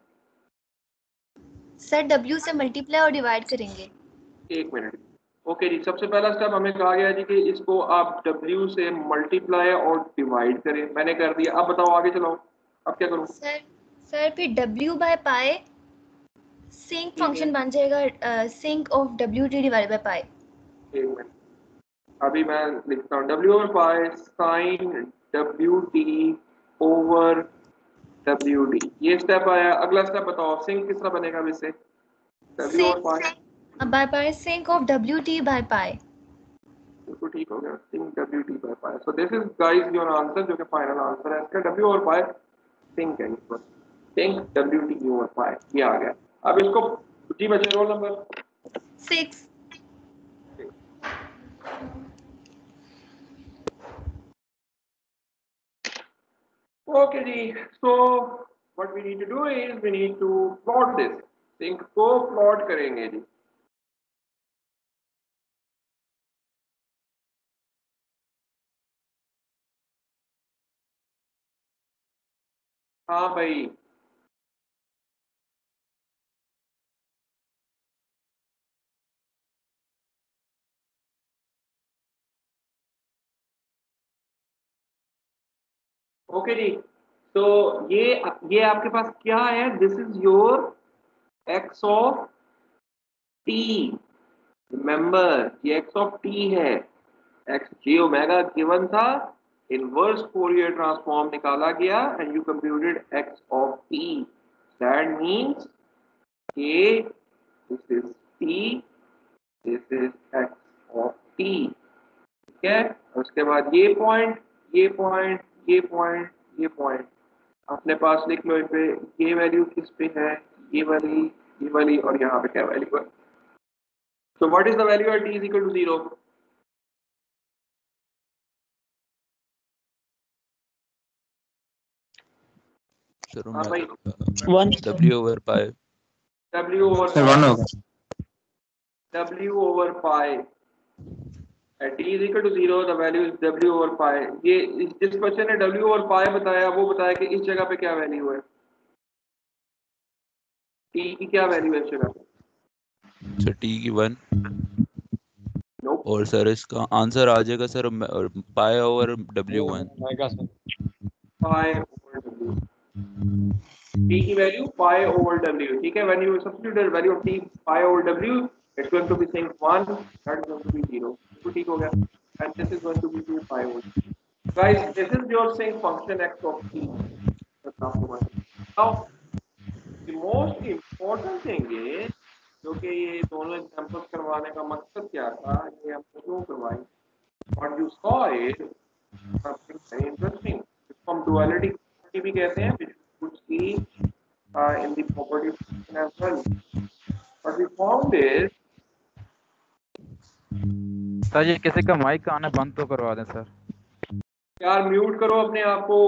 Sir w से मल्टीप्लाई और डिवाइड करेंगे। एक मिनट। ओके जी, सबसे पहला स्टेप हमें कहा गया जी कि इसको आप W से मल्टीप्लाई और डिवाइड करें। मैंने कर दिया, अब बताओ आगे चलाओ, अब क्या करूं? सर सर फिर W by pi sinc function बन जाएगा, sinc of W t divide by pi. एक मिनट, अभी मैं लिखता हूं W over pi sine W t over W d, ये स्टेप आया। अगला स्टेप बताओ, सिंक किस तरह बनेगा अब इससे? W over pi by pi sink of wt by pi। बिल्कुल ठीक हो गया, sinc wt by pi। So this is guys your answer, जो कि फाइनल आंसर है इसका। w और pi सिंक है, इसको सिंक wt ओवर pi, ये आ गया। अब इसको जी बचे रोल नंबर सिक्स। ओके जी, so what we need to do is we need to plot this. Sinc को प्लॉट करेंगे जी। हाँ भाई, ओके जी। तो ये ये आपके पास क्या है? This is your x of t. Remember ये एक्स ऑफ टी है, एक्स जे ओमेगा गिवन था, इनवर्स फोरियर ट्रांसफॉर्म निकाला गया and you computed x of t. That means के this is t, this is x of t. ठीक है, उसके बाद ये पॉइंट, ये पॉइंट, ये पॉइंट, ये पॉइंट अपने पास लिख लो। इन पे ये वैल्यू किस पे है? ये वाली, ये वाली, और यहाँ पे क्या वैल्यू है? So what is the value at t is equal to zero? Sir हाँ भाई, W over pi W over सर वन होगा। W over pi at t is equal to zero, the value is W over pi। ये जिस question ने W over pi बताया वो बताया कि इस जगह पे क्या वैल्यू है, t की क्या वैल्यू है इस जगह पे? सर t की वन nope। और सर इसका आंसर आ जाएगा sir pi over W one. Pi over W, t की वैल्यू पाई ओवर W। ठीक है, when you substitute the value of t pi over W, it's going to be sinc one, that is going to be zero। तो ठीक हो गया, and this is going to be two pi over। Guys, this is your sinc function x of t। Now the most important thing is, जो कि ये दोनों examples करवाने का मकसद क्या था, ये हमने क्यों करवाई? What you saw is something very interesting। From duality भी कहते हैं, which we could see uh, in the property section as well. What we found is sir ये किसी का माइक आना बंद तो करवा दें सर। यार म्यूट करो अपने आप को।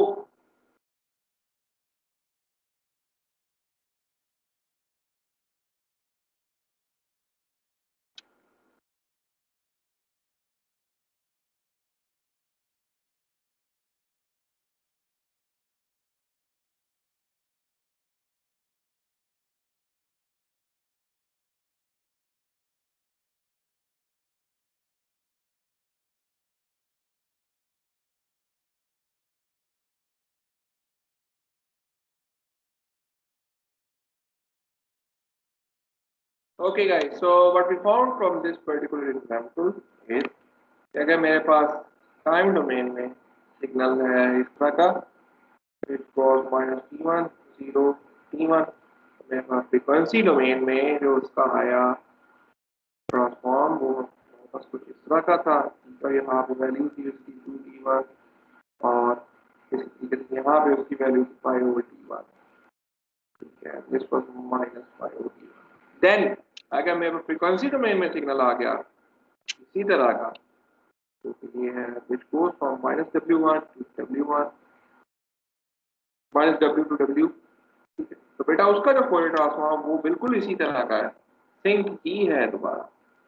Okay guys, so what we found from this particular example is अगर मेरे पास टाइम डोमेन में सिग्नल है इस तरह का, it was minus T one zero T one, मेरे पास फ्रीक्वेंसी डोमेन में जो उसका आया ट्रांसफॉर्म वो बस कुछ इस तरह का था। तो यहाँ पे वैल्यू थी उसकी टू टी वन और इस यहाँ पे उसकी वैल्यू थी फाइव ओवर टी वन, ठीक है, this was minus five over T one. Then अगर मेरे फ्रीक्वेंसी डोमेन में सिग्नल आ गया इसी तरह का, तो ये है which goes from minus w one to w one minus w to w, तो बेटा उसका जो फोरियर ट्रांसफॉर्म वो बिल्कुल इसी तरह का है, सिंक ही है दोबारा,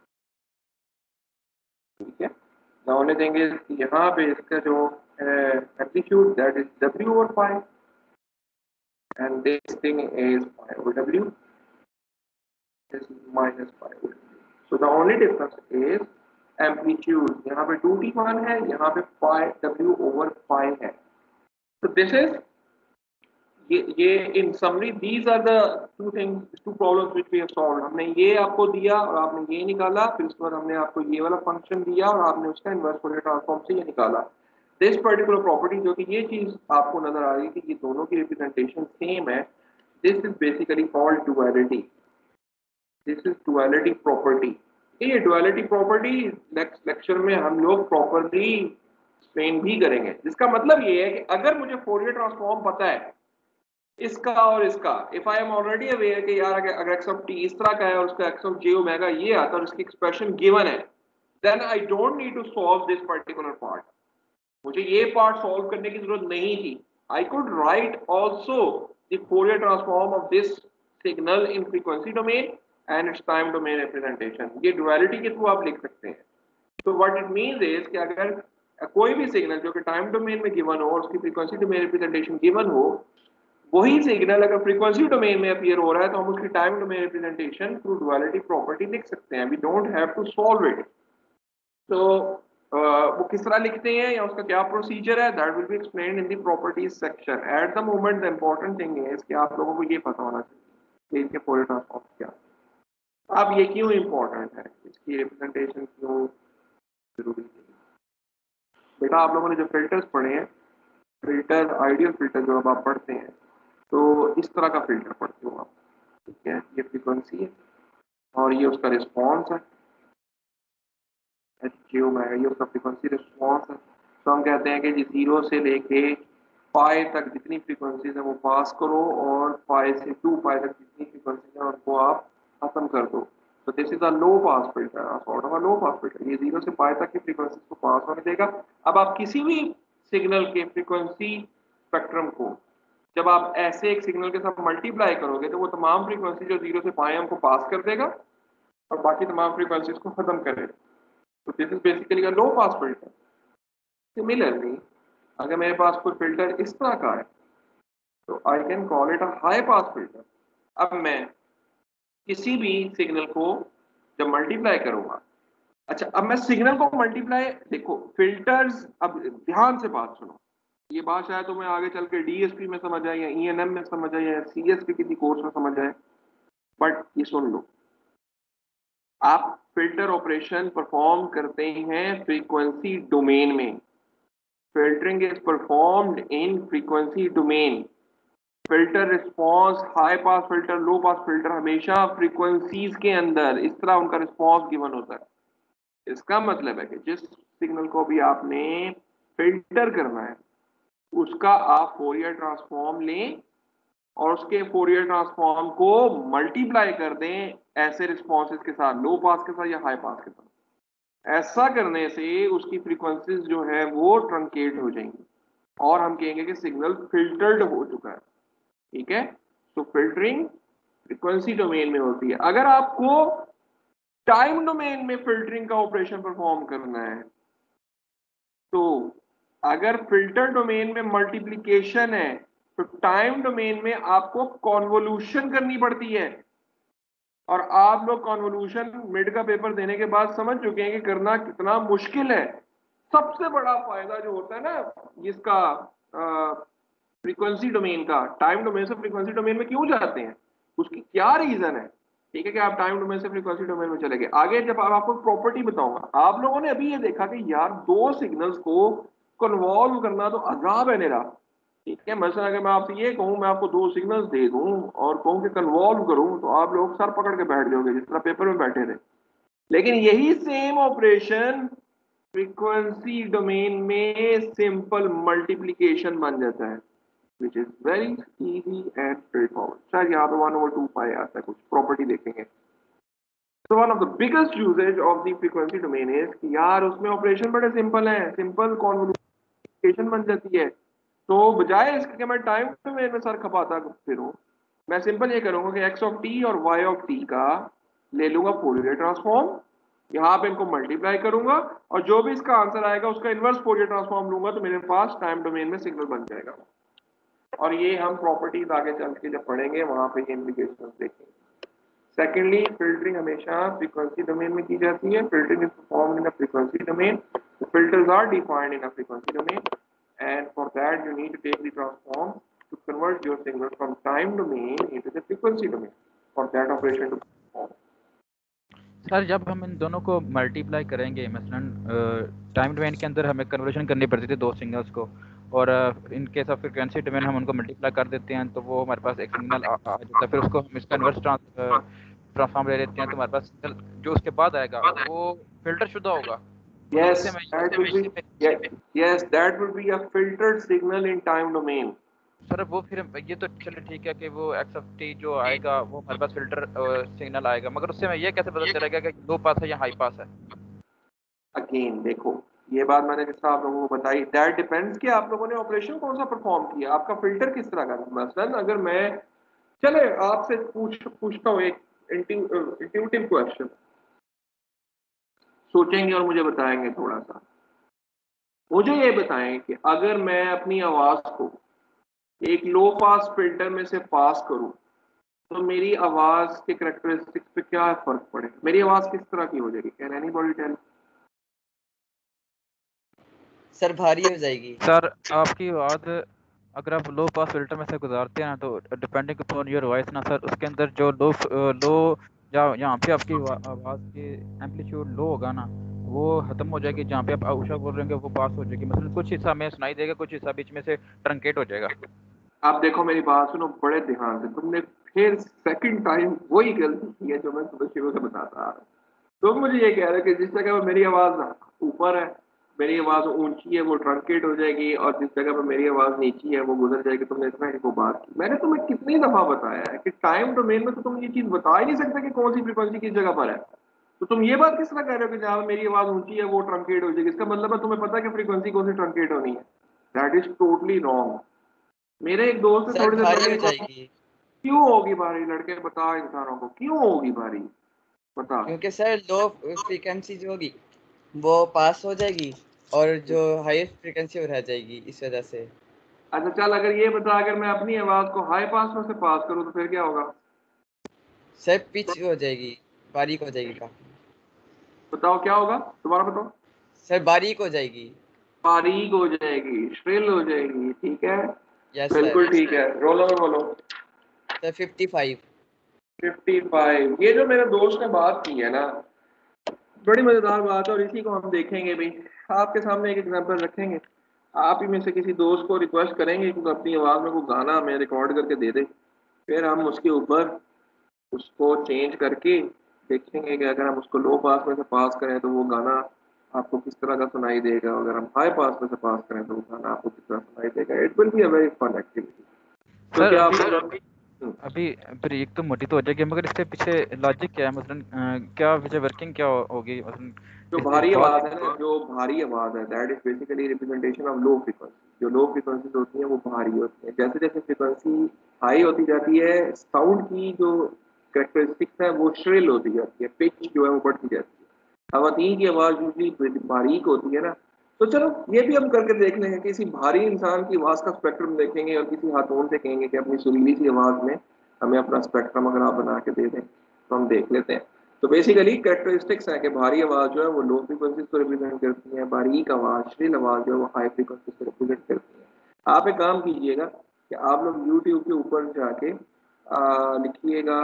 ठीक है। ना होने देंगे यहाँ पे इसका जो amplitude that is w over five and this thing is five over w, this is minus five over w, so the only difference is amplitude, यहाँ पे टू टी वन है, यहाँ पे फाइव डब्ल्यू ओवर फाइव है। तो this is ये ये in summary these are the two things two problems which we have solved. हमने ये आपको दिया और आपने ये निकाला, फिर उसके बाद हमने आपको ये वाला फंक्शन दिया और आपने उसका इनवर्स फॉरियर ट्रांसफॉर्म से ये निकाला। दिस पर्टिकुलर प्रॉपर्टी जो कि ये चीज आपको नजर आ रही थी कि दोनों की रिप्रेजेंटेशन सेम है, this is basically called duality, this is duality property. ये डुअलिटी प्रॉपर्टी नेक्स्ट लेक्चर में हम लोग प्रॉपरली एक्सप्लेन भी करेंगे, जिसका मतलब ये है कि अगर मुझे फोरियर ट्रांसफॉर्म पता है इसका और इसका, if I am already aware कि यार अगर अगर एक्स ऑफ टी इस तरह का है और उसका एक्स ऑफ जे ओमेगा ये आता है और उसकी एक्सप्रेशन गिवन है, then I don't need to solve this particular part. मुझे ये पार्ट सॉल्व करने की जरूरत नहीं थी। I could write also the Fourier transform of this signal in frequency domain and its time domain representation. ये duality के थ्रू आप लिख सकते हैं। तो व्हाट इट मींस इज कि अगर कोई भी सिग्नल जो कि टाइम डोमेन में गिवन हो और उसकी फ्रीक्वेंसी डोमेन रिप्रेजेंटेशन गिवन हो, वही सिग्नल अगर फ्रीक्वेंसी डोमेन में अपीयर हो रहा है तो हम उसकी time domain representation through duality property लिख सकते हैं। We don't have to solve it. तो वो किस तरह लिखते हैं या उसका क्या प्रोसीजर है, that will be explained in the properties section. At the moment the important thing is कि आप लोगों को ये पता होना चाहिए कि इसके फोरियर ट्रांसफॉर्म क्या है। अब ये क्यों इम्पोर्टेंट है, इसकी रिप्रेजेंटेशन क्यों जरूरी है? बेटा आप लोगों ने जो फिल्टर्स पढ़े हैं, फिल्टर आइडियल फिल्टर जो अब आप पढ़ते हैं, तो इस तरह का फिल्टर पढ़ते हो आप, ठीक है। ये फ्रीक्वेंसी है और ये उसका रिस्पॉन्स है, जो मैं ये उसका फ्रीक्वेंसी रिस्पॉन्स है। तो हम कहते हैं कि जी जीरो से लेके पाई तक जितनी फ्रीक्वेंसीज है वो पास करो और पाई से टू पाई तक जितनी फ्रीक्वेंसीज है उनको आप खत्म कर दो। तो this is a low pass filter, sort of a low pass filter. ये जीरो से पाई तक की फ्रीक्वेंसी को पास होने देगा। अब आप किसी भी सिग्नल के फ्रीक्वेंसी स्पेक्ट्रम को जब आप ऐसे एक सिग्नल के साथ मल्टीप्लाई करोगे तो वो तमाम फ्रीक्वेंसी जो जीरो से पाए हमको पास कर देगा और बाकी तमाम फ्रीक्वेंसीज को खत्म करेगा। तो this is basically a low pass filter. Similarly अगर मेरे पास कोई फिल्टर इस तरह का है तो I can call it a high pass filter. अब मैं किसी भी सिग्नल को जब मल्टीप्लाई करूंगा, अच्छा अब मैं सिग्नल को मल्टीप्लाई, देखो फिल्टर्स, अब ध्यान से बात सुनो, ये बात शायद तो मैं आगे चल के डीएसपी में समझ आए या ईएनएम में समझ आए या सीएसपी किसी कोर्स में समझ आए, बट ये सुन लो, आप फिल्टर ऑपरेशन परफॉर्म करते हैं फ्रीक्वेंसी डोमेन में। Filtering is performed in frequency domain. Filter response, high pass filter, low pass filter हमेशा फ्रीक्वेंसीज के अंदर इस तरह उनका रिस्पॉन्स गिवन होता है। इसका मतलब है कि जिस सिग्नल को भी आपने फिल्टर करना है उसका आप फोरियर ट्रांसफॉर्म लें और उसके फोरियर ट्रांसफॉर्म को मल्टीप्लाई कर दें ऐसे रिस्पॉन्सेज के साथ, लो पास के साथ या हाई पास के साथ। ऐसा करने से उसकी फ्रीक्वेंसीज जो है वो ट्रंकेट हो जाएंगी और हम कहेंगे कि सिग्नल फिल्टर्ड हो चुका है। ठीक है, तो फिल्टरिंग फ्रीक्वेंसी डोमेन में होती है। अगर आपको टाइम डोमेन में फिल्टरिंग का ऑपरेशन परफॉर्म करना है तो अगर फिल्टर डोमेन में मल्टीप्लिकेशन है तो टाइम डोमेन में आपको कॉन्वोल्यूशन करनी पड़ती है। और आप लोग कॉन्वोल्यूशन मिड का पेपर देने के बाद समझ चुके हैं कि करना कितना मुश्किल है। सबसे बड़ा फायदा जो होता है ना इसका फ्रीक्वेंसी डोमेन का, टाइम डोमेन से फ्रीक्वेंसी डोमेन में क्यों जाते हैं, उसकी क्या रीजन है। ठीक है कि आप टाइम डोमेन से फ्रीक्वेंसी डोमेन में चले गए। आगे जब आप आपको प्रॉपर्टी बताऊंगा, आप लोगों ने अभी ये देखा कि यार दो सिग्नल्स को कन्वॉल्व करना तो अजाब है मेरा। ठीक है, मसलन अगर मैं आपसे ये कहूं, मैं आपको दो सिग्नल्स दे दूं और कहूं कि कन्वॉल्व करूं, तो आप लोग सर पकड़ के बैठ जाओगे जिस तरह पेपर में बैठे थे। लेकिन यही सेम ऑपरेशन फ्रीक्वेंसी डोमेन में सिंपल मल्टीप्लिकेशन बन जाता है, which is very easy and straightforward. शायद यहाँ पे वन over टू पाई आता है, कुछ प्रॉपर्टी देखेंगे। So one of the biggest usage of the frequency domain is कि यार उसमें ऑपरेशन बड़े सिंपल हैं, सिंपल कॉन्वोल्यूशन बन जाती है। तो बजाय इसके कि मैं टाइम डोमेन में सर खपाता फिरूं, मैं सिंपल ये करूंगा कि x ऑफ t और y ऑफ t का ले लूंगा फोरियर ट्रांसफॉर्म, यहाँ पे इनको मल्टीप्लाई करूंगा और जो भी इसका आंसर आएगा उसका इनवर्स फोरियर ट्रांसफॉर्म लूंगा, तो मेरे पास टाइम डोमेन में सिग्नल बन जाएगा। और ये हम प्रॉपर्टीज आगे चल के जब पढ़ेंगे वहां पे ये इंप्लीकेशंस देखेंगे। सेकेंडली, फिल्टरिंग हमेशा फ्रीक्वेंसी डोमेन में की जाती है। Filtering is performed in a frequency domain. Filters are defined in a frequency domain and for that you need to take the transform to convert your signal from time domain into the frequency domain for that operation to perform. Sir जब हम इन दोनों को multiply करेंगे, मसलन time domain के अंदर हमें conversion करनी पड़ती थी दो सिग्नल्स को, और in case of frequency domain हम उनको मल्टीप्लाई कर देते हैं तो वो हमारे पास एक सिग्नल आ, आ जाता है। फिर उसको हम इसका इनवर्स ट्रांसफॉर्म ले लेते हैं तो हमारे पास सिग्नल जो उसके बाद आएगा वो फिल्टर शुदा होगा। Yes, that will be yes, yes, that will be a filtered signal in time domain. Sir वो फिर ये तो चलो ठीक है कि वो एक्स ऑफ टी जो आएगा वो हमारे पास फिल्टर सिग्नल आएगा, मगर उससे मैं ये कैसे पता चलेगा कि लो पास है या हाई पास है? अगेन देखो, ये बात मैंने जिस तरह आप लोगों को बताई, दैट डिपेंड्स कि आप लोगों ने ऑपरेशन कौन सा परफॉर्म किया, आपका फिल्टर किस तरह का। मसलन अगर मैं चले आपसे पूछ पूछता हूँ एक इंट्यूटिव क्वेश्चन, सोचेंगे और मुझे बताएंगे थोड़ा सा। मुझे ये बताएं कि अगर मैं अपनी आवाज को एक लो पास फिल्टर में से पास करूं तो मेरी आवाज के कैरेक्टरिस्टिक्स पे क्या फर्क पड़े, मेरी आवाज किस तरह की हो जाएगी? Can anybody tell? सर भारी हो जाएगी। सर आपकी आवाज अगर आप लो पास फिल्टर में से गुजारते हैं तो डिपेंडिंग अपॉन योर वॉइस ना सर, उसके अंदर जो लो लो या यहाँ पे आपकी आवाज की एम्पलीट्यूड लो होगा ना वो खत्म हो जाएगी। जहाँ पे आप उषा बोल रहे हैं वो पास हो जाएगी, मतलब कुछ हिस्सा में सुनाई देगा, कुछ हिस्सा बीच में से ट्रंकेट हो जाएगा। आप देखो मेरी बात सुनो बड़े ध्यान से, तुमने फिर सेकंड टाइम वही गलती की है जो मैं तुम्हें शुरू से बताता आ रहा हूँ। तुम मुझे ये कह रहे हो कि जिस जगह पर मेरी आवाज ऊपर है, मेरी आवाज ऊंची है, वो ट्रंकेट हो जाएगी, और जिस जगह पर मेरी आवाज नीची है वो गुजर जाएगी। तुमने इतना ही वो बात की। मैंने तुम्हें कितनी दफा बताया है कि टाइम डोमेन में तो तुम ये चीज बता ही नहीं सकते कि कौन सी फ्रीक्वेंसी किस जगह पर है। तो तुम ये बात किस तरह कह रहे हो कि जहाँ मेरी आवाज ऊंची है वो ट्रंकेट हो जाएगी? इसका मतलब है तुम्हें पता है कि फ्रीक्वेंसी कौन सी ट्रंकेट होनी है। That is totally wrong. मेरे एक दोस्त से थोड़ी देर पहले, क्यों होगी भारी? लड़के बता इंसानों को क्यों होगी भारी, बता। क्योंकि सर लो फ्रीक्वेंसी जो होगी वो पास हो जाएगी और जो हाईएस्ट फ्रीक्वेंसी वो रह जाएगी, इस वजह से। अच्छा चल, अगर ये बता, अगर मैं अपनी आवाज को हाई पास में से पास करूं तो फिर क्या होगा? सर पिच हो जाएगी, बारीक हो जाएगी काफी। बताओ क्या होगा, दोबारा बताओ। सर बारीक हो जाएगी। बारीक हो जाएगी, श्रिल हो जाएगी। ठीक है, यस बिल्कुल ठीक है। रोल नंबर बोलो। Sir fifty five. Fifty five. ये जो मेरे दोस्त ने बात की है ना, बड़ी मजेदार बात है और इसी को हम देखेंगे भी। आपके सामने एक एग्जांपल रखेंगे, आप ही में से किसी दोस्त को रिक्वेस्ट करेंगे कि अपनी आवाज में कोई गाना हमें रिकॉर्ड करके दे दे, फिर हम उसके ऊपर उसको चेंज करके देखेंगे कि अगर हम उसको लो पास में से पास करें तो वो गाना आपको किस तरह का सुनाई देगा, अगर हम हाई पास में से पास करें तो गाना आपको किस तरह सुनाई देगा। It will be a very fun activity. तो सर क्या आप अभी लोग अभी ब्रेक तो मोटी तो हो जाएगी, मगर इसके पीछे लॉजिक क्या है, मतलब अ, क्या पीछे वर्किंग क्या हो- होगी, मतलब जो इस, इस भारी बहुत आवाज है ना, जो भारी आवाज है, that is basically representation of low frequency. जो लो फ्रीक्वेंसीज होती हैं वो भारी होती हैं। जैसे जैसे फ्रीक्वेंसी हाई होती जाती है, साउंड की जो कैरेक्टरिस्टिक्स है वो श्रिल होती जाती है, पिच जो है वो बढ़ती जाती है। खवातीन की आवाज यूजली बारीक होती है ना। तो चलो ये भी हम करके देख लेंगे, किसी भारी इंसान की आवाज का स्पेक्ट्रम देखेंगे और किसी हाथों से कहेंगे कि अपनी सुरीली सी आवाज में हमें अपना स्पेक्ट्रम अगर आप बना के दे दें तो हम देख लेते हैं। तो बेसिकली कैरेक्टरिस्टिक्स है कि भारी आवाज जो है वो लो फ्रीक्वेंसीज को रिप्रेजेंट करती है, बारीक आवाज श्रिल आवाज जो है वो हाई फ्रीक्वेंसीज को रिप्रेजेंट करती है। आप एक काम कीजिएगा कि आप लोग यूट्यूब के ऊपर जाके आ, लिखिएगा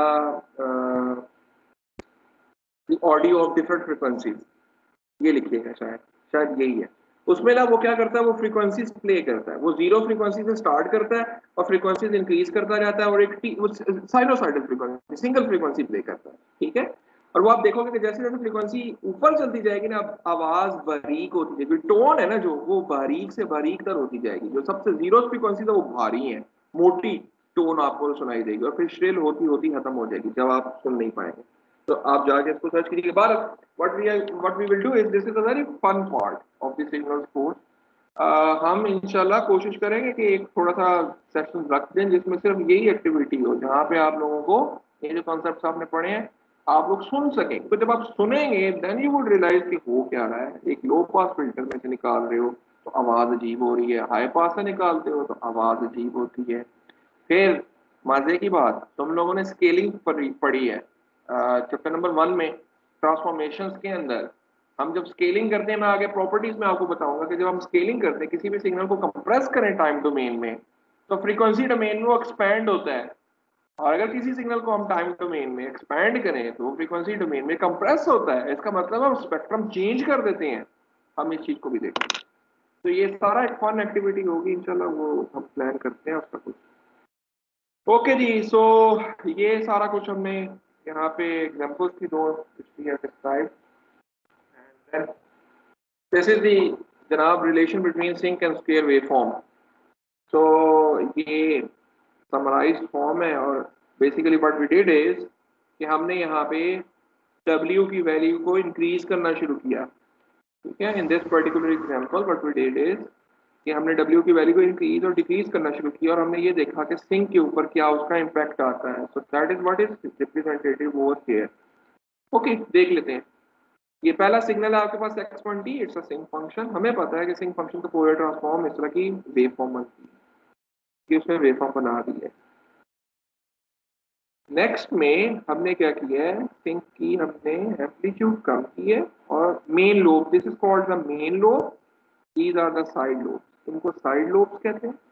ऑडियो ऑफ डिफरेंट फ्रीक्वेंसीज, ये लिखिएगा, शायद शायद यही है। उसमें ना वो क्या करता है, वो फ्रीक्वेंसीज प्ले करता है। वो जीरो फ्रीक्वेंसी से स्टार्ट करता है और फ्रीक्वेंसीज इंक्रीज करता जाता है और एक sinusoidal frequency single frequency play करता है, ठीक है। और वो आप देखोगे कि जैसे जैसे फ्रीक्वेंसी ऊपर चलती जाएगी ना, आवाज बारीक होती जाएगी, टोन है ना जो वो बारीक से बारीक तर होती जाएगी। जो सबसे जीरो फ्रीक्वेंसी है वो भारी है, मोटी टोन आपको सुनाई देगी और फिर श्रिल होती होती खत्म हो जाएगी जब आप सुन नहीं पाएंगे। तो आप जाके इसको सर्च कीजिए। बार what we are what we will do is this is a very fun part of the signals course. uh, हम इंशाल्लाह कोशिश करेंगे कि एक थोड़ा सा सेशन रख दें जिसमें सिर्फ यही एक्टिविटी हो, जहाँ पे आप लोगों को ये जो कॉन्सेप्ट्स आपने पढ़े हैं आप लोग सुन सकें। तो जब आप सुनेंगे देन यू वुड रियलाइज कि हो क्या रहा है। एक लो पास फिल्टर में से निकाल रहे हो तो आवाज अजीब हो रही है, हाई पास से निकालते हो तो आवाज अजीब होती है। फिर मजे की बात, तुम लोगों ने स्केलिंग पढ़ी है चैप्टर नंबर वन में, ट्रांसफॉर्मेशंस के अंदर हम जब स्केलिंग करते हैं, मैं आगे प्रॉपर्टीज में आपको बताऊंगा कि जब हम स्केलिंग करते हैं किसी भी सिग्नल को कंप्रेस करें टाइम डोमेन में तो फ्रीक्वेंसी डोमेन में वो एक्सपैंड होता है, और अगर किसी सिग्नल को हम टाइम डोमेन में एक्सपैंड करें तो फ्रीक्वेंसी डोमेन में कंप्रेस होता है। इसका मतलब हम स्पेक्ट्रम चेंज कर देते हैं। हम इस चीज को भी देखेंगे। तो ये सारा एक फन एक्टिविटी होगी इंशाल्लाह, वो हम प्लान करते हैं उसका कुछ। ओके जी, सो ये सारा कुछ हमने यहाँ पे एग्जांपल्स की दो डिस्क्राइब। दिस इज दी जनाब relation between sinc and square waveform. So ये समराइज्ड फॉर्म है और basically what we did is कि हमने यहाँ पे W की वैल्यू को इंक्रीज करना शुरू किया, ठीक है। In this particular example what we did is कि हमने W की वैल्यू को इंक्रीज और डिक्रीज करना शुरू किया और हमने ये देखा कि सिंक के ऊपर क्या उसका इम्पैक्ट आता है। So that is what is representative over here. Okay, देख लेते हैं। ये पहला सिग्नल है आपके पास X one T, its a sinc function. हमें पता है कि सिंक फंक्शन का फूरियर ट्रांसफॉर्म इस तरह की वेव फॉर्म बनती है कि उसमें वेव फॉर्म बना दी है। नेक्स्ट में हमने क्या किया है, सिंक की हमने एम्पलीट्यूड कम की है और main lobe, this is called the main lobe, these are the side lobes, इनको साइड लोब्स कहते हैं।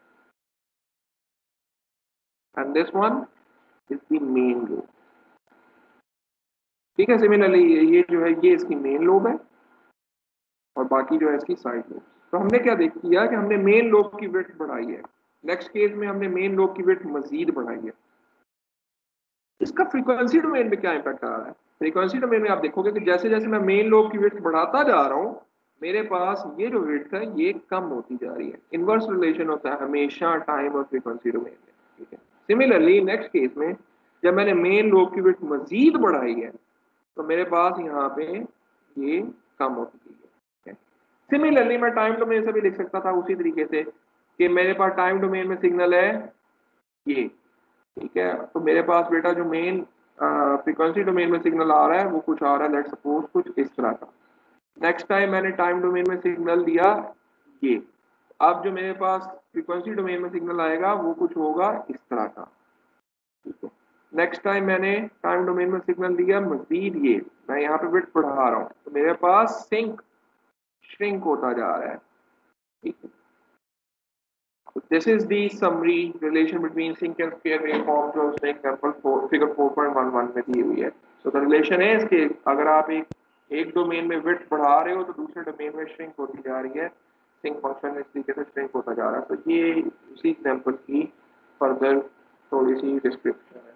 And this one is the main lobe, ठीक है। सिमिलरली ये जो है ये इसकी मेन लोब है और बाकी जो है इसकी साइड लोब। तो हमने क्या देख किया कि हमने मेन लोब की विड्थ बढ़ाई है। नेक्स्ट केस में हमने मेन लोब की विड्थ मजीद बढ़ाई है। इसका फ्रीक्वेंसी डोमेन में क्या इम्पैक्ट आ रहा है? फ्रीक्वेंसी डोमेन में आप देखोगे कि जैसे जैसे मैं मेन लोब की विड्थ बढ़ाता जा रहा हूँ मेरे पास ये जो विड्थ है ये कम होती जा रही है। इनवर्स रिलेशन होता है हमेशा टाइम और फ्रीक्वेंसी डोमेन में, ठीक है। सिमिलरली नेक्स्ट केस में जब मैंने मेन लोब की विड्थ मजीद बढ़ाई है तो मेरे पास यहाँ पे ये कम होती है। सिमिलरली मैं टाइम डोमेन से भी लिख सकता था उसी तरीके से कि मेरे पास टाइम डोमेन में सिग्नल है ये, ठीक है। तो मेरे पास बेटा जो मेन फ्रीक्वेंसी डोमेन में सिग्नल आ रहा है वो कुछ आ रहा है, लेट्स सपोज कुछ इस तरह का। नेक्स्ट टाइम मैंने टाइम डोमेन में सिग्नल दिया ये, अब जो मेरे पास फ्रीक्वेंसी डोमेन में सिग्नल आएगा वो कुछ होगा इस तरह का, ठीक है। नेक्स्ट टाइम मैंने टाइम डोमेन में सिग्नल दिया मजीद ये, मैं यहाँ पे विड्थ बढ़ा रहा हूँ तो मेरे पास सिंक श्रिंक होता जा रहा है, ठीक है। This is the summary relation between sinc and square waveform जो उसने example four figure four point one one में दी हुई है। सो द रिलेशन है इसके, अगर आप एक एक डोमेन में विड्थ बढ़ा रहे हो तो दूसरे डोमेन में श्रिंक होती जा रही है। सिंक फंक्शन इस तरीके से श्रिंक होता जा रहा है। तो ये उसी एग्जांपल की फर्दर थोड़ी सी डिस्क्रिप्शन है।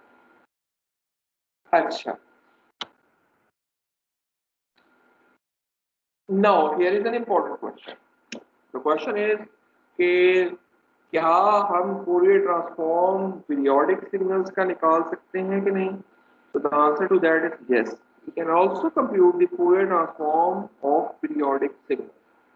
अच्छा, Now, here is an important question. The question is कि क्या हम फूरियर ट्रांसफॉर्म पीरियोडिक सिग्नल्स का निकाल सकते हैं कि नहीं? So the answer to that is yes. We can also compute the Fourier transform of periodic signals.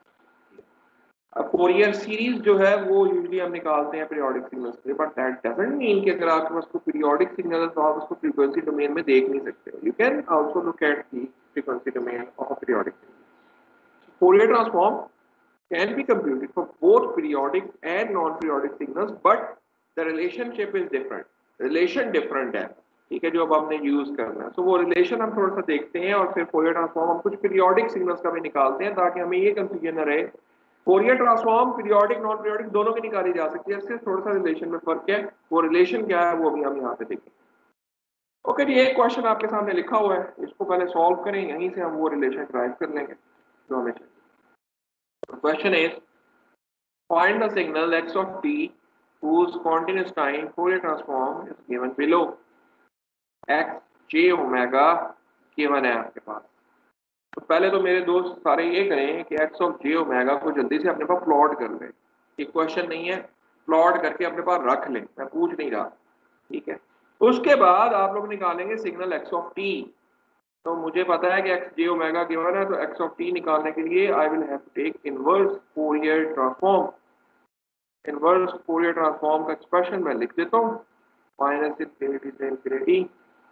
अब Fourier series जो है वो usually हम निकालते हैं periodic signals से, but that doesn't mean कि अगर आपके पास कोई periodic signal है तो आप उसको frequency domain में देख नहीं सकते. You can also look at the frequency domain of a periodic signal. So Fourier transform can be computed for both periodic and non-periodic signals, but the relationship is different. Relation different है, ठीक है, जो अब हमने use करना है. So so, वो relation हम थोड़ा सा देखते हैं और फिर फोरियर ट्रांसफॉर्म हम कुछ पीरियोडिक सिग्नल्स का भी निकालते हैं ताकि हमें ये कंफ्यूजन न रहे. Fourier transform periodic non periodic दोनों की निकाली जा सकती है, सिर्फ थोड़ा सा रिलेशन में फर्क है. वो रिलेशन क्या है वो भी हम यहाँ पे देखेंगे. ओके जी, एक क्वेश्चन आपके सामने लिखा हुआ है, इसको पहले सॉल्व करें, यहीं से हम वो रिलेशन ड्राइव कर लेंगे जो हमें चाहिए. Question is find the signal x of t whose continuous time Fourier transform is given below. x j omega given है आपके पास. तो पहले तो मेरे दोस्त सारे ये करें कि x of j ओमेगा को जल्दी से अपने पास प्लॉट कर लें. ये क्वेश्चन नहीं है, प्लॉट करके अपने पास रख लें, मैं पूछ नहीं रहा, ठीक है. उसके बाद आप लोग निकालेंगे सिग्नल x of t. तो मुझे पता है कि x j ओमेगा गिवन है, तो x of t निकालने के लिए I will have to take inverse Fourier transform. Inverse Fourier transform का एक्सप्रेशन मैं लिख देता हूँ, माइनस इनफिनिटी से infinity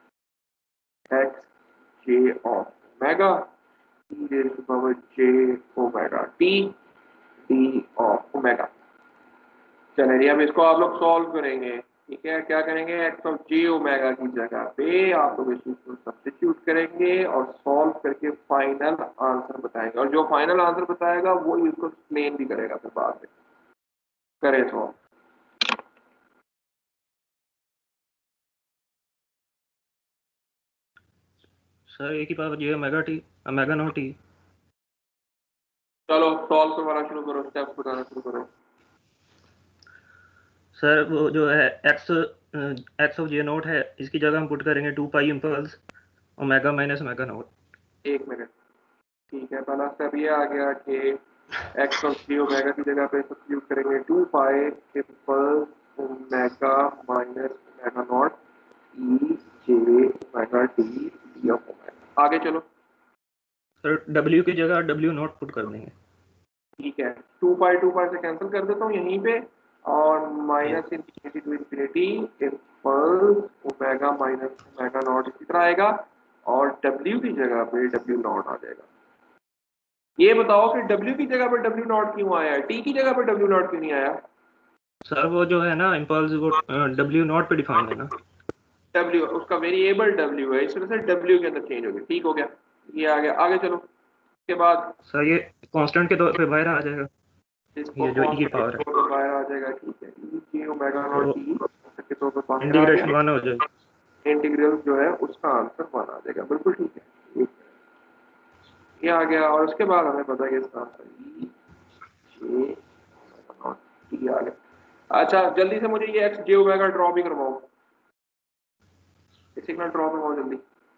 x j of omega e raised to power j omega t d of omega. चलिए अब इसको आप लोग सॉल्व करेंगे, ठीक है. क्या करेंगे, x of j ओमेगा की जगह पे आप लोग इसको सब्स्टिट्यूट करेंगे और सॉल्व करके फाइनल आंसर बताएंगे, और जो फाइनल आंसर बताएगा वो इसको एक्सप्लेन भी करेगा फिर बाद में. करें सॉल्व. सर ए की power J omega T omega not T. चलो सॉल्व करवाना शुरू करो, स्टेप्स बताना शुरू करो. सर वो जो है x x of J naught है, इसकी जगह हम पुट करेंगे two pi impulse omega minus omega naught. एक मिनट, ठीक है. पहला स्टेप ये आ गया कि x ऑफ j ओमेगा की जगह पे सब्स्टिट्यूट करेंगे two pi impulse omega minus omega naught e j omega t d of omega. आगे चलो सर w की जगह w नॉट पुट कर देंगे, ठीक है. टू पाई टू पाई से कैंसिल कर देता हूँ यहीं पे, और minus infinity to infinity impulse omega minus omega naught इसी तरह आएगा, और w की जगह पे w नॉट आ जाएगा. ये बताओ कि w की जगह पे w नॉट क्यों आया है, t की जगह पे w नॉट क्यों नहीं आया? सर वो जो है ना इम्पल्स वो w नॉट पे डिफाइन है ना, w उसका वेरिएबल w है, इस वजह से w के अंदर चेंज हो गया. ठीक हो गया, ये आ गया. आगे चलो. उसके बाद सर ये कांस्टेंट के तौर पे बाहर आ जाएगा, ये जो e की पावर है बाहर आ जाएगा, ठीक है. e j omega naught t के तौर पे बाहर आ इंटीग्रेशन गया, वन हो जाएगा. इंटीग्रल जो है उसका आंसर वन आ जाएगा. बिल्कुल ठीक है, ये आ गया. और उसके बाद हमें पता है कि इसका answer e j omega naught t आ गया. अच्छा जल्दी से मुझे ये x j ओमेगा ड्रॉ भी करवाओ, सिग्नल ड्रॉ करवाओ जल्दी.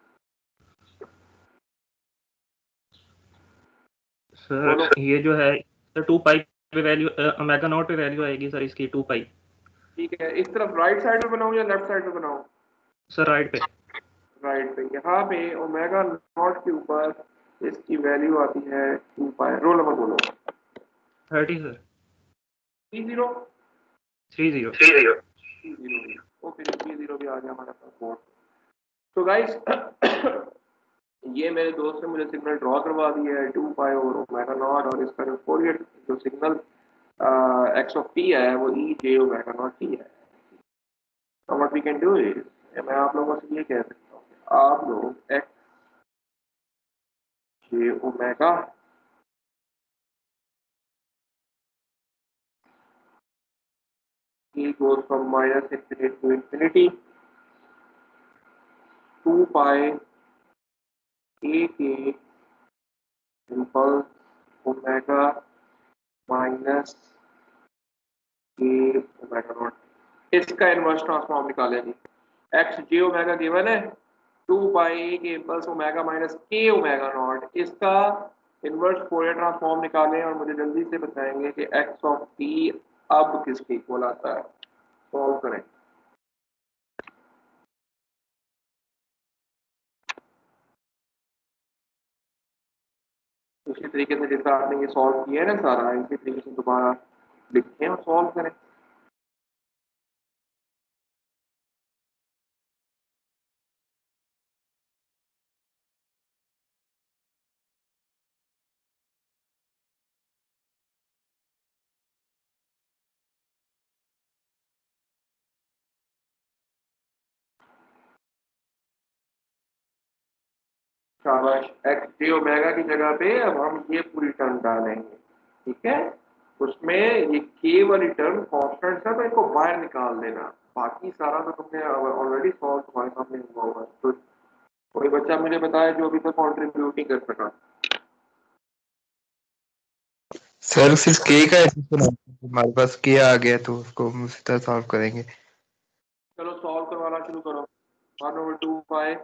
सर ये जो है सर टू पाई पे वैल्यू ओमेगा नॉट पे वैल्यू आएगी सर इसकी टू पाई. ठीक है. इस तरफ राइट साइड पे बनाऊं या लेफ्ट साइड पे बनाऊं? सर राइट पे. राइट पे. यहाँ पे ओमेगा नॉट के ऊपर इसकी वैल्यू आती है टू पाई. रोल नंबर बोलो. Thirty sir. Three zero three zero three zero okay जी, थ्री जीरो भी आ गया हमारे पास बोर्ड. तो गाइस ये मेरे दोस्त ने मुझे सिग्नल ड्रॉ करवा दिया है टू पाई और ओमेगा नॉट, और इसका जो फोरियर जो सिग्नल x ऑफ t है वो e j omega naught t है. तो what we can do is, मैं आप लोगों से ये कह सकता हूँ कि आप लोग x j omega e goes from minus infinity to infinity two pi a K impulse omega minus के ओमेगा नॉट, इसका इनवर्स ट्रांसफॉर्म निकालें जी. x j ओमेगा गिवन है, two pi a K impulse omega minus के omega naught, इसका inverse Fourier transform निकालें और मुझे जल्दी से बताएंगे कि एक्स ऑफ टी अब किसके इक्वल आता है। सॉल्व करें। इसी तरीके से जैसा आपने ये सॉल्व किया है ना सारा, इसी तरीके से दोबारा लिखें और सॉल्व करें। शाबाश। एक्स जे ओमेगा की जगह पे अब हम ये पूरी टर्म डालेंगे, ठीक है। उसमें ये के वाली टर्म कांस्टेंट है तो इसको बाहर निकाल देना, बाकी सारा तो तुमने ऑलरेडी सॉल्व तुम्हारे सामने हुआ होगा। तो कोई बच्चा मुझे बताए जो अभी तक कॉन्ट्रीब्यूट नहीं कर सका। सर सिर्फ के का एक्सप्रेशन हमारे पास के आ गया तो उसको हम उसी तरह सॉल्व करेंगे। चलो सॉल्व करवाना शुरू करो। One over two five.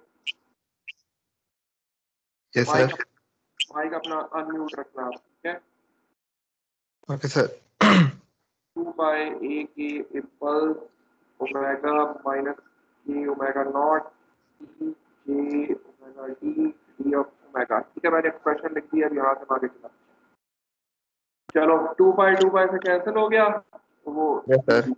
Yes sir. Mic अपना अनम्यूट रखना, ठीक है। Okay sir. टू बाय ए के इम्पल्स ओमेगा माइनस के omega not T J omega D D of omega, ठीक है। मैंने एक्सप्रेशन लिख दिया, अब यहाँ से आगे चला। चलो टू बाय टू बाय से कैंसिल हो गया वो। Yes sir.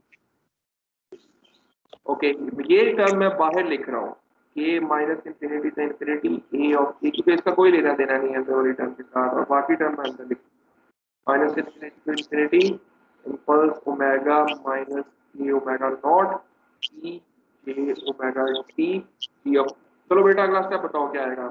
ओके, ये टर्म मैं बाहर लिख रहा हूँ, के माइनस इंफिनिटी से इंफिनिटी ए ऑफ ए, क्योंकि इसका कोई लेना देना नहीं है वाली टर्म के साथ, और बाकी टर्म मैं अंदर लिख minus infinity to infinity impulse omega minus के omega naught E J omega T D of. चलो बेटा अगला स्टेप बताओ क्या आएगा।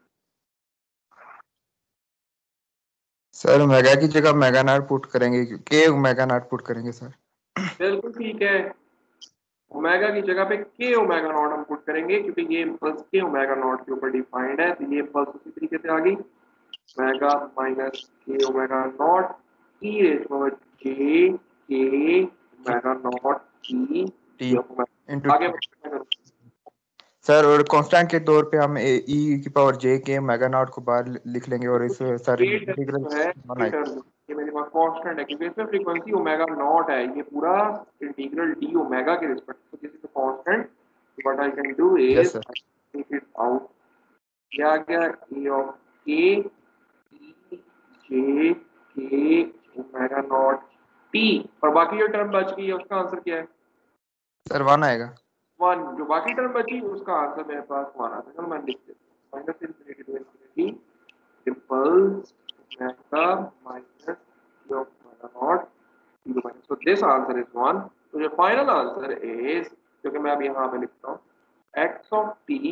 सर ओमेगा की जगह ओमेगा नॉट पुट करेंगे, के ओमेगा नॉट पुट करेंगे सर। बिल्कुल ठीक है, ओमेगा की जगह पे के ओमेगा नॉट हम पुट करेंगे क्योंकि ये इम्पल्स के ओमेगा नॉट के ऊपर डिफाइंड है, तो ये इम्पल्स उसी तरीके से आ गई ओमेगा माइनस के omega naught e raise power j k omega not t D of omega. आगे बढ़ो सर, और कांस्टेंट के तौर पे हम ई की power j k omega not को बाहर लिख लेंगे और इस सारे ये इंटीग्रल टर्म है, ये टर्म ये मेरे पास कांस्टेंट है क्योंकि इसमें फ्रीक्वेंसी ओमेगा नॉट है, ये पूरा इंटीग्रल डी ओमेगा के respect to this is the constant. What I can do is take it out, क्या गया ए ऑफ के ई j k omega not T, और बाकी जो टर्म बच गई है उसका आंसर क्या है सर? वन आएगा। वन। जो बाकी टर्म बची उसका आंसर मेरे पास वन आता है। चलो मैं लिख देता हूं minus infinity to infinity impulse omega minus t of omega not t minus, so this answer is one. तो जो फाइनल आंसर इज, क्योंकि मैं अब यहाँ पे लिखता हूँ x of t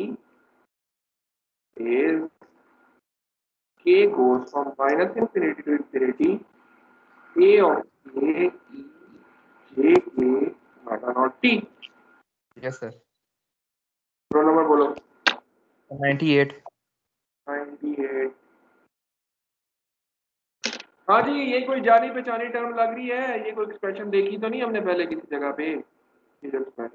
is k goes from minus infinity to infinity a of k e j k omega naught t। Yes sir. Roll number बोलो। अट्ठानवे। अट्ठानवे। हाँ जी, ये कोई जानी पहचानी टर्म लग रही है, ये कोई एक्सप्रेशन देखी तो नहीं हमने पहले किसी जगह पे? ये जो एक्सप्रेशन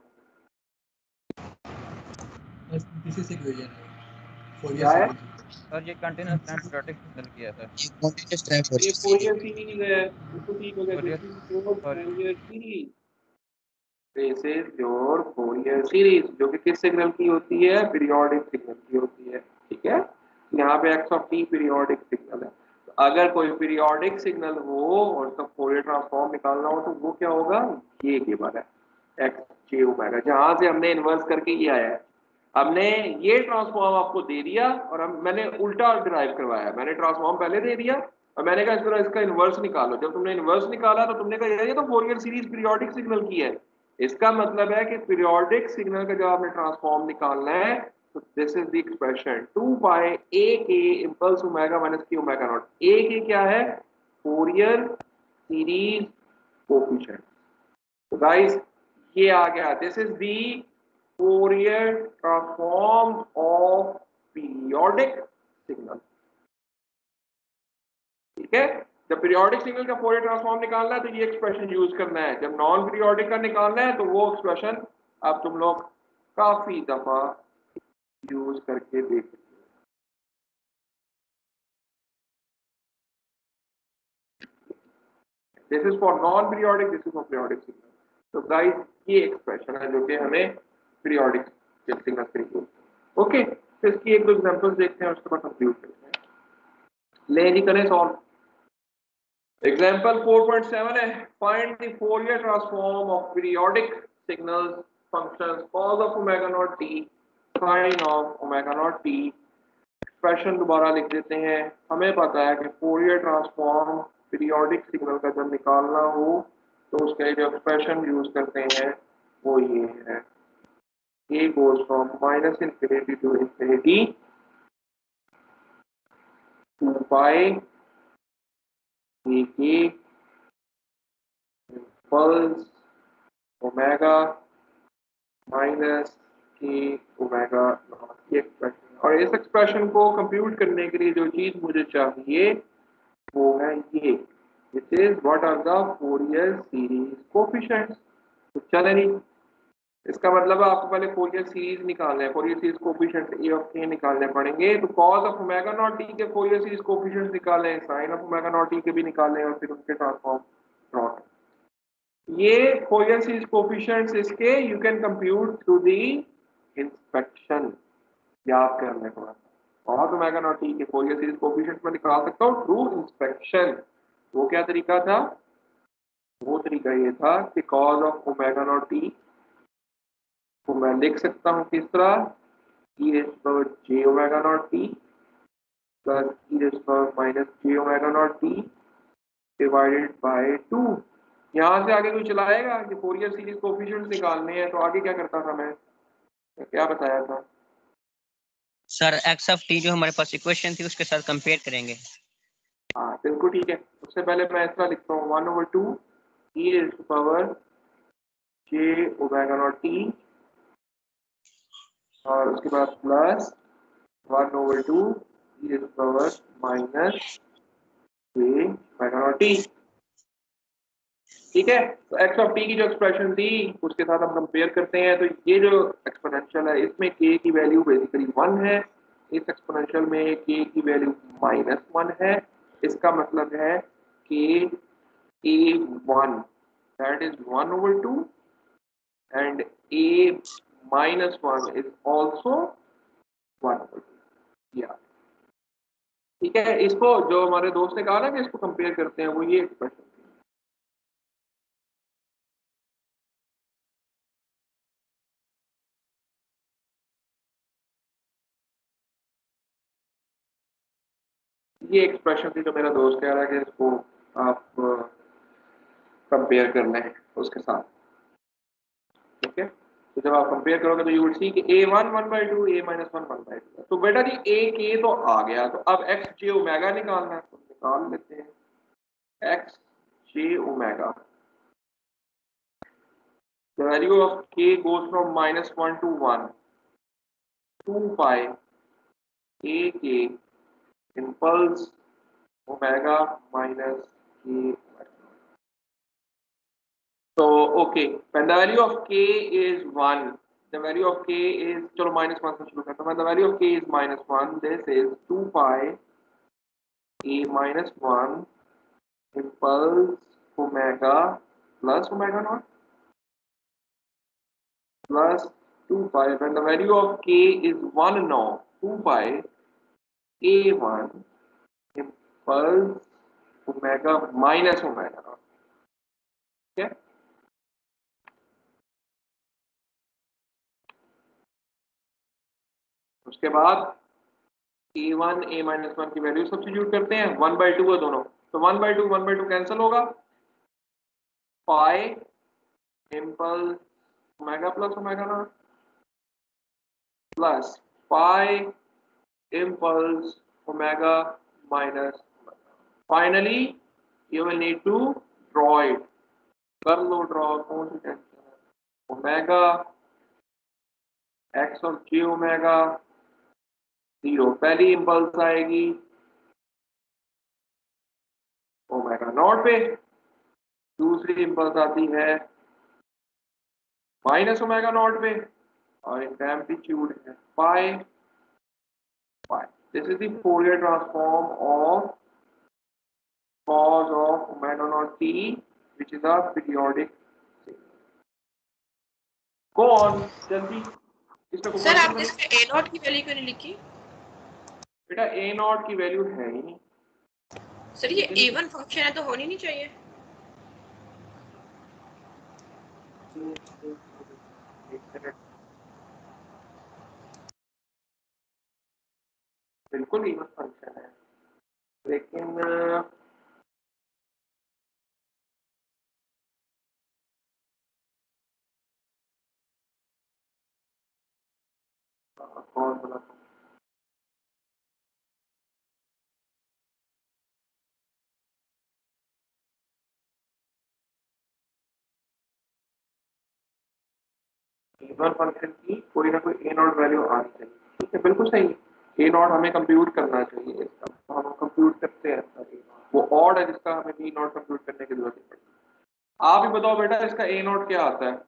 क्या है सर, ये कंटीन्यूअस टाइम पीरियोडिक सिग्नल किया था। ये कंटीन्यूअस टाइम ये फोरियर सीरीज है, इसको ठीक हो गया। This is your Fourier series, this is your Fourier series, जो कि किस सिग्नल की होती है? पीरियोडिक सिग्नल की होती है, ठीक है। यहाँ पे x of t periodic signal है, तो अगर कोई पीरियोडिक सिग्नल हो और उसका फोरियर ट्रांसफॉर्म निकालना हो तो वो क्या होगा? ये के बार है एक्स जे ओमेगा, जहां से हमने इन्वर्स करके ये आया है। हमने ये ट्रांसफॉर्म आपको दे दिया और हम मैंने उल्टा डिराइव करवाया। मैंने ट्रांसफॉर्म पहले दे दिया और मैंने कहा इस तरह इसका इन्वर्स निकालो। जब तुमने इन्वर्स निकाला तो तुमने कहा यार ये तो फोरियर सीरीज पीरियोडिक सिग्नल की है। इसका मतलब है कि पीरियोडिक सिग्नल का जब आपने ट्रांसफॉर्म निकालना है तो this is the expression two by ए के इम्पल्स ओमेगा माइनस के ओमेगा नॉट। ए के क्या है? Fourier series coefficient. तो गाइस ये आ गया, this is the Fourier transform of periodic signal, ठीक है। जब पीरियोडिक सिग्नल का फोरियर ट्रांसफॉर्म निकालना है तो ये एक्सप्रेशन यूज करना है। जब नॉन पीरियोडिक का निकालना है तो वो एक्सप्रेशन अब तुम लोग काफी दफा यूज करके देख this is for non periodic, this is for periodic signal. तो गाइस ये एक्सप्रेशन है जो कि हमें पीरियोडिक सिग्नल से यूज। ओके, तो इसकी एक दो एग्जांपल्स देखते हैं उसके बाद कंक्लूड करते हैं। ले जी करें solve. Example four point seven है, find the Fourier transform of periodic signals functions cos of omega naught t sin of omega naught t। Expression दोबारा लिख देते हैं। हमें पता है कि फोरियर ट्रांसफॉर्म पीरियोडिक सिग्नल का जब निकालना हो तो उसके जो एक्सप्रेशन यूज करते हैं वो ये है, a goes from minus infinity to infinity two pi a k impulse omega minus k omega naught। ये एक्सप्रेशन, और इस एक्सप्रेशन को कंप्यूट करने के लिए जो चीज मुझे चाहिए वो है ये, which is what are the Fourier series coefficients। तो चले नहीं, इसका मतलब है आपको पहले फोरियर सीरीज निकालना है, Fourier series coefficient a of k निकालने पड़ेंगे। तो cos of omega not t के फोरियर सीरीज कोएफिशिएंट निकालें, sin of omega not t के भी निकालें और फिर उनके ट्रांसफॉर्म ड्रॉ करें। ये फोरियर सीरीज कोएफिशिएंट्स इसके you can compute through the inspection. याद करने को cos ओमेगा नॉट टी के फोरियर सीरीज कोएफिशिएंट्स में निकाल सकता हूँ थ्रू इंस्पेक्शन। वो क्या तरीका था? वो तरीका ये था कि cos of omega not t तो मैं लिख सकता हूँ किस तरह, e raised to power j omega naught t plus e raised to power minus j omega naught t divided by two. यहाँ से आगे कोई चलाएगा कि फोरियर सीरीज कोएफिशिएंट्स निकालने हैं, तो आगे क्या करता था मैं, क्या बताया था सर? x ऑफ t जो हमारे पास इक्वेशन थी उसके साथ कंपेयर करेंगे। हाँ बिल्कुल ठीक है। उससे पहले मैं इस तरह लिखता हूँ one over two e raised to power j omega naught t और उसके बाद plus one over two e raised to power minus j omega naught t। ठीक है, तो x ऑफ t की जो एक्सप्रेशन थी उसके साथ हम कंपेयर करते हैं। तो ये जो एक्सपोनेंशियल है इसमें k की वैल्यू बेसिकली वन है, इस एक्सपोनेंशियल में k की वैल्यू माइनस वन है। इसका मतलब है कि a one that is one over two and a minus one is also one over two। या ठीक है, इसको जो हमारे दोस्त ने कहा ना कि इसको कंपेयर करते हैं, वो ये एक्सप्रेशन ये एक्सप्रेशन थी जो मेरा दोस्त कह रहा है कि इसको आप कंपेयर कर लें उसके साथ। ठीक है, तो जब आप कंपेयर करोगे तो यू विल सी कि a one one by two a minus one one by two. तो बेटा जी a k तो आ गया, तो अब x j ओमेगा निकालना है, तो निकाल लेते हैं x j omega. The value of k goes from minus one to one, two pi a k impulse omega minus k। So okay, when the value of k is one, the value of k is, चलो minus one से शुरू करते हैं। When the value of k is minus one, this is two pi a minus one impulse omega plus omega naught plus two pi। When the value of k is one now, two pi a one impulse omega minus omega naught। okay, उसके बाद a one a minus one की value substitute करते हैं, one by two है दोनों, तो one by two one by two cancel होगा, pi impulse omega plus omega naught plus pi impulse omega minus. Finally you will need to draw it. कर लो draw, कौन सी टेंशन है, ओमेगा एक्स और जी ओमेगा जीरो, पहली impulse आएगी omega naught पे, दूसरी इम्पल्स आती है माइनस ओमेगा नॉट पे, और इनका एम्पलीट्यूड है pi pi. This is the Fourier transform of cos of omega naught t, which is a periodic signal. Go on, जल्दी इसका कोई सर question आपने बने? इसमें ए नॉट की वैल्यू क्यों नहीं लिखी? बेटा a नॉट की वैल्यू है ही नहीं। सर ये इवन फंक्शन है तो होनी नहीं चाहिए। बिल्कुल इवन फंक्शन है, लेकिन अ, कौन बोला? इवन फंक्शन की कोई ना कोई ए नॉट वैल्यू आनी चाहिए। ठीक है, बिल्कुल सही है। ए नॉट हमें कंप्यूट करना चाहिए, इसका तो हम कंप्यूट करते हैं। वो ऑड है जिसका हमें बी नॉट कंप्यूट करने की जरूरत नहीं पड़ती। आप ही बताओ बेटा इसका ए नॉट क्या आता है?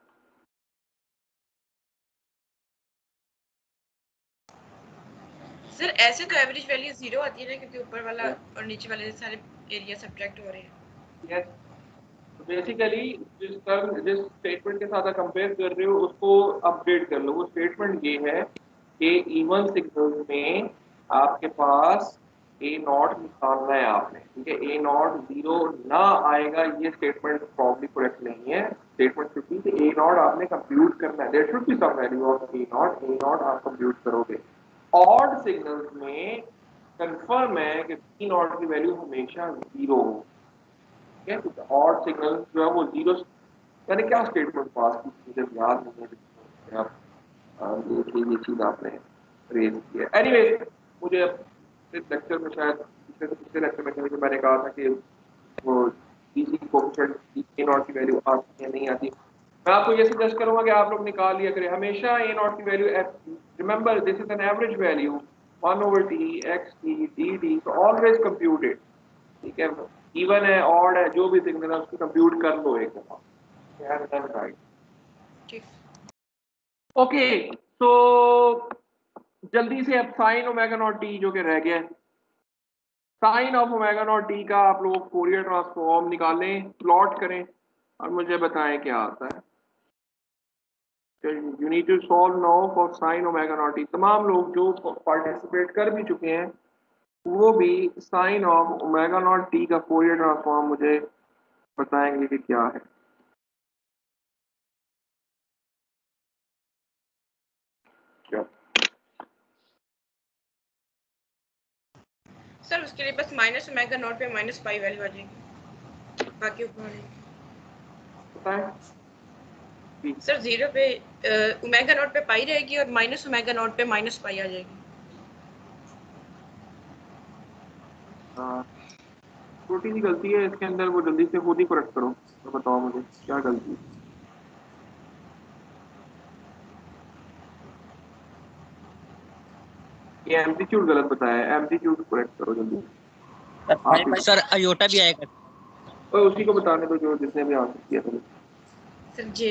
सर ऐसे तो एवरेज वैल्यू जीरो आती है ना, क्योंकि ऊपर वाला और नीचे वाले सारे एरिया सब्ट्रैक्ट हो रहे हैं। यस, तो बेसिकली जिस टर्म जिस स्टेटमेंट के साथ आप कंपेयर कर रहे हो उसको अपडेट कर लो। वो स्टेटमेंट ये है कि इवन सिग्नल में आपके पास ए नॉट निकालना है आपने। ठीक है, ए नॉट जीरो ना आएगा ये स्टेटमेंट प्रॉब्ली करेक्ट नहीं है। स्टेटमेंट शुड बी कि ए नॉट आपने कंप्यूट करना है। There should be some value of a naught. A naught आप कंप्यूट करोगे। ऑड सिग्नल्स में कंफर्म है कि बी नॉट की वैल्यू हमेशा जीरो हो। ठीक है, ऑड सिग्नल जो है वो जीरो। मैंने क्या स्टेटमेंट पास की मुझे याद नहीं है। आप देखिए ये चीज आपने रेज की है। एनीवेज मुझे इस लेक्चर में शायद पिछले पिछले लेक्चर में कहीं मैंने कहा था कि वो डीसी कोएफिशिएंट ए नॉट की वैल्यू आती है नहीं आती। मैं आपको ये सजेस्ट करूंगा कि आप लोग निकाल लिया करें हमेशा ए नॉट की value. Remember this is an average value one over t x t d d, so always computed. ठीक है, इवन है ऑड है जो भी सिग्नल है उसको कंप्यूट कर लो एक दफा। ओके, तो जल्दी से अब साइन ओमेगा नॉट टी जो कि रह गया है, sine of omega not t का आप लोग फोरियर ट्रांसफॉर्म निकालें, प्लॉट करें और मुझे बताएं क्या आता है। You need to solve now for sine omega not t. तमाम लोग जो पार्टिसिपेट कर भी चुके हैं वो भी sine of omega not t का फोरियर ट्रांसफॉर्म मुझे बताएंगे कि क्या है। क्या सर उसके लिए बस माइनस ओमेगा नॉट पे माइनस पाई वैल्यू आ जाएगी, बाकी ऊपर आ जाएगी। सर जीरो पे ओमेगा नॉट पे पाई रहेगी और माइनस ओमेगा नॉट पे माइनस पाई आ जाएगी। हाँ, छोटी सी गलती है इसके अंदर, वो जल्दी से खुद ही करेक्ट करो। तो बताओ मुझे क्या गलती है। ये एम्पलीट्यूड गलत बताया है, एम्पलीट्यूड करेक्ट करो जल्दी। सर अयोटा भी आएगा। और उसी को बताने दो जो जिसने भी आंसर किया था। सर जे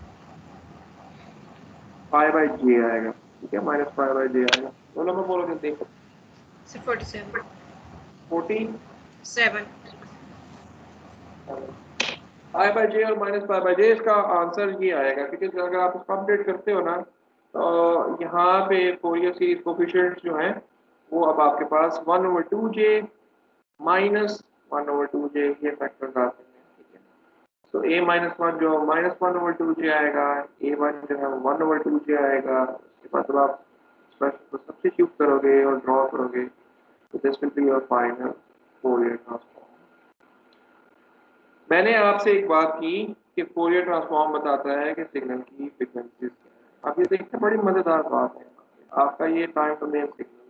पाई बाय जे आएगा। ठीक है, माइनस पाई बाय जे आएगा। बोलो मैं बोलो जल्दी। Sir forty seven forty seven pi by j और माइनस पाई बाय जे, इसका आंसर ये आएगा। क्योंकि अगर आप इसको अपडेट करते हो ना तो यहाँ पे फोरियर सीरीज कोफिशिएंट्स जो हैं वो अब आपके पास one over two j minus one over two j ये फैक्टर्स आते हैं। ठीक है, तो ए माइनस वन जो minus one over two j आएगा, ए वन जो है वन ओवर टू जे आएगा। उसके बाद जब आप सब्स्टिट्यूट करोगे और ड्रॉ करोगे तो this will be your final Fourier transform. मैंने आपसे एक बात की कि फोरियर ट्रांसफॉर्म बताता है कि सिग्नल की फ्रीक्वेंसीज क्या है। आप ये देखते बड़ी मजेदार बात है। आपका ये टाइम डोमेन सिग्नल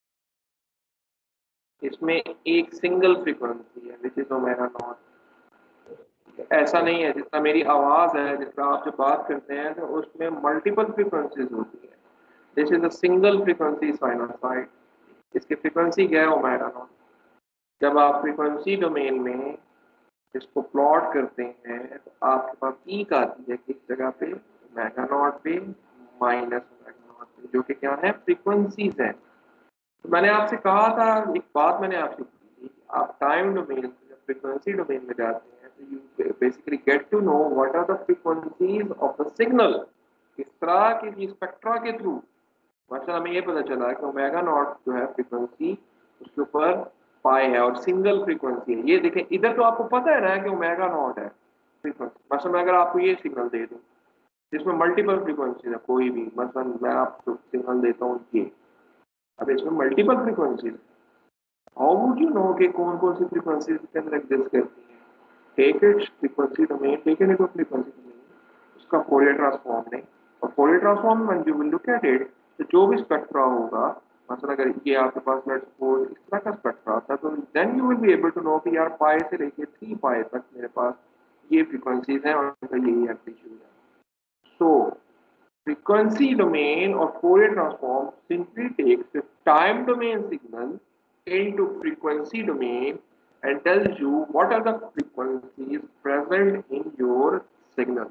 है, इसमें एक सिंगल फ्रीक्वेंसी है विच इज ओमेगा नॉट। ऐसा नहीं है जितना मेरी आवाज है, जितना आप जो बात करते हैं तो उसमें मल्टीपल फ्रीक्वेंसीज होती है। This is a single frequency sinusoid. इसकी फ्रीक्वेंसी क्या है? Omega naught. जब आप फ्रीक्वेंसी डोमेन में इसको प्लॉट करते हैं तो आपके पास पीक आती है किस जगह पे? ओमेगा नॉट पे माइनस ओमेगा नॉट पे, जो कि क्या है? फ्रीक्वेंसीज है। तो मैंने आपसे कहा था, एक बात मैंने आपसे की थी, आप टाइम डोमेन से जब फ्रीक्वेंसी डोमेन में जाते हैं तो you basically get to know what are the frequencies of the signal. इस तरह के स्पेक्ट्रा के थ्रू मतलब हमें ये पता चला कि ओमेगा नॉट जो है फ्रीक्वेंसी उसके ऊपर पाई है और सिंगल फ्रीक्वेंसी है। ये देखें इधर तो आपको पता है ना कि ओमेगा नॉट है फ्रीक्वेंसी। मतलब मैं अगर आपको ये सिग्नल दे दूं जिसमें मल्टीपल फ्रीक्वेंसी है कोई भी, मतलब मैं आपको सिग्नल देता हूँ ये, अब इसमें मल्टीपल फ्रीक्वेंसी है, हाउ वुड यू नो कि कौन कौन सी फ्रीक्वेंसी के अंदर एग्जिस्ट करती है? Take it frequency domain, take it into frequency domain, उसका फोरियर ट्रांसफॉर्म नहीं, और Fourier transform when you will look at it तो जो भी स्पेक्ट्रा होगा, मतलब अगर ये आपके पास लेट्स सपोज इस तरह का स्पेक्ट्रा आता है तो then you will be able to know कि यार पाई से लेके थ्री पाई तक मेरे पास ये फ्रीक्वेंसीज हैं और उनका यही एम्पलीट्यूड है। सो frequency domain or Fourier transform simply takes the time domain signal into frequency domain and tells you what are the frequencies present in your signal.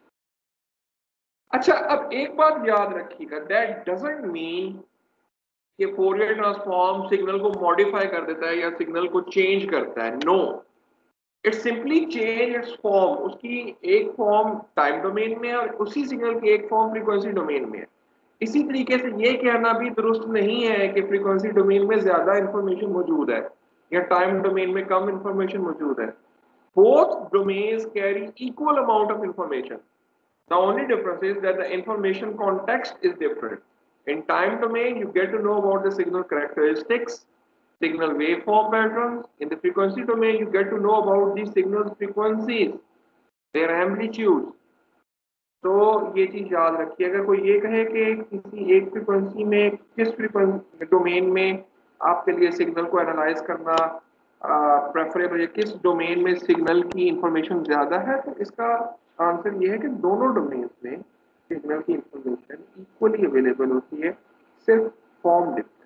अच्छा, अब एक बात याद रखिएगा, that doesn't mean कि Fourier transform सिग्नल को modify कर देता है या सिग्नल को चेंज करता है। No, it simply change its form. उसकी एक फॉर्म टाइम डोमेन में है और उसी सिग्नल की एक फॉर्म फ्रीक्वेंसी डोमेन में है। इसी तरीके से ये कहना भी दुरुस्त नहीं है कि फ्रीक्वेंसी डोमेन में ज्यादा इंफॉर्मेशन मौजूद है या टाइम डोमेन में कम इंफॉर्मेशन मौजूद है। Both domains carry equal amount of information. The only difference is that the information context is different. In time domain you get to know about the signal characteristics, signal waveform patterns. In the frequency domain, you get to know about the signal's frequencies, their amplitudes. तो ये चीज याद रखिए, अगर कोई ये कहे कि किसी एक फ्रीक्वेंसी में किस फ्रीक्वेंसी डोमेन में आपके लिए सिग्नल को एनालाइज करना प्रेफरेबल है, किस डोमेन में सिग्नल की इंफॉर्मेशन ज्यादा है, तो इसका आंसर ये है कि दोनों डोमेन्स में सिग्नल की इंफॉर्मेशन इक्वली अवेलेबल होती है, सिर्फ form different.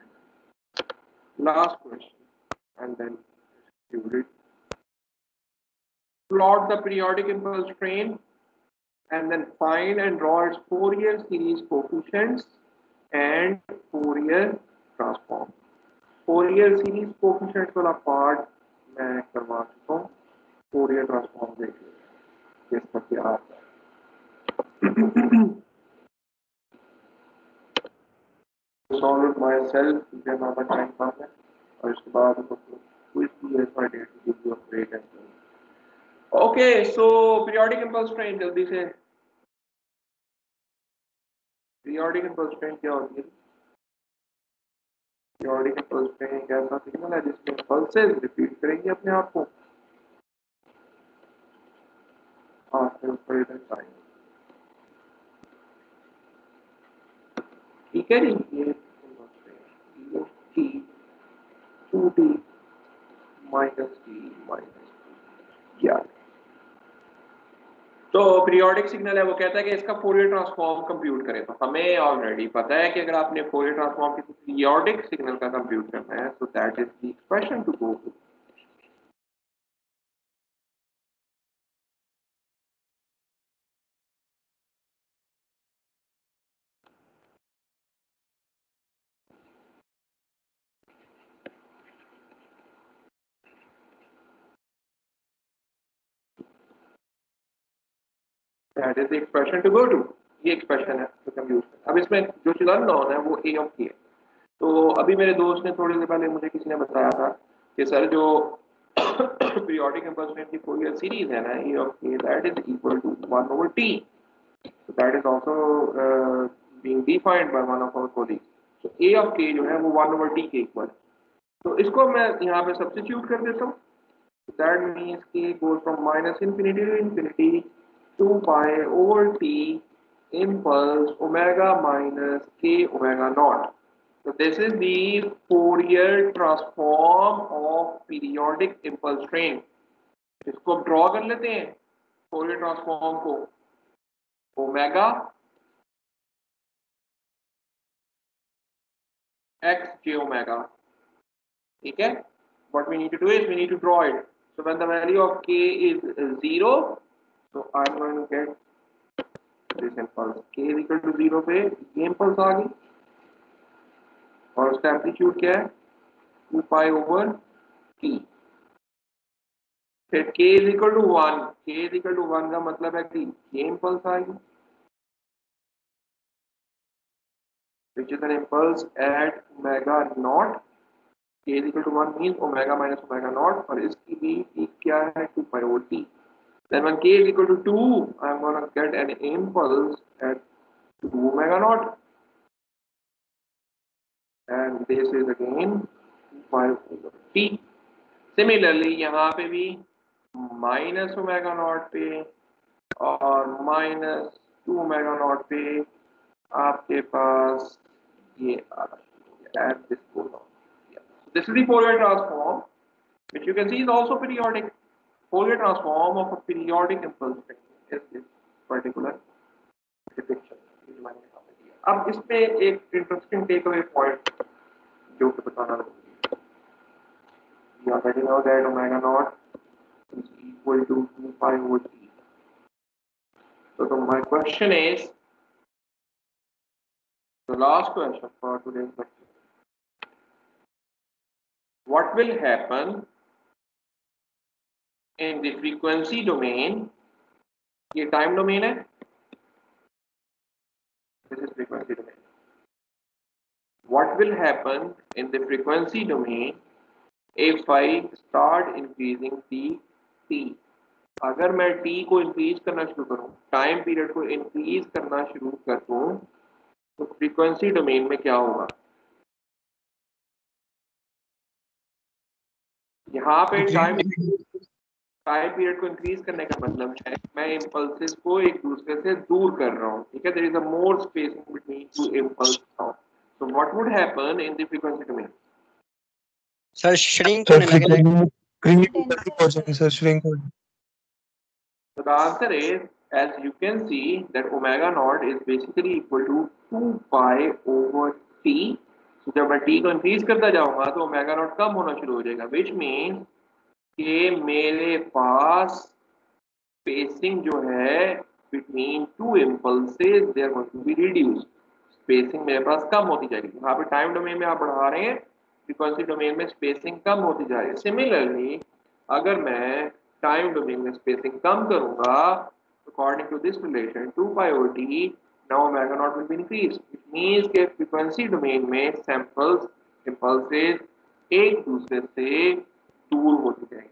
Last question, and then you read. Plot the periodic impulse train, and then find and draw its Fourier series coefficients and Fourier transform. Fourier series coefficients वाला part मैं करवा चुका हूँ। Fourier transform देखिए जिसका क्या आता है। Solve it myself, मुझे हमारा टाइम पास है और इसके बाद क्विज भी है, so I did to give you a break as well. Okay, so periodic impulse train, जल्दी से periodic impulse train क्या होती है? Periodic impulse train एक ऐसा सिग्नल है जिसमें पल्सेस रिपीट करेंगे अपने आप को। आफ्टर सर्टेन टाइम, ठीक है जी। ये t two t minus t minus क्या, तो पीरियोडिक सिग्नल है, वो कहता है कि इसका फोरियर ट्रांसफॉर्म कंप्यूट करें। तो हमें ऑलरेडी पता है कि अगर आपने फोरियर ट्रांसफॉर्म किसी पीरियोडिक सिग्नल का कंप्यूट करना है तो that is the expression to go to. That is the expression to go to. ये एक्सप्रेशन है तो कंप्यूट करना। अब इसमें जो चीज अननोन है वो ए ऑफ के है। तो अभी मेरे दोस्त ने थोड़ी देर पहले मुझे किसी ने बताया था कि सर जो पीरियोडिक इंपल्स ट्रेन की फोरियर सीरीज है ना a of k, that is equal to one over t. So that is also uh, being defined by one of our colleagues. So a of k जो है वो one over t के equal. तो इसको मैं यहाँ पे सब्स्टिट्यूट कर देता हूँ। That means k goes from minus infinity to infinity two pi over t impulse omega minus k omega naught. So this is the Fourier transform of periodic impulse train. इसको draw कर लेते हैं Fourier transform को। Omega x j omega, ठीक है। What we need to do is we need to draw it. So when the value of k is zero, so I'm going to get this impulse k is equal to zero पे ये impulse आ गई और उसका amplitude क्या है two pi over t। फिर k is equal to one, k is equal to one का मतलब है कि ये इम्पल्स आएगी, which is an impulse at omega naught. k is equal to one means omega minus omega naught, और इसकी भी peak क्या है, two pi over t. Then when k is equal to two, I'm gonna get an impulse at two omega naught, and this is again two pi over t. Similarly, यहाँ पे भी minus omega naught पे और minus two omega naught पे आपके पास ये आ रहा है at this point. This is the Fourier transform, which you can see is also periodic. Fourier transform of a periodic impulse is this particular depiction. अब इसमें एक इंटरेस्टिंग टेक अवे पॉइंट जो कि बताना जरूरी है. You already know that omega naught is equal to two pi over t. So, so my question is, the last question for today's lecture. What will happen in the frequency domain? ये time domain है. This is frequency domain. What will happen in the frequency domain if I start increasing the t? अगर मैं t को increase करना शुरू करूं, time period को increase करना शुरू कर दूं, तो frequency domain में क्या होगा? यहाँ पे टाइम टाइम पीरियड को इंक्रीज करने का मतलब है मैं इम्पल्सेस को एक दूसरे से दूर कर रहा हूँ, ठीक है. There is a more spacing between two impulse now. So what would happen in the frequency domain? Sir shrink होने लगेगा. सर श्रिंक हो. So the answer is, as you can see, that omega naught is basically equal to two pi over t. So जब मैं t को increase करता जाऊंगा तो omega not come होना शुरू हो जाएगा, which means कि मेरे पास स्पेसिंग जो है between two impulses they are going to be reduced. Spacing मेरे पास कम होती जाएगी. यहाँ पे टाइम डोमेन में आप बढ़ा रहे हैं, फ्रीक्वेंसी डोमेन में स्पेसिंग कम होती जा रही है. सिमिलरली अगर मैं टाइम डोमेन में स्पेसिंग कम करूंगा, according to this relation two pi over t, now omega naught will be increased. It means के फ्रीक्वेंसी डोमेन में सैंपल्स इम्पल्सेस एक दूसरे से दूर होती जाएंगी.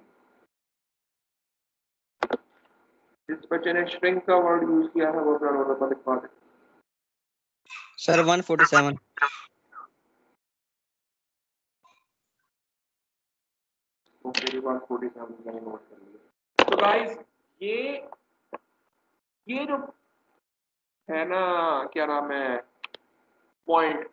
जिस बच्चे ने श्रिंक का वर्ड यूज किया है वो क्या होगा लिखवा दे. Sir one forty seven. तो मेरी बात फोर्टी सेवन मैंने नोट कर लिया. तो गाइस ये ये जो है ना, क्या नाम है, पॉइंट,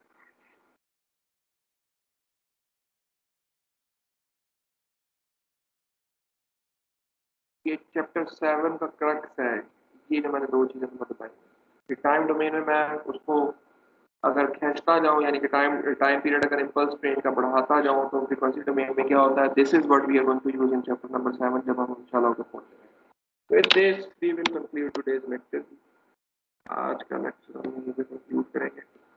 ये चैप्टर सेवन का क्रक्स है. ये जो मैंने दो चीजें तुम्हें बताई कि टाइम डोमेन में मैं उसको अगर खींचता जाऊं, यानी कि टाइम टाइम पीरियड अगर इम्पल्स ट्रेन का बढ़ाता जाऊं तो फ्रीक्वेंसी डोमेन में क्या होता है. This is what we are going to use in chapter number seven जब हम इंशाल्लाह उसको पहुंचेंगे. With this we will conclude today's lecture. आज का लेक्चर हम यहीं पे कंक्लूड करेंगे.